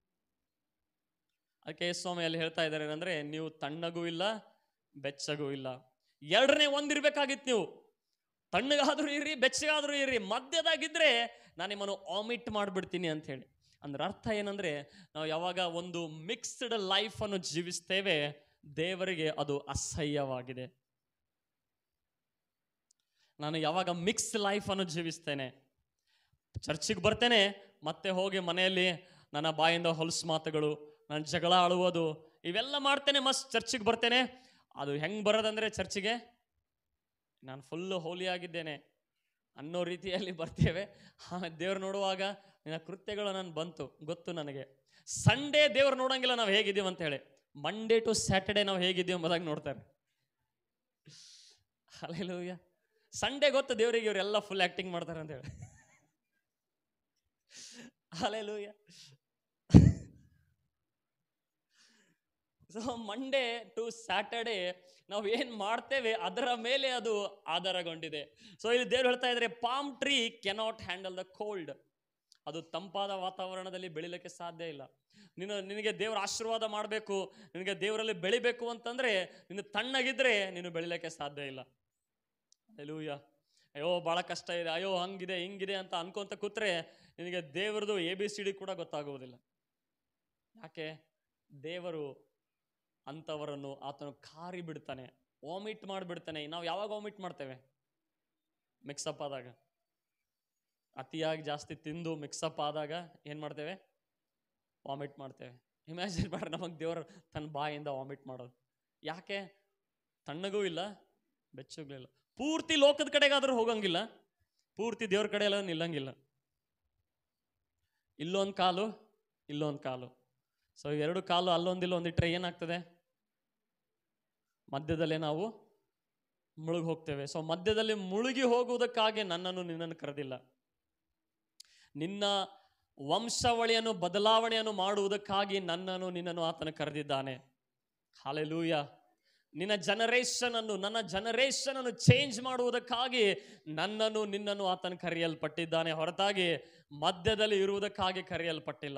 ಅದಕ್ಕೆ ಸ್ವಾಮಿ ಅಲ್ಲಿ ಹೇಳ್ತಾ ಇದ್ದಾರೆ ಏನಂದ್ರೆ, ನೀವು ತಣ್ಣಗೂ ಇಲ್ಲ ಬೆಚ್ಚಗೂ ಇಲ್ಲ, ಎರಡನೇ ಒಂದಿರ್ಬೇಕಾಗಿತ್ತು. ನೀವು ತಣ್ಣಗಾದ್ರೂ ಇರ್ರಿ ಬೆಚ್ಚಗಾದ್ರೂ ಇರ್ರಿ, ಮಧ್ಯದಾಗಿದ್ರೆ ನಾನು ನಿಮ್ಮನ್ನು ಆಮಿಟ್ ಮಾಡಿಬಿಡ್ತೀನಿ ಅಂತ ಹೇಳಿ. ಅಂದ್ರೆ ಅರ್ಥ ಏನಂದ್ರೆ, ನಾವು ಯಾವಾಗ ಒಂದು ಮಿಕ್ಸ್ಡ್ ಲೈಫ್ ಅನ್ನು ಜೀವಿಸ್ತೇವೆ, ದೇವರಿಗೆ ಅದು ಅಸಹ್ಯವಾಗಿದೆ. ನಾನು ಯಾವಾಗ ಮಿಕ್ಸ್ ಲೈಫ್ ಅನ್ನು ಜೀವಿಸ್ತೇನೆ, ಚರ್ಚಿಗೆ ಬರ್ತೇನೆ, ಮತ್ತೆ ಹೋಗಿ ಮನೆಯಲ್ಲಿ ನನ್ನ ಬಾಯಿಂದ ಹೊಲಸು ಮಾತುಗಳು, ನಾನು ಜಗಳ ಆಳುವುದು, ಇವೆಲ್ಲ ಮಾಡ್ತೇನೆ, ಮಸ್ತ್ ಚರ್ಚಿಗೆ ಬರ್ತೇನೆ. ಅದು ಹೆಂಗೆ ಬರೋದಂದ್ರೆ, ಚರ್ಚಿಗೆ ನಾನು ಫುಲ್ಲು ಹೋಲಿ ಆಗಿದ್ದೇನೆ ಅನ್ನೋ ರೀತಿಯಲ್ಲಿ ಬರ್ತೇವೆ. ದೇವ್ರು ನೋಡುವಾಗ ನಿನ್ನ ಕೃತ್ಯಗಳು ನಾನು ಬಂತು ಗೊತ್ತು ನನಗೆ. ಸಂಡೇ ದೇವ್ರು ನೋಡಂಗಿಲ್ಲ ನಾವು ಹೇಗಿದ್ದೀವಿ ಅಂತ ಹೇಳಿ, ಮಂಡೇ ಟು ಸ್ಯಾಟರ್ಡೇ ನಾವು ಹೇಗಿದ್ದೀವಿ ಎಂಬುದಾಗಿ ನೋಡ್ತಾರೆ. ಹಲ್ಲೆಲೂಯಾ. ಸಂಡೇ ಗೊತ್ತು ದೇವರಿಗೆ ಇವರೆಲ್ಲ ಫುಲ್ ಆಕ್ಟಿಂಗ್ ಮಾಡ್ತಾರೆ ಅಂತ ಹೇಳಿ. Hallelujah. So Monday to Saturday ನಾವು ಏನ್ ಮಾಡ್ತೇವೆ ಅದರ ಮೇಲೆ ಅದು ಆಧಾರಗೊಂಡಿದೆ. ಸೊ ಇಲ್ಲಿ ದೇವ್ರು ಹೇಳ್ತಾ ಇದ್ರೆ, palm tree cannot handle the cold. ಅದು ತಂಪಾದ ವಾತಾವರಣದಲ್ಲಿ ಬೆಳಿಲಿಕ್ಕೆ ಸಾಧ್ಯ ಇಲ್ಲ. ನೀನು ನಿನಗೆ ದೇವರ ಆಶೀರ್ವಾದ ಮಾಡಬೇಕು, ನಿನಗೆ ದೇವರಲ್ಲಿ ಬೆಳಿಬೇಕು ಅಂತಂದ್ರೆ ನೀನು ತಣ್ಣಗಿದ್ರೆ ನೀನು ಬೆಳಿಲಿಕ್ಕೆ ಸಾಧ್ಯ ಇಲ್ಲ. ಹಲ್ಲೆಲೂಯಾ. ಅಯ್ಯೋ ಭಾಳ ಕಷ್ಟ ಇದೆ, ಅಯ್ಯೋ ಹಂಗಿದೆ ಹಿಂಗಿದೆ ಅಂತ ಅನ್ಕೊಂತ ಕೂತ್ರೆ ನಿನಗೆ ದೇವರದು ಎ ಬಿ ಸಿ ಡಿ ಕೂಡ ಗೊತ್ತಾಗುವುದಿಲ್ಲ. ಯಾಕೆ? ದೇವರು ಅಂಥವರನ್ನು ಆತನು ಕಾರಿ ಬಿಡ್ತಾನೆ, ವಾಮಿಟ್ ಮಾಡಿಬಿಡ್ತಾನೆ. ನಾವು ಯಾವಾಗ ವಾಮಿಟ್ ಮಾಡ್ತೇವೆ? ಮಿಕ್ಸಪ್ ಆದಾಗ. ಅತಿಯಾಗಿ ಜಾಸ್ತಿ ತಿಂದು ಮಿಕ್ಸಪ್ ಆದಾಗ ಏನು ಮಾಡ್ತೇವೆ? ವಾಮಿಟ್ ಮಾಡ್ತೇವೆ. ಇಮ್ಯಾಜಿನ್ ಮಾಡ್ರಿ, ನಮಗೆ ದೇವರು ತನ್ನ ಬಾಯಿಂದ ವಾಮಿಟ್ ಮಾಡೋದು. ಯಾಕೆ? ತಣ್ಣಗೂ ಇಲ್ಲ ಬೆಚ್ಚಗೂ ಇಲ್ಲ. ಪೂರ್ತಿ ಲೋಕದ ಕಡೆಗಾದ್ರೂ ಹೋಗಂಗಿಲ್ಲ, ಪೂರ್ತಿ ದೇವ್ರ ಕಡೆ ಎಲ್ಲ ನಿಲ್ಲಂಗಿಲ್ಲ. ಇಲ್ಲೊಂದು ಕಾಲು ಇಲ್ಲೊಂದು ಕಾಲು. ಸೊ ಎರಡು ಕಾಲು ಅಲ್ಲೊಂದಿಲ್ಲ ಒಂದಿಟ್ರೆ ಏನಾಗ್ತದೆ? ಮಧ್ಯದಲ್ಲೇ ನಾವು ಮುಳುಗಿ ಹೋಗ್ತೇವೆ. ಸೊ ಮಧ್ಯದಲ್ಲಿ ಮುಳುಗಿ ಹೋಗುವುದಕ್ಕಾಗಿ ನನ್ನನ್ನು ನಿನ್ನನ್ನು ಕರೆದಿಲ್ಲ. ನಿನ್ನ ವಂಶಾವಳಿಯನ್ನು ಬದಲಾವಣೆಯನ್ನು ಮಾಡುವುದಕ್ಕಾಗಿ ನನ್ನನ್ನು ನಿನ್ನನ್ನು ಆತನು ಕರೆದಿದ್ದಾನೆ. ಹಲ್ಲೆಲೂಯಾ. ನಿನ್ನ ಜನರೇಷನ್ ಅನ್ನು ನನ್ನ ಜನರೇಷನ್ ಅನ್ನು ಚೇಂಜ್ ಮಾಡುವುದಕ್ಕಾಗಿ ನನ್ನನ್ನು ನಿನ್ನನ್ನು ಆತನು ಕರೆಯಲ್ಪಟ್ಟಿದ್ದಾನೆ, ಹೊರತಾಗಿ ಮಧ್ಯದಲ್ಲಿ ಇರುವುದಕ್ಕಾಗಿ ಕರೆಯಲ್ಪಟ್ಟಿಲ್ಲ.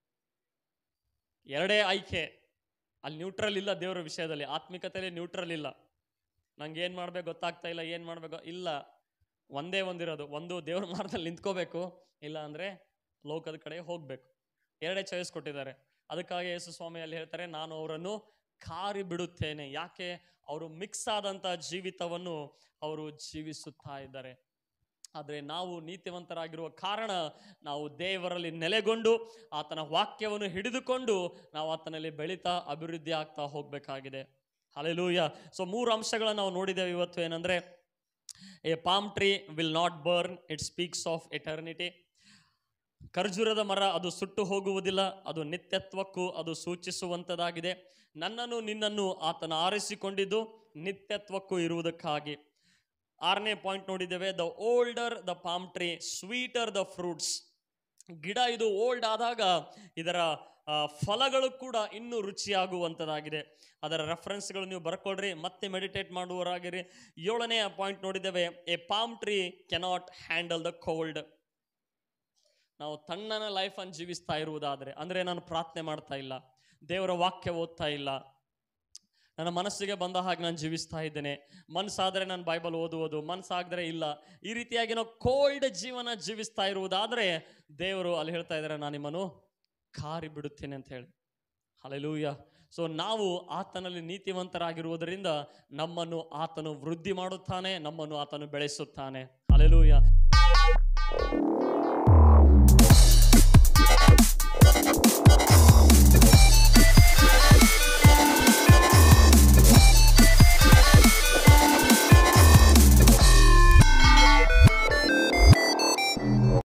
ಎರಡೇ ಆಯ್ಕೆ. ಅಲ್ಲಿ ನ್ಯೂಟ್ರಲ್ ಇಲ್ಲ. ದೇವರ ವಿಷಯದಲ್ಲಿ ಆತ್ಮಿಕತೆಯಲ್ಲಿ ನ್ಯೂಟ್ರಲ್ ಇಲ್ಲ. ನಂಗೆ ಏನು ಮಾಡ್ಬೇಕು ಗೊತ್ತಾಗ್ತಾ ಇಲ್ಲ, ಏನು ಮಾಡ್ಬೇಕು ಇಲ್ಲ. ಒಂದೇ ಒಂದಿರೋದು, ಒಂದು ದೇವ್ರ ಮಾರ್ಗದಲ್ಲಿ ನಿಂತ್ಕೋಬೇಕು, ಇಲ್ಲ ಅಂದರೆ ಲೋಕದ ಕಡೆ ಹೋಗಬೇಕು. ಎರಡೇ ಚಾಯ್ಸ್ ಕೊಟ್ಟಿದ್ದಾರೆ. ಅದಕ್ಕಾಗಿ ಯೇಸು ಸ್ವಾಮಿ ಅಲ್ಲಿ ಹೇಳ್ತಾರೆ, ನಾನು ಅವರನ್ನು ಕಾರಿ ಬಿಡುತ್ತೇನೆ. ಯಾಕೆ? ಅವರು ಮಿಕ್ಸ್ ಆದಂಥ ಜೀವಿತವನ್ನು ಅವರು ಜೀವಿಸುತ್ತಾ ಇದ್ದಾರೆ. ಆದರೆ ನಾವು ನೀತಿವಂತರಾಗಿರುವ ಕಾರಣ ನಾವು ದೇವರಲ್ಲಿ ನೆಲೆಗೊಂಡು ಆತನ ವಾಕ್ಯವನ್ನು ಹಿಡಿದುಕೊಂಡು ನಾವು ಆತನಲ್ಲಿ ಬೆಳೀತಾ ಅಭಿವೃದ್ಧಿ ಆಗ್ತಾ ಹೋಗಬೇಕಾಗಿದೆ. ಹಲ್ಲೆಲೂಯಾ. ಸೊ ಮೂರು ಅಂಶಗಳನ್ನು ನಾವು ನೋಡಿದ್ದೇವೆ ಇವತ್ತು. ಏನಂದರೆ, a palm tree will not burn, it speaks of eternity. ಖರ್ಜೂರದ ಮರ ಅದು ಸುಟ್ಟು ಹೋಗುವುದಿಲ್ಲ, ಅದು ನಿತ್ಯತ್ವಕ್ಕೂ ಅದು ಸೂಚಿಸುವಂಥದ್ದಾಗಿದೆ. ನನ್ನನ್ನು ನಿನ್ನನ್ನು ಆತನ ಆರಿಸಿಕೊಂಡಿದ್ದು ನಿತ್ಯತ್ವಕ್ಕೂ ಇರುವುದಕ್ಕಾಗಿ. ಆರನೇ ಪಾಯಿಂಟ್ ನೋಡಿದ್ದೇವೆ, the older the palm tree sweeter the fruits. ಗಿಡ ಇದು ಓಲ್ಡ್ ಆದಾಗ ಇದರ ಫಲಗಳು ಕೂಡ ಇನ್ನೂ ರುಚಿಯಾಗುವಂಥದ್ದಾಗಿದೆ. ಅದರ ರೆಫರೆನ್ಸ್ಗಳು ನೀವು ಬರ್ಕೊಳ್ರಿ, ಮತ್ತೆ ಮೆಡಿಟೇಟ್ ಮಾಡುವವರಾಗಿರಿ. ಏಳನೇ ಪಾಯಿಂಟ್ ನೋಡಿದ್ದೇವೆ, a palm tree cannot handle the cold. ನಾವು ತಣ್ಣನ ಲೈಫನ್ನು ಜೀವಿಸ್ತಾ ಇರುವುದಾದರೆ, ಅಂದರೆ ನಾನು ಪ್ರಾರ್ಥನೆ ಮಾಡ್ತಾ ಇಲ್ಲ, ದೇವರ ವಾಕ್ಯ ಓದ್ತಾ ಇಲ್ಲ, ನನ್ನ ಮನಸ್ಸಿಗೆ ಬಂದ ಹಾಗೆ ನಾನು ಜೀವಿಸ್ತಾ ಇದ್ದೇನೆ, ಮನಸ್ಸಾದರೆ ನಾನು ಬೈಬಲ್ ಓದುವುದು, ಮನಸ್ಸಾಗದರೆ ಇಲ್ಲ, ಈ ರೀತಿಯಾಗಿ ನಾವು ಕೋಲ್ಡ್ ಜೀವನ ಜೀವಿಸ್ತಾ ಇರುವುದಾದರೆ ದೇವರು ಅಲ್ಲಿ ಹೇಳ್ತಾ ಇದ್ದಾರೆ, ನಾನು ನಿಮ್ಮನ್ನು ಕಾರಿ ಬಿಡುತ್ತೇನೆ ಅಂತ ಹೇಳಿ. ಹಲ್ಲೆಲೂಯಾ. ಸೊ ನಾವು ಆತನಲ್ಲಿ ನೀತಿವಂತರಾಗಿರುವುದರಿಂದ ನಮ್ಮನ್ನು ಆತನು ವೃದ್ಧಿ ಮಾಡುತ್ತಾನೆ, ನಮ್ಮನ್ನು ಆತನು ಬೆಳೆಸುತ್ತಾನೆ. ಹಲ್ಲೆಲೂಯಾ.